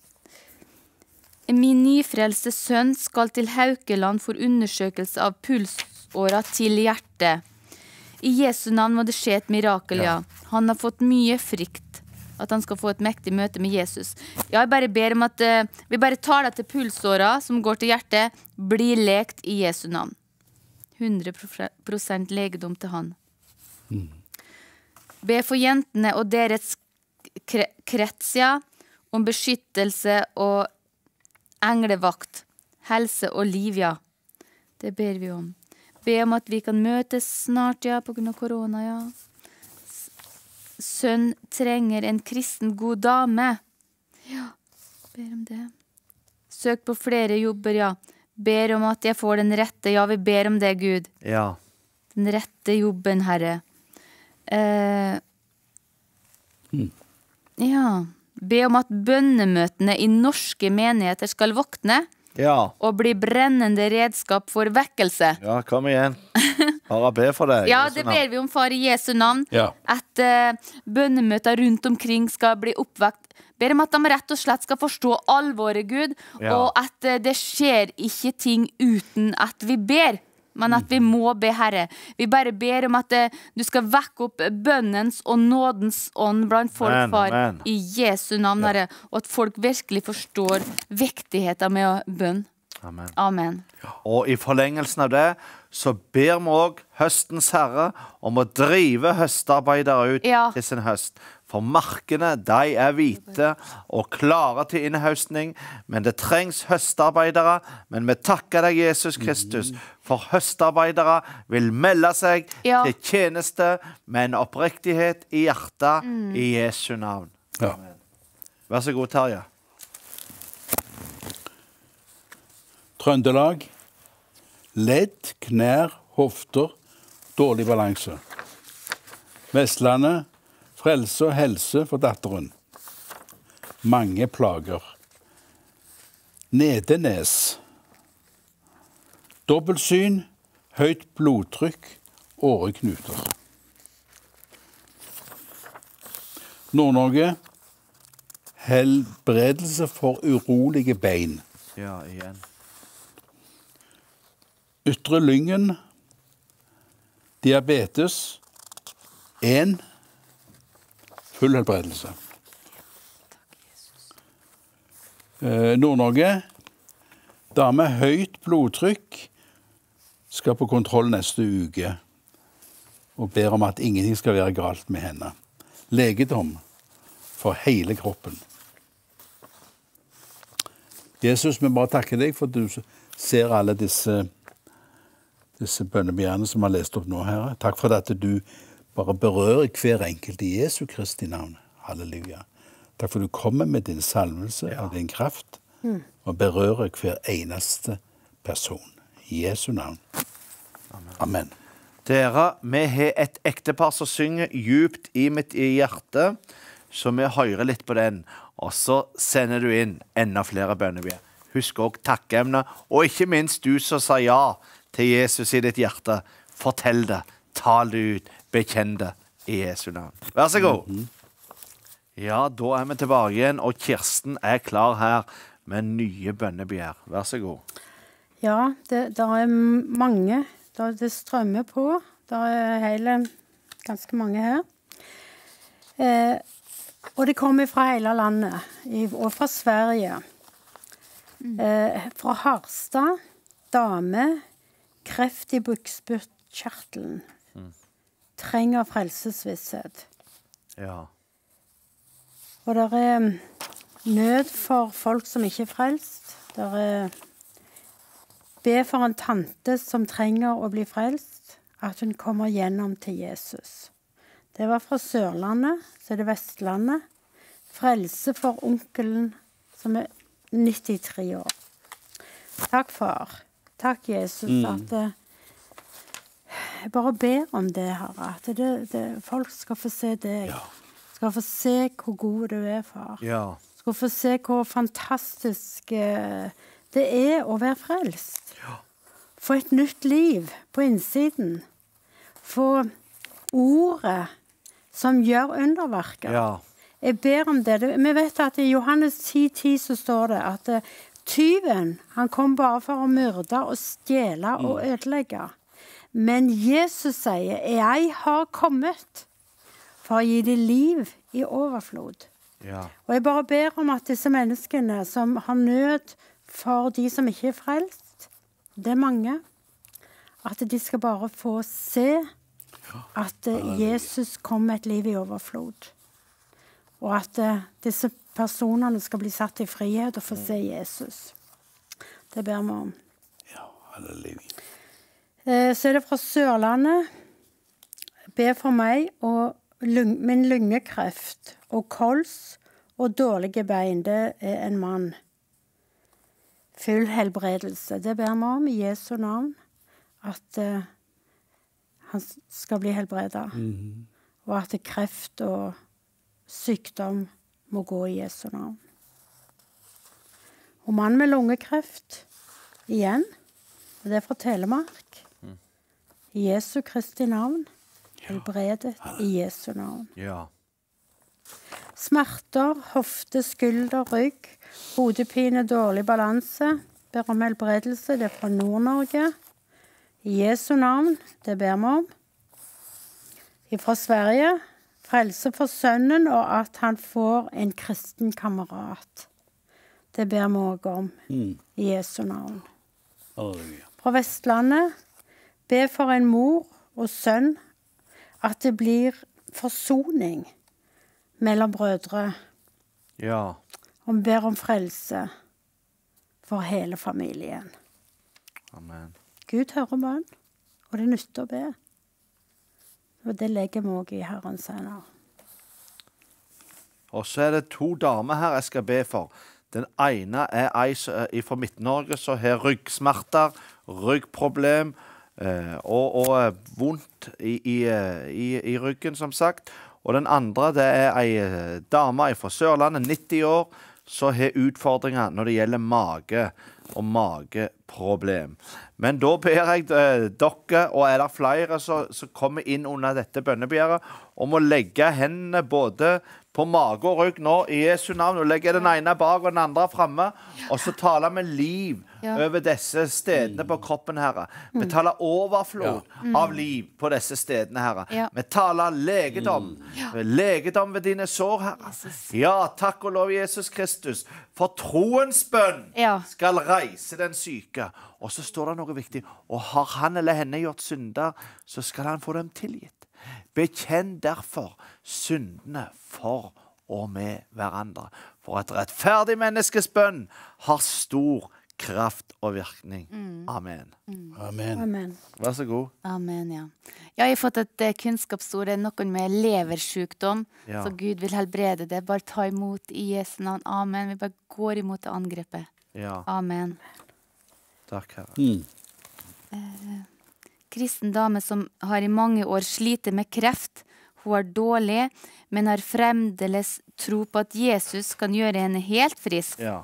det Min nyfrelste sønn skal til Haukeland for undersøkelse av pulsåra til hjertet. I Jesu navn må det skje et mirakel, ja. Han har fått mye frykt. At han skal få et mektig møte med Jesus. Ja, jeg bare ber om at uh, vi bare taler til pulsåra som går til hjertet, blir lekt i Jesu navn. hundre prosent legedom til han. Mm. Be for jentene og deres kre krets, ja, om beskyttelse og englevakt, helse og liv, ja. Det ber vi om. Be om at vi kan møtes snart, ja, på grunn av korona, ja. sønn trenger en kristen god dame. Ja, ber om det. Søk på flere jobber, ja. Ber om at jeg får den rette. Ja, vi ber om det, Gud. Ja. Den rette jobben, Herre. Eh, Mm. ja. Be om at bønnemøtene i norske menigheter skal våkne Ja. og bli brennende redskap for vekkelse. Ja, kom igjen. Bare be for deg. Ja, Jesu det navn. ber vi om, far, i Jesu navn. Ja. At eh, bønnemøter rundt omkring skal bli oppvekt. Ber om at de rett og slett skal forstå alvoret, Gud, Ja. og at eh, det skjer ikke ting uten at vi ber. Men at vi må be, Herre. Vi bare ber om at eh, du skal vekke opp bønnens og nådens ånd blant folk, Amen, far, amen. i Jesu navn, Herre. Og at folk virkelig forstår viktigheten med å bønn. Amen. Amen. Og i forlengelsen av det, så ber vi også høstens herre om å drive høstarbeidere ut Ja. til sin høst. For markene, de er hvite og klare til innhøstning, men det trengs høstarbeidere. Men vi takker deg, Jesus Kristus, for høstarbeidere vil melde seg Ja. til tjeneste med en oppriktighet i hjertet i Jesu navn. Ja. Vær så god, Terje. Trøndelag. Ledd, knær, hofter, dårlig balanse. Vestlandet. Frelse og helse for datteren. Mange plager. Nedenes. Dobbeltsyn, høyt blodtrykk, åreknuter. Nord-Norge. Helbredelse for urolige bein. Ja, igjen. Ytre Lyngen. Diabetes. En. Full helbredelse. Eh, Nord-Norge. Dame høyt blodtrykk skal på kontroll neste uke og ber om at ingenting skal være galt med henne. Legedom for hele kroppen. Jesus, vi bare takker deg for at du ser alle disse, disse bønnebjørnene som har lest opp nå, Herre. Takk for at du bare berører hver enkelt i Jesu Kristi navn. Halleluja. Takk for at du kommer med din salvelse og din kraft og berører hver eneste person. I Jesu navn. Amen. Dere, vi har et ektepar som synger djupt i mitt hjerte, så vi hører litt på den, og så sender du inn enda flere bønnebjer. Husk også takkeemne, og ikke minst du som sa ja til Jesus i ditt hjerte. Fortell det, tal det ut, bekjenn det i Jesu navn. Vær så god. Ja, da er vi tilbake igjen, og Kirsten er klar her med nye bønnebjer. Vær så god. Ja, det der er mange. Der det strømmer på. Der er hele, ganske mange her. Eh, og det kommer fra hele landet, i, og fra Sverige. Eh, fra Harstad, dame, kreft i bukspyttkjertelen. Trenger frelsesvisshet. Ja. Og det er nød for folk som ikke er frelst. Det er be for en tante som trenger å bli frelst, at hun kommer gjennom til Jesus. Det var fra Sørlandet, så er det Vestlandet. Frelse for onkelen som er nittitre år. Takk, far. Takk, Jesus, Mm. at eh, jeg bare ber om det, Herre. At det, det, folk skal få se deg. Ja. Skal få se hvor god du er, far. Ja. Skal få se hvor fantastisk eh, det er å være frelst. Få et nytt liv på innsiden. Få ordet som gjør underverker. Ja. Jeg ber om det. Vi vet at i Johannes ti ti så står det at eh, tyven, han kom bare for å myrde og stjele og ødelegge. Men Jesus sier, jeg har kommet for å gi deg liv i overflod. Ja. Og jeg bare ber om at disse menneskene som har nød for de som ikke er frelst, det er mange, at de skal bare få se at eh, Jesus kom med et liv i overflod. Og at eh, disse personene skal bli satt i frihet og få se Jesus. Det ber vi om. Ja, halleluja. Eh, så er det fra Sørlandet. Be for meg og lung, med lungekreft og kols og dårlige bein. Det er en mann. Full helbredelse. Det ber vi om i Jesu navn. At uh, han skal bli helbredet. Mm. Og at kreft og sykdom må gå i Jesu navn. Og mann med lungekreft igjen. Og det er fra Telemark. Mm. I Jesu Kristi navn. Helbredet i Jesu navn. Ja. Smerter, hofte, skulder, rygg, hodepine, dårlig balanse. Ber om helbredelse. Det er fra Nord-Norge. I Jesu navn. Det ber vi om. Fra Sverige. Frelse for sønnen, og at han får en kristen kamerat. Det ber vi også om. Mm. I Jesu navn. Halleluja. Fra Vestlandet. Be for en mor og sønn at det blir forsoning mellom brødre. Ja. Og ber om frelse for hele familien. Amen. Gud hører bønn, og det nytter å be. Og det legger vi også i Herrens hender. Og så er det to damer her jeg skal be for. Den ene er ei fra Midt-Norge som har ryggsmerter, ryggproblem, eh, og, og vondt i, i, i, i ryggen, som sagt. Og den andre, det er ei dame fra Sørlandet, nitti år, som har utfordringer når det gjelder mage og mageproblem. Men da ber jeg eh, dere, og er det flere som kommer inn under dette bønnebegjæret, om å legge hendene både på mage og rygg nå i Jesu navn, og legge den ene bak og den andre fremme, og så taler vi liv ja. over disse stedene på kroppen, Herre. Vi taler overflod ja. av liv på disse stedene, Herre. Ja. Vi taler legedom. Ja. Legedom ved dine sår, Herre. Ja, takk og lov Jesus Kristus. For troens bønn ja. skal reise den syke. Og så står det noe viktig. Og har han eller henne gjort synder, så skal han få dem tilgitt. Bekjenn derfor syndene for og med hverandre. For et rettferdig menneskes bønn har stor kraft og virkning. Mm. Amen. Mm. Amen. Amen. Vær så god. Amen, ja. Jeg har fått et uh, kunnskapsord, noen med leversykdom, ja. så Gud vil helbrede det. Bare ta imot i Jesu navn. Amen. Vi bare går imot det angrepet. Ja. Amen. Takk, Herre. Mm. Uh, kristen dame som har i mange år sliter med kreft. Hun er dårlig, men har fremdeles tro på at Jesus kan gjøre henne helt frisk. Ja.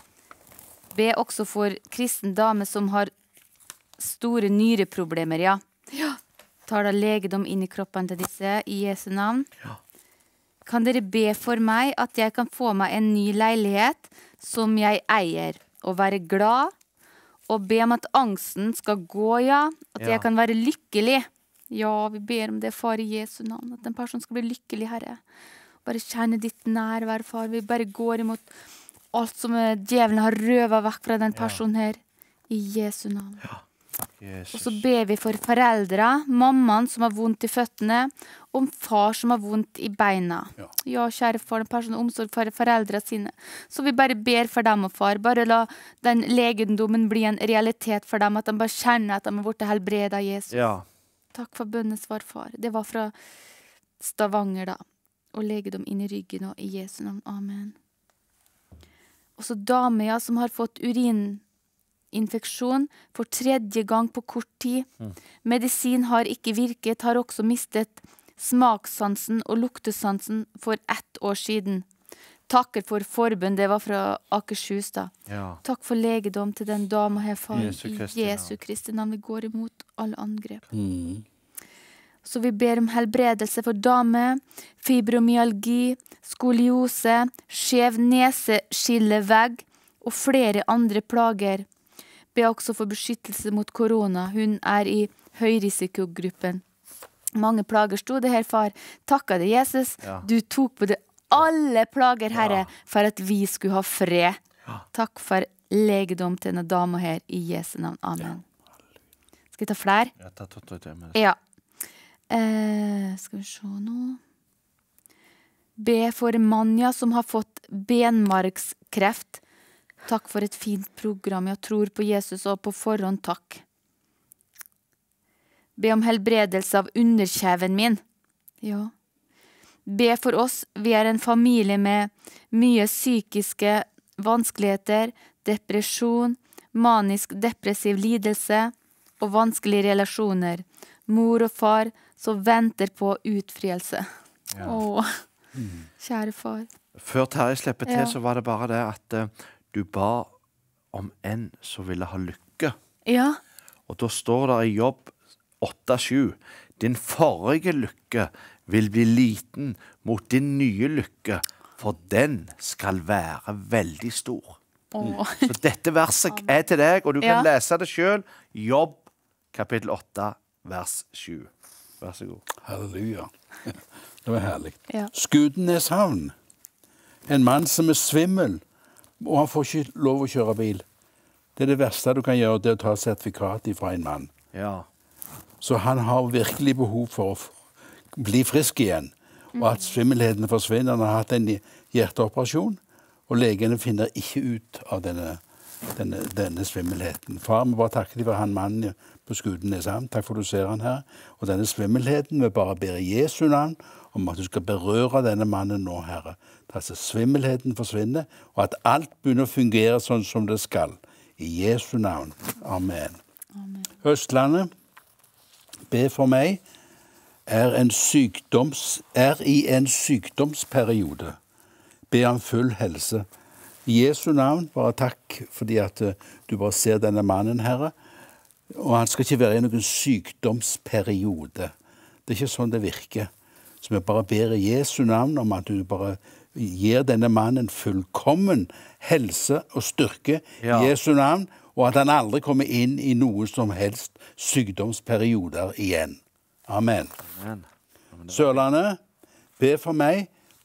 Be også for kristen dame som har store nyreproblemer, ja. Ja. Tar da legedom inn i kroppen til disse, i Jesu navn. Ja. Kan dere be for meg at jeg kan få meg en ny leilighet som jeg eier, og være glad, og be om at angsten skal gå, ja. At ja. jeg kan være lykkelig. Ja, vi ber om det, far, i Jesu navn. At den personen skal bli lykkelig, Herre. Bare kjenne ditt nærvær, far. Vi bare går imot alt som djevelen har røvet vekk fra den personen her. I Jesu navn. Ja. Jesus. Og så ber vi for foreldre, mammaen som har vondt i føttene, og far som har vondt i beina. Ja, ja kjære far, den personen omsorg for foreldre sine. Så vi bare ber for dem og far. Bare la den legedommen bli en realitet for dem, at de bare kjenner at de har blitt helbredet av Jesus. Ja. Takk for bønnesvar, far. Det var fra Stavanger da. Og legedom inn i ryggen og i Jesu navn. Amen. Og så damer, ja, som har fått urininfeksjon for tredje gang på kort tid. Mm. Medisin har ikke virket, har også mistet smakssansen og luktesansen for ett år siden. Takker for forbønn, det var fra Akershus da. Ja. Takk for legedom til den dama her, far. Jesu Kristi I Jesu Kristi navn. Vi går imot alle angrep. Mm. Så vi ber om helbredelse for dame, fibromyalgi, skoliose, skjev neseskillevegg og flere andre plager. Be også for beskyttelse mot korona. Hun er i høyrisikogruppen. Mange plager stod det her, far. Takk av det, Jesus. Ja. Du tok på det alle plager, Herre, ja. for at vi skulle ha fred. Ja. Takk for legedom til denne dama her, i Jesu navn. Amen. Ja. Skal vi ta flere? Ja, ta, ta, ta, ta, ta. Ja. Eh, skal vi se nå. Be for Manja som har fått benmargskreft. Takk for et fint program. Jeg tror på Jesus og på forhånd takk. Be om helbredelse av underkjeven min. Ja. Be for oss, vi er en familie med mye psykiske vanskeligheter, depresjon, manisk depressiv lidelse og vanskelige relasjoner. Mor og far som venter på utfrielse. Ja. Åh, kjære far. Før Terje slipper til, Ja. så var det bare det at eh, du ba om en som ville ha lykke. Ja, Og da står det i Jobb åtte sju, din forrige lykke vil bli liten mot din nye lykke, for den skal være veldig stor. åh. Så dette verset er til deg, og du kan Ja. lese det selv. Jobb kapittel åtte, vers sju. Vær så god. Halleluja. Det var herlig. Ja. Skudeneshavn. En mann som er svimmel, og han får ikke lov å kjøre bil. Det er det verste du kan gjøre, det er å ta sertifikat fra en mann. Ja. Så han har virkelig behov for å f- bli frisk igjen, og at svimmelheten forsvinner. Han har hatt en hjerteoperasjon, og legene finner ikke ut av denne, denne, denne svimmelheten. Far, vi bare takker deg for han mannen på Skudeneshavn. Takk for du ser han her. Og denne svimmelheten, vi bare ber i Jesu navn om at du skal berøre denne mannen nå, Herre. At svimmelheten forsvinner, og at alt begynner å fungere sånn som det skal. I Jesu navn. Amen. Amen. Østlandet, be for meg, er, en sykdoms, er i en sykdomsperiode. Be om full helse. I Jesu navn, bare takk fordi at uh, du bare ser denne mannen, Herre. Og han skal ikke være i noen sykdomsperiode. Det er ikke sånn det virker. Så vi bare ber i Jesu navn om at du bare gir denne mannen fullkommen helse og styrke Ja. i Jesu navn, og at han aldri kommer inn i noen som helst sykdomsperioder igjen. Amen. Amen. Sørlandet, be for meg,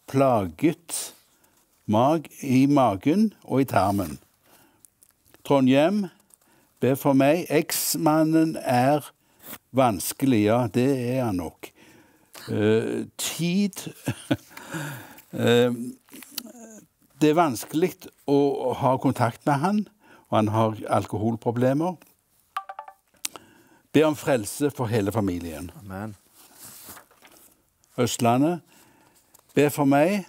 plaget mag i magen og i tarmen. Trondheim, be for meg, eksmannen er vanskelig, ja, det er han nok. Uh, tid uh, Det er vanskelig å ha kontakt med han, og han har alkoholproblemer. Be om frelse for hele familien. Amen. Østlandet, be for meg.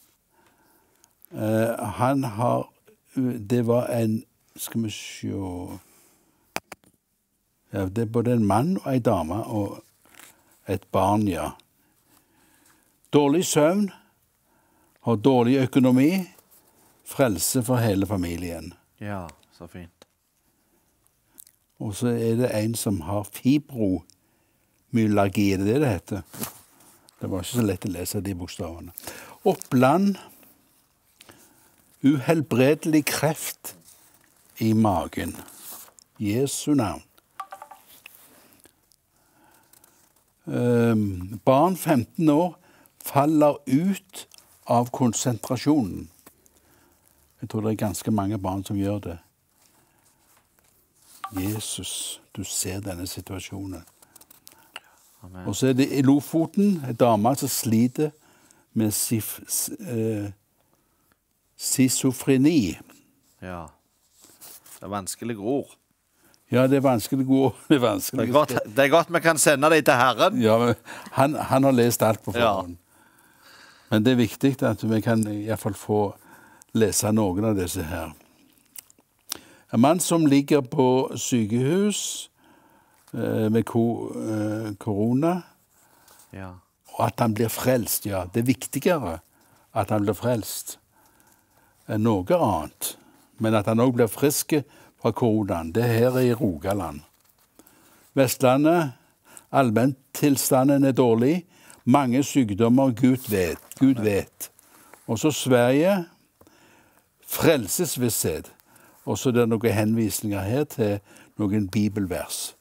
Uh, han har Det var en Skal vi se ja, det er både en mann og en dame og et barn, ja. Dårlig søvn, har dårlig økonomi, frelse for hele familien. Ja, så fint. Og så er det en som har fibromyalgi, er det det det heter? Det var ikke så lett å lese de bokstavene. Oppland, uhelbredelig kreft i magen. Jesu navn. Um, barn femten år faller ut av konsentrasjonen. Jeg tror det er ganske mange barn som gjør det. Jesus, du ser denne situasjonen. Amen. Og så er det i Lofoten, en dame som sliter med sif, s, eh, schizofreni. Ja. Det er vanskelige ord. Ja, det er vanskelig ord. Det er Det vanskelig. er godt, det er godt vi kan sende deg til Herren. Ja, men han, han har lest alt på forhånd. Men det er viktig at vi kan i hvert fall få lese noen av disse her. En mann som ligger på sykehus eh, med ko, eh, korona, Ja. og at han blir frelst, ja. Det er viktigere at han blir frelst enn noe annet. Men at han også blir frisk fra koronaen, det her er i Rogaland. Vestlandet, allmenntilstanden er dårlig. Mange sykdommer, Gud vet. Gud vet. Og så Sverige, frelsesvisshet. Og så er det noen henvisninger her til noen bibelvers.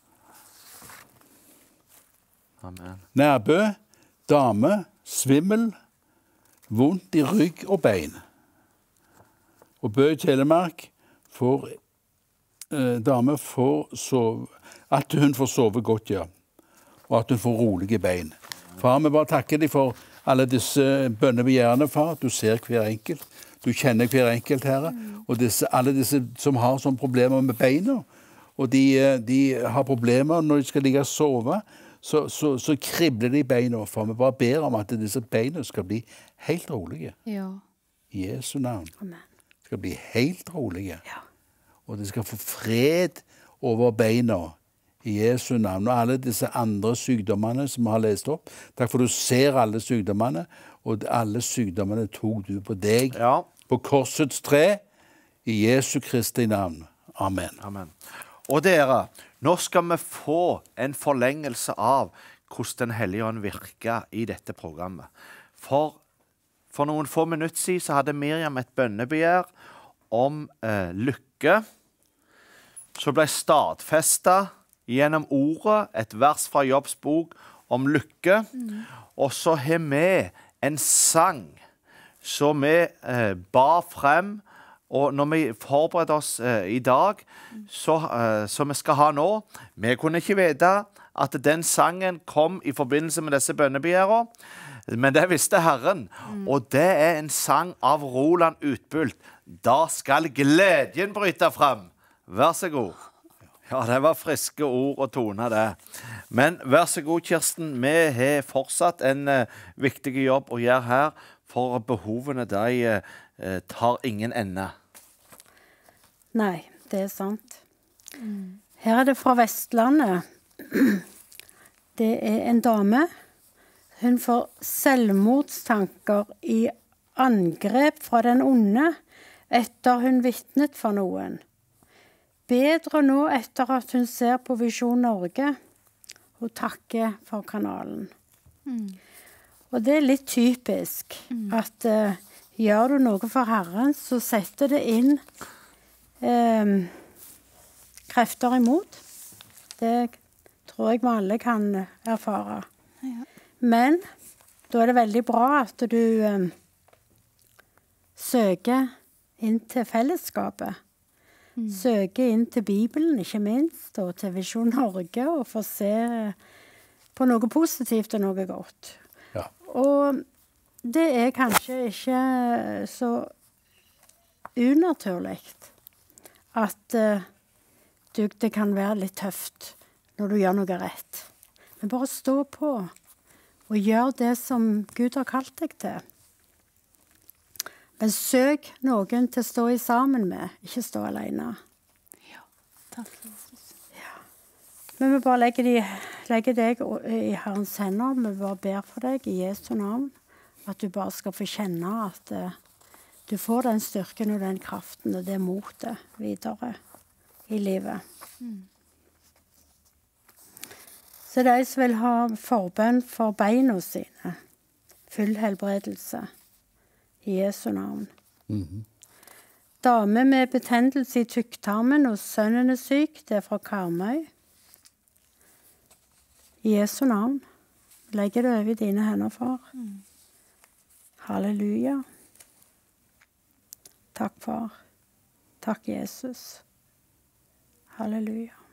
Amen. Nærbø, dame, svimmel, vondt i rygg og bein. Og Bø i Telemark får eh, dame får sove, at hun får sove godt, ja. Og at hun får rolige bein. Far, vi bare takker deg for alle disse bønnebegjærene, far. Du ser hver enkelt. Du kjenner hver enkelt, Herre. Og disse, alle disse som har sånne problemer med beina, og de, de har problemer når de skal ligge og sove, så, så, så kribler det i beina, for vi bare ber om at disse beina skal bli helt rolige. Ja. I Jesu navn. Amen. Skal bli helt rolige. Ja. Og de skal få fred over beina i Jesu navn. Og alle disse andre sykdommene som vi har lest opp. Takk for du ser alle sykdommene, og alle sykdommene tok du på deg. Ja. På korsets tre, i Jesu Kristi navn. Amen. Amen. Og dere, nå skal vi få en forlengelse av hvordan Den hellige ånd virker i dette programmet. For, for noen få minutter siden så hadde Miriam et bønnebegjær om eh, lykke, som ble stadfestet gjennom ordet, et vers fra Jobbs bok om lykke. Mm. Og så har vi en sang som vi eh, ba frem, og når vi forbereder oss eh, i dag, så, eh, som vi skal ha nå, vi kunne ikke vite at den sangen kom i forbindelse med disse bønnebegjærene, men det visste Herren. Mm. Og det er en sang av Roland Utbult. Da skal gleden bryte frem. Vær så god. Ja, det var friske ord og toner det. Men vær så god, Kirsten. Vi har fortsatt en uh, viktig jobb å gjøre her, for behovene de uh, tar ingen ende. Nei, det er sant. Mm. Her er det fra Vestlandet. Det er en dame. Hun får selvmordstanker i angrep fra den onde etter hun vitnet for noen. Bedre nå etter at hun ser på Visjon Norge og takker for kanalen. Mm. Og det er litt typisk mm. at uh, gjør du noe for Herren, så setter det inn um, krefter imot. Det tror jeg vi alle kan erfare. Ja. Men da er det veldig bra at du um, søker inn til fellesskapet. Mm. Søker inn til Bibelen, ikke minst, og til Visjon Norge, og får se på noe positivt og noe godt. Ja. Og det er kanskje ikke så unaturlig at uh, du, det kan være litt tøft når du gjør noe rett. Men bare stå på og gjør det som Gud har kalt deg til. Men søk noen til å stå i sammen med, ikke stå alene. Ja, takk Jesus. Ja. Men vi bare legger, de, legger deg i Herrens hender, vi bare ber for deg i Jesu navn, at du bare skal få kjenne at uh, du får den styrken og den kraften og det motet videre i livet. Mm. Så de som vil ha forbønn for beina sine, full helbredelse, i Jesu navn. Mm-hmm. Dame med betennelse i tykktarmen og sønnen er syk, det er fra Karmøy. I Jesu navn. Legger det over i dine hender, far. Mm. Halleluja. Takk, far. Takk, Jesus. Halleluja.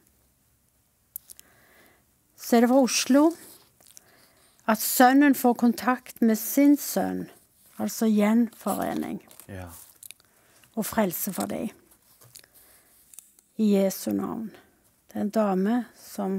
Så er det fra Oslo at sønnen får kontakt med sin sønn, altså gjenforening, ja. Og frelse for dem. I Jesu navn. Det er en dame som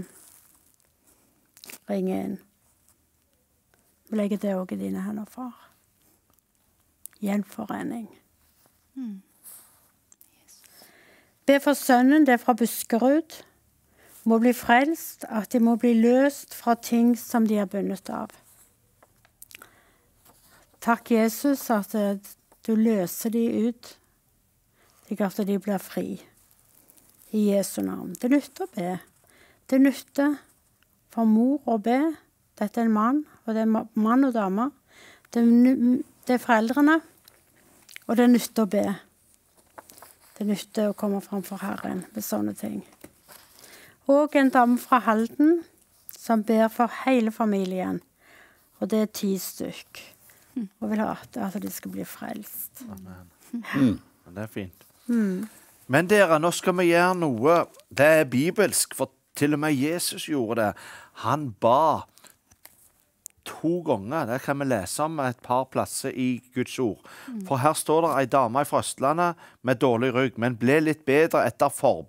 ringer inn. Vi legger det også i dine hender, far. Gjenforening. Mm. Yes. Be for sønnen, det er fra Buskerud. Må bli frelst, at de må bli løst fra ting som de er bundet av. Takk, Jesus, at du løser de ut, slik at de blir fri. I Jesu navn. Det nytter å be. Det nytter for mor å be. Dette er en mann, og det er mann og dame. Det, det er foreldrene, og det nytter å be. Det nytter å komme fram for Herren med sånne ting. Og en dame fra Halden som ber for hele familien. Og det er ti stykk. Og vil ha at de skal bli frelst. Amen. Mm. Det er fint. Mm. Men dere, nå skal vi gjøre noe. Det er bibelsk, for til og med Jesus gjorde det. Han ba to ganger. Det kan vi lese om et par plasser i Guds ord. For her står det en dame i Østlandet med dårlig rygg, men ble litt bedre etter forbønn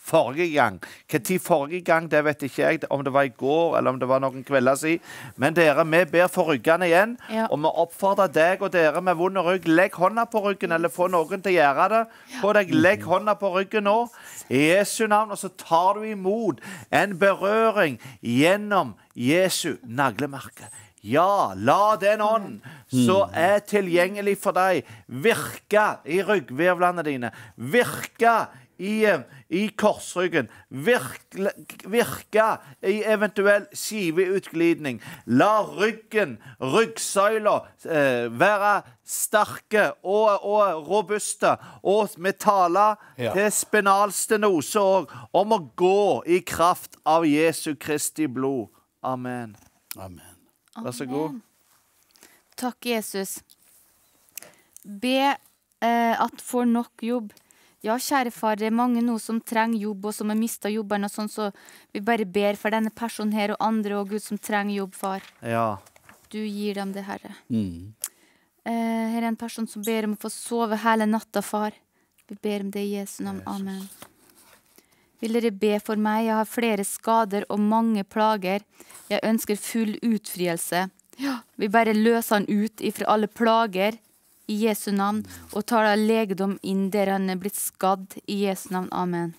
forrige gang. Hva tid forrige gang, det vet ikke jeg, om det var i går, eller om det var noen kvelder siden. Men dere, vi ber for ryggene igjen, Ja. og vi oppfordrer deg og dere med vond rygg, legg hånda på ryggen, eller få noen til å gjøre det. Få deg, legg hånda på ryggen nå, i Jesu navn, og så tar du imot en berøring gjennom Jesu naglemerke. Ja, la den ånd som er tilgjengelig for deg virke i ryggvirvlene dine, virke i, i korsryggen, virke, virke i eventuell skiveutglidning. La ryggen, ryggsøyla, eh, være sterke og, og robuste, og vi taler Ja. til spinalstenose også, om å gå i kraft av Jesu Kristi blod. Amen. Amen. Vær så god. Takk, Jesus. Be eh, at får nok jobb. Ja, kjære far, det er mange nå som trenger jobb, og som har mistet jobbene, og sånn, så vi bare ber for denne personen her, og andre, og Gud som trenger jobb, far. Ja. Du gir dem det, Herre. Mm. Eh, her er en person som ber om å få sove hele natta, far. Vi ber om det i Jesu navn. Amen. Vil dere be for meg? Jeg har flere skader og mange plager. Jeg ønsker full utfrielse. Ja, vi bare løser han ut ifra alle plager i Jesu navn, og tar da legedom inn der han er blitt skadd i Jesu navn. Amen.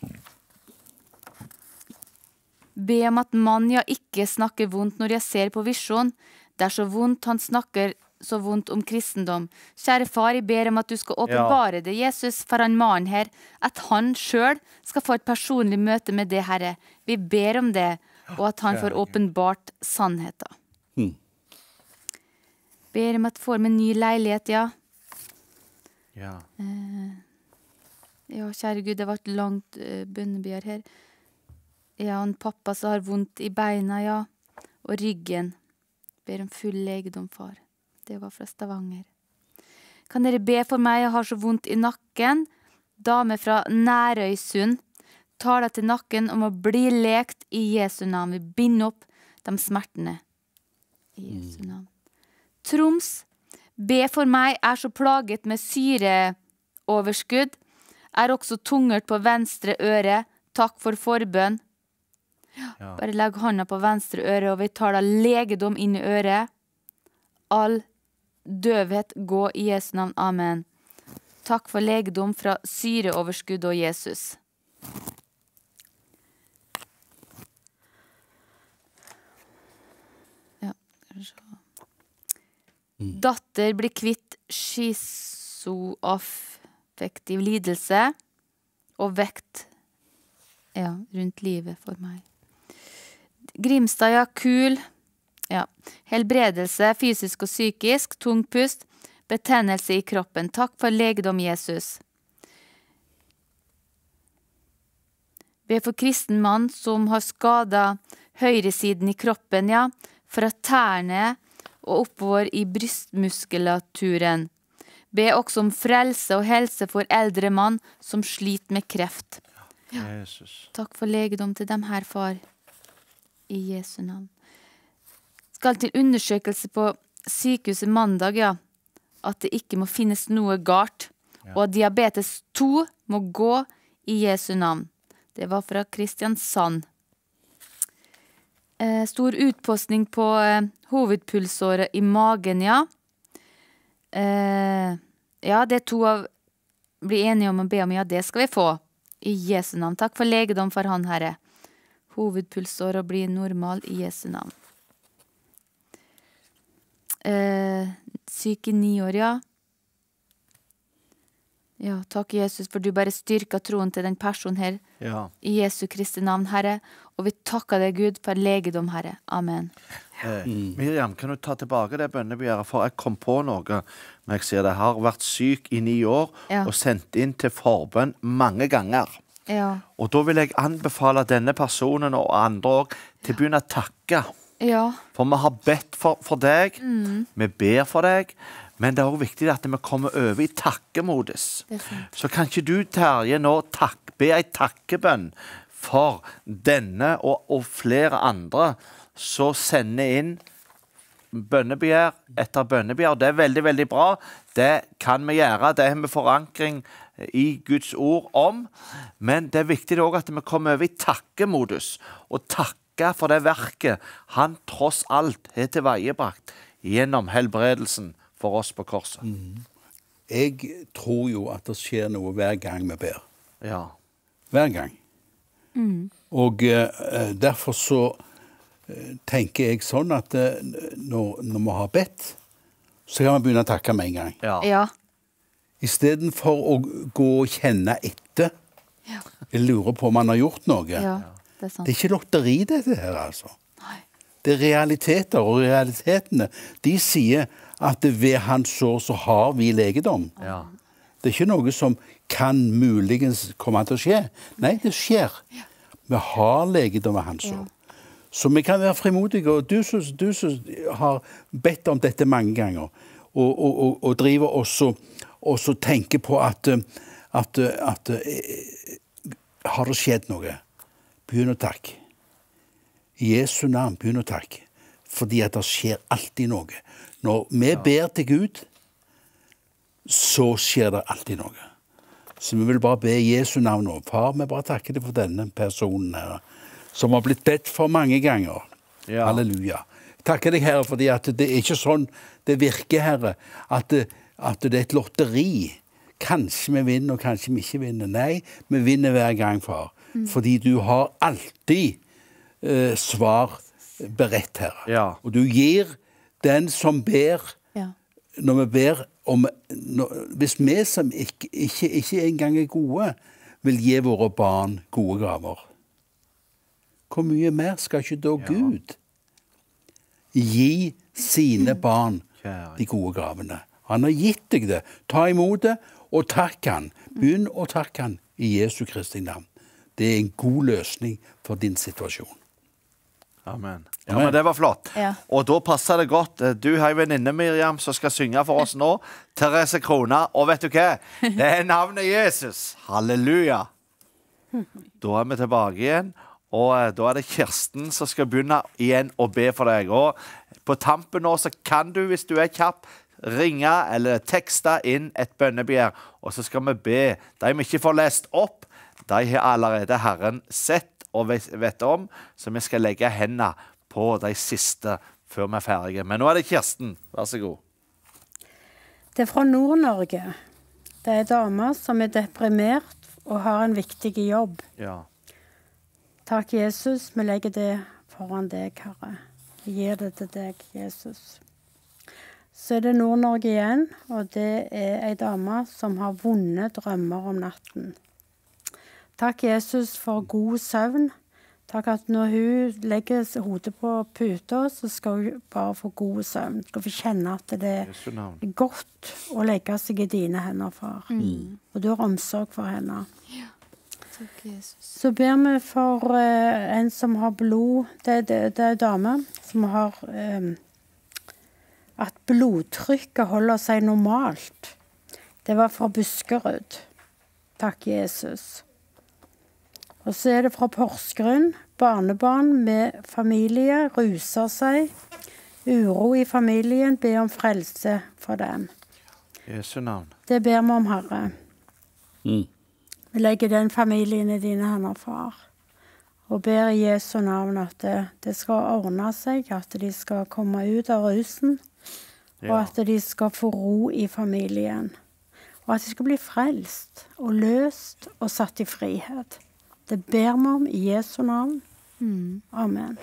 Be om at mann ja ikke snakker vondt når jeg ser på visjon. Det er så vondt han snakker så vondt om kristendom. Kjære far, jeg ber om at du skal åpenbare det, Jesus, for han mannen her, at han selv skal få et personlig møte med det, Herre. Vi ber om det, og at han får åpenbart sannheten. Mm. Ber om at får med ny leilighet, ja. Ja. Eh, ja, kjære Gud, det var et langt uh, bønnebier her. Ja, en pappa som har vondt i beina, ja, og ryggen. Ber om full legedom, far. Det var fra Stavanger. Kan dere be for meg? Jeg har så vondt i nakken. Dame fra Nærøysund taler til nakken om å bli lekt i Jesu navn. Vi binder opp de smertene i Jesu navn. Troms, be for meg, er så plaget med syreoverskudd. Er også tungert på venstre øre. Takk for forbønn. Ja. Bare legg hånda på venstre øre, og vi tar da legedom inn i øret. All døvhet gå i Jesu navn. Amen. Takk for legedom fra syreoverskudd og Jesus. Ja, datter blir kvitt schizoaffektiv lidelse og vekt ja, rundt livet for meg. Grimstad, ja, kul. Ja. Helbredelse, fysisk og psykisk, tung pust, betennelse i kroppen. Takk for legedom, Jesus. Be for kristen mann som har skadet høyresiden i kroppen, ja, fra tærne og oppover i brystmuskulaturen. Be også om frelse og helse for eldre mann som sliter med kreft. Ja. Jesus. Takk for legedom til dem her, far. I Jesu navn. Skal til undersøkelse på sykehuset mandag, ja. At det ikke må finnes noe galt. Ja. Og diabetes to må gå i Jesu navn. Det var fra Kristiansand. Eh, stor utpostning på eh, hovedpulsåret i magen, ja. Eh, ja, det to av blir enige om å be om, ja, det skal vi få. I Jesu navn. Takk for legedom for han, Herre. Hovedpulsåret blir normal i Jesu navn. Eh, syke ni år, ja. Ja, takk Jesus, for du bare styrker troen til den personen her. Ja. I Jesu Kristi navn, Herre. Og vi takker deg, Gud, for legedom, Herre. Amen. Eh, Miriam, kan du ta tilbake det bønnebegjæret? For jeg kom på noe. Men jeg sier det har vært syk i ni år Ja. og sendt inn til forbønn mange ganger. Ja. Og da vil jeg anbefale denne personen og andre også til å begynne å takke. Ja. For vi har bedt for, for deg, vi ber for deg, men det er også viktig at vi kommer over i takkemodus. Det er sant. Så kan ikke du, Terje, nå takk, be en takkebønn for denne og, og flere andre som sender inn bønnebegjær etter bønnebegjær. Det er veldig, veldig bra. Det kan vi gjøre. Det har vi forankring i Guds ord om. Men det er viktig også at vi kommer over i takkemodus, og takke for det verket han tross alt har tilveiebrakt gjennom helbredelsen for oss på korset. Mm. Jeg tror jo at det skjer noe hver gang vi ber. Ja. Hver gang. Mm. Og eh, derfor så eh, tenker jeg sånn at eh, når, når vi har bedt, så kan vi begynne å takke med en gang. Ja. Ja. I stedet for å gå og kjenne etter. Ja. Jeg lurer på om han har gjort noe. Ja, det er sant. Det er ikke lotteri dette her, altså. Nei. Det er realiteter, og realitetene, de sier at ved hans sår så har vi legedom. Ja. Det er ikke noe som kan muligens komme til å skje. Nei, det skjer. Vi har legedom ved hans sår. Så vi kan være frimodige, og du som, du som har bedt om dette mange ganger, og, og, og, og driver også, også tenker på at, at, at, at har det skjedd noe? Begynn å takke. I Jesu navn, begynn å takke. Fordi at det skjer alltid noe. Når vi ber til Gud, så skjer det alltid noe. Så vi vil bare be i Jesu navn nå. Far, vi bare takker deg for denne personen her, som har blitt bedt for mange ganger. Ja. Halleluja. Takker deg, Herre, fordi at det er ikke sånn det virker, Herre, at det, at det er et lotteri. Kanskje vi vinner, og kanskje vi ikke vinner. Nei, vi vinner hver gang, far. Mm. Fordi du har alltid eh, svar beredt, Herre. Ja. Og du gir den som ber, Ja. når vi ber om, når, hvis vi som ikke, ikke, ikke engang er gode, vil gi våre barn gode gaver. Hvor mye mer skal ikke da Gud gi sine barn Kjære. de gode gavene? Han har gitt deg det. Ta imot det, og takk han. Begynn å takke han i Jesu Kristi navn. Det er en god løsning for din situasjon. Amen. Ja, men det var flott. Ja. Og da passer det godt. Du har en venninne, Miriam, som skal synge for oss nå. Therese Krona. Og vet du hva? Det er navnet Jesus. Halleluja. Da er vi tilbake igjen. Og da er det Kirsten som skal begynne igjen å be for deg. Og på tampen nå så kan du, hvis du er kjapp, ringe eller tekste inn et bønnebegjær. Og så skal vi be. De vi ikke får lest opp, de har allerede Herren sett og vet om, så vi skal legge hendene på de siste før vi er ferdige. Men nå er det Kirsten. Vær så god. Det er fra Nord-Norge. Det er en dame som er deprimert og har en viktig jobb. Ja. Takk, Jesus. Vi legger det foran deg, Herre. Vi gir det til deg, Jesus. Så er det Nord-Norge igjen, og det er en dame som har vonde drømmer om natten. Takk, Jesus, for god søvn. Takk at når hun legger hodet på puta, så skal hun bare få god søvn. Skal få kjenne at det er godt å legge seg i dine hender, far. Mm. Og du har omsorg for henne. Ja. Takk, Jesus. Så ber vi for uh, en som har blod. Det, det, det er en dame som har um, at blodtrykket holder seg normalt. Det var fra Buskerud. Takk, Jesus. Og så er det fra Porsgrunn. Barnebarn med familie ruser seg. Uro i familien. Be om frelse for dem. Jesu navn. Det ber vi om, Herre. Mm. Vi legger den familien i dine hender, far. Og ber i Jesu navn at det, det skal ordne seg, at de skal komme ut av rusen, og Ja. at de skal få ro i familien. Og at de skal bli frelst og løst og satt i frihet. Det ber vi om i Jesu navn. Mm. Amen.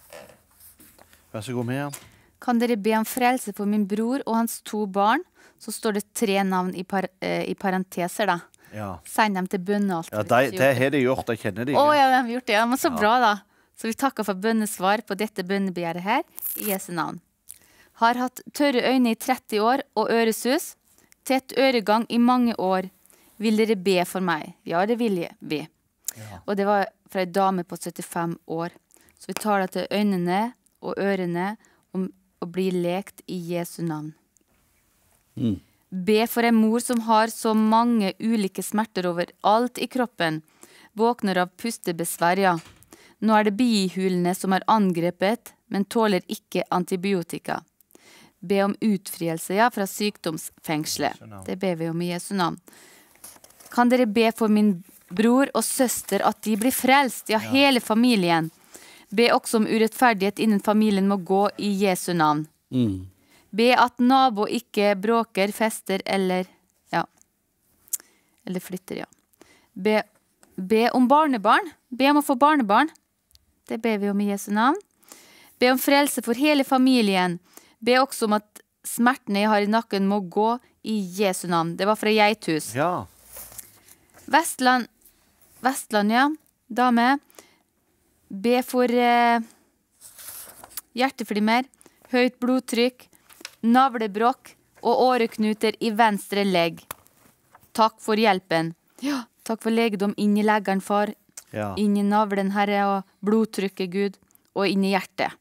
Vær så god, Miriam. Kan dere be om frelse for min bror og hans to barn? Så står det tre navn i, par, eh, i parenteser, da. Ja. Send dem til bønnealteret. Ja, de, det har de gjort. Jeg kjenner de. Å ja, de har gjort det. Ja, men så bra, da. Så vi takker for bønnesvar på dette bønnebegjæret her, i Jesu navn. Har hatt tørre øyne i tretti år og øresus. Tett øregang i mange år. Vil dere be for meg? Ja, det vil jeg be. Ja. Og det var fra en dame på syttifem år. Så vi tar det til øynene og ørene og, og blir lekt i Jesu navn. Mm. Be for en mor som har så mange ulike smerter over alt i kroppen. Våkner av pustebesvær, ja. Nå er det bihulene som er angrepet, men tåler ikke antibiotika. be om utfrielse, ja, fra sykdomsfengslet. Det ber vi om i Jesu navn. Kan dere be for min bror og søster at de blir frelst, ja, hele familien. Be også om urettferdighet innen familien må gå i Jesu navn. Mm. Be at nabo ikke bråker, fester eller, ja, eller flytter, ja. Be, be om barnebarn. Be om å få barnebarn. Det ber vi om i Jesu navn. Be om frelse for hele familien. Be også om at smertene jeg har i nakken må gå i Jesu navn. Det var fra Geithus. Ja. Vestland, Vestland, ja, dame. Be for eh, hjerteflimmer, høyt blodtrykk, navlebrokk og åreknuter i venstre legg. Takk for hjelpen. Ja, takk for legedom inn i leggeren, far. Ja. Inn i navlen, Herre, og blodtrykket, Gud, og inn i hjertet.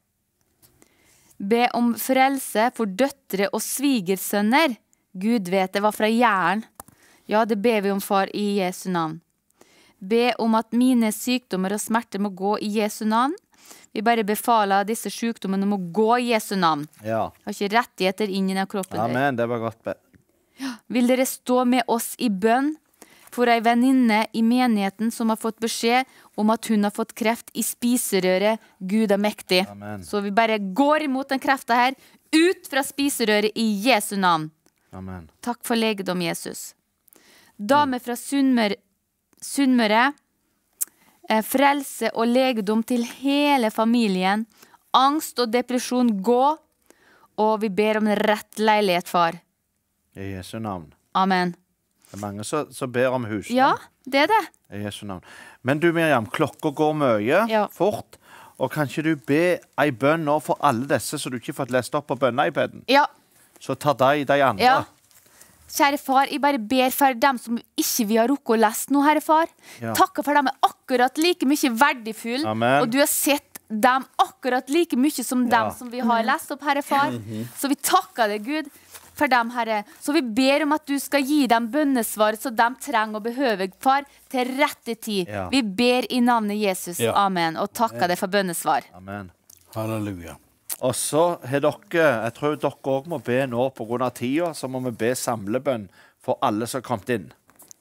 Be om frelse for døtre og svigersønner. Gud vet, det var fra Jæren. Ja, det ber vi om, far, i Jesu navn. Be om at mine sykdommer og smerter må gå i Jesu navn. Vi bare befaler disse sykdommene må gå i Jesu navn. Ja. Har ikke rettigheter inn i den kroppen. Amen, det var godt. Vil dere stå med oss i bønn for ei venninne i menigheten som har fått beskjed om at hun har fått kreft i spiserøret? Gud er mektig. Amen. Så vi bare går imot den kreften her, ut fra spiserøret i Jesu navn. Amen. Takk for legedom, Jesus. Dame fra Sunnmøre, Sunnmøre eh, frelse og legedom til hele familien. Angst og depresjon gå, og vi ber om rett leilighet, far. I Jesu navn. Amen. Det er mange som, som ber om husnavn. Ja, det er det. I Jesu navn. Men du, Miriam, klokka går mye, Ja. fort. Og kan ikke du be ei bønn nå for alle disse som du ikke har fått lest opp på bønne-iPaden? Ja, Så tar de de andre. ja. Kjære far, jeg bare ber for dem som ikke vi har rukket å lese nå, Herre far. Ja. Takker for dem er akkurat like mye verdifull, Amen. og du har sett dem akkurat like mye som dem Ja. som vi har lest opp, Herre far. Så vi takker deg, Gud, for dem, Herre. Så vi ber om at du skal gi dem bønnesvar som de trenger og behøver, far, til rette tid. Ja. Vi ber i navnet Jesus. Ja. Amen. Og takker deg for bønnesvar. Amen. Halleluja. Og så har dere, jeg tror dere også må be nå på grunn av tida, så må vi be samlebønn for alle som har kommet inn.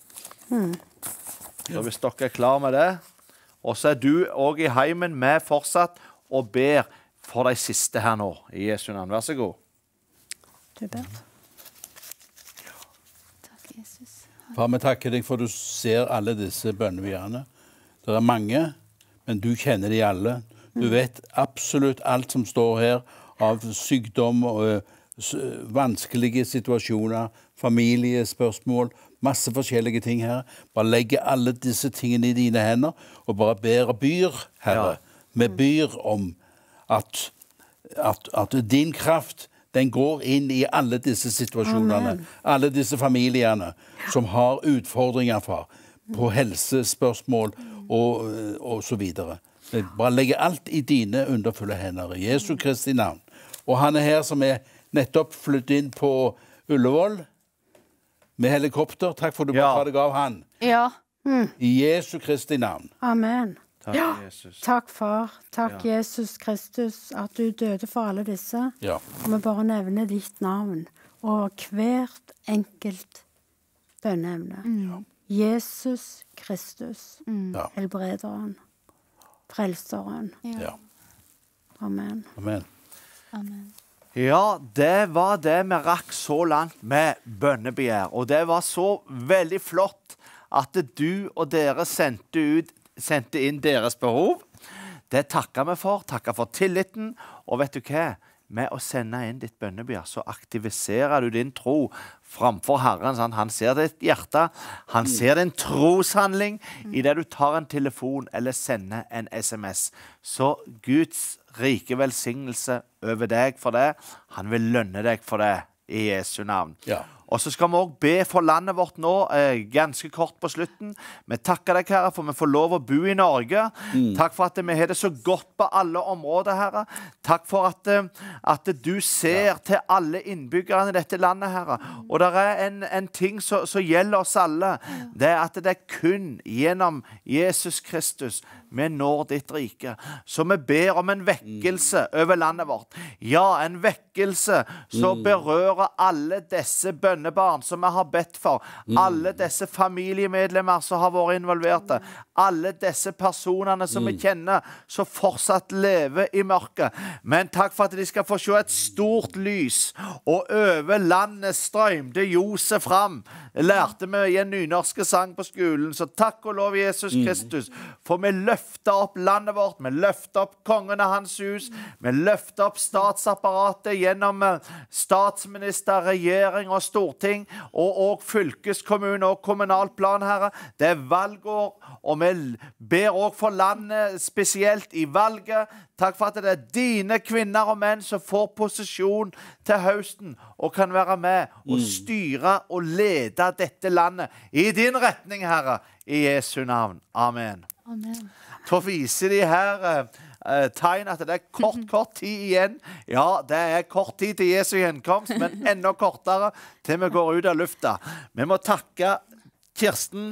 Så hvis dere er klar med det, og så er du også i heimen med fortsatt og ber for de siste her nå, i Jesu navn. Vær så god. Du ber. Takk, Jesus. Far, vi takker deg for du ser alle disse bønnevierne. Det er mange, men du kjenner de alle. Du vet absolutt alt som står her av sykdom og ø, s- vanskelige situasjoner, familiespørsmål, masse forskjellige ting her. Bare legge alle disse tingene i dine hender og bare ber og byr, Herre. Vi byr om at, at, at din kraft den går inn i alle disse situasjonene, Amen. alle disse familiene som har utfordringer, far, på helsespørsmål og, og så videre. Vi bare legger alt i dine underfulle hender, i Jesu Kristi navn. Og han er her som er nettopp flyttet inn på Ullevål med helikopter. Takk for du bare Ja. tar deg av han. Ja. I Jesu Kristi navn. Amen. Takk, Jesus. Takk, far. Takk, Jesus Kristus, at du døde for alle disse. Ja. Og vi bare nevner ditt navn og hvert enkelt bønneemne. Jesus Kristus, Ja. helbrederen, frelseren. Ja. Amen. Amen. Amen. Ja, det var det vi rakk så langt med bønnebegjær. Og det var så veldig flott at du og dere sendte, ut, sendte inn deres behov. Det takker vi for. Takker for tilliten. Og vet du hva? Med å sende inn ditt bønnebegjær, så aktiviserer du din tro framfor Herren. Sant? Han ser ditt hjerte. Han ser din troshandling i det du tar en telefon eller sender en S M S. Så Guds rike velsignelse over deg for det. Han vil lønne deg for det i Jesu navn. Ja. Og så skal vi også be for landet vårt nå, eh, ganske kort på slutten. Vi takker deg, Herre, for vi får lov å bo i Norge. Takk for at vi har det så godt på alle områder, Herre. Takk for at, eh, at du ser til alle innbyggerne i dette landet, Herre. Og det er en, en ting som gjelder oss alle. Det er at det er kun gjennom Jesus Kristus vi når ditt rike. Så vi ber om en vekkelse over landet vårt. Ja, en vekkelse som berører alle disse bønnebarn som vi har bedt for. Alle disse familiemedlemmer som har vært involverte. Alle disse personene som vi kjenner, som fortsatt lever i mørket. Men takk for at de skal få se et stort lys, og over landet strømte Josef fram. Lærte vi i en nynorske sang på skolen, så takk og lov Jesus Kristus, for vi løfter opp landet vårt, vi løfter opp kongen av hans hus, vi løfter opp statsapparatet gjennom statsminister, regjering og storting, og, og fylkeskommune og kommunalt plan, Herre. Det er valgår, og vi ber også for landet, spesielt i valget. Takk for at det er dine kvinner og menn som får posisjon til høsten, og kan være med og styre og lede dette landet i din retning, Herre, i Jesu navn. Amen. Amen. Så viser de her eh, tegn at det er kort, kort tid igjen. Ja, det er kort tid til Jesu gjenkomst, men enda kortere til vi går ut av lufta. Vi må takke Kirsten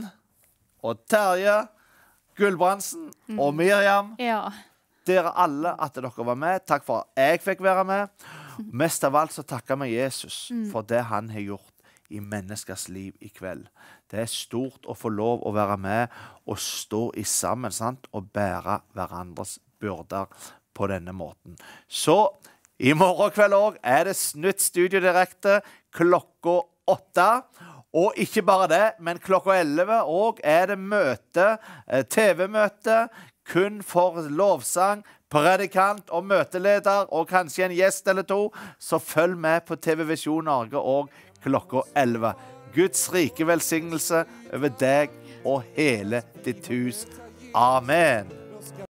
og Terje, Gulbrandsen og Miriam. Ja. Dere alle at dere var med. Takk for at jeg fikk være med. Mest av alt så takker vi Jesus for det han har gjort i menneskers liv i kveld. Det er stort å få lov å være med og stå i sammen, sant? Og bære hverandres byrder på denne måten. Så i morgen kveld også er det nytt studio direkte klokka åtte. Og ikke bare det, men klokka elleve også er det møte, T V-møte, kun for lovsang, predikant og møteleder, og kanskje en gjest eller to, så følg med på T V Visjon Norge og klokka elleve. Guds rike velsignelse over deg og hele ditt hus. Amen.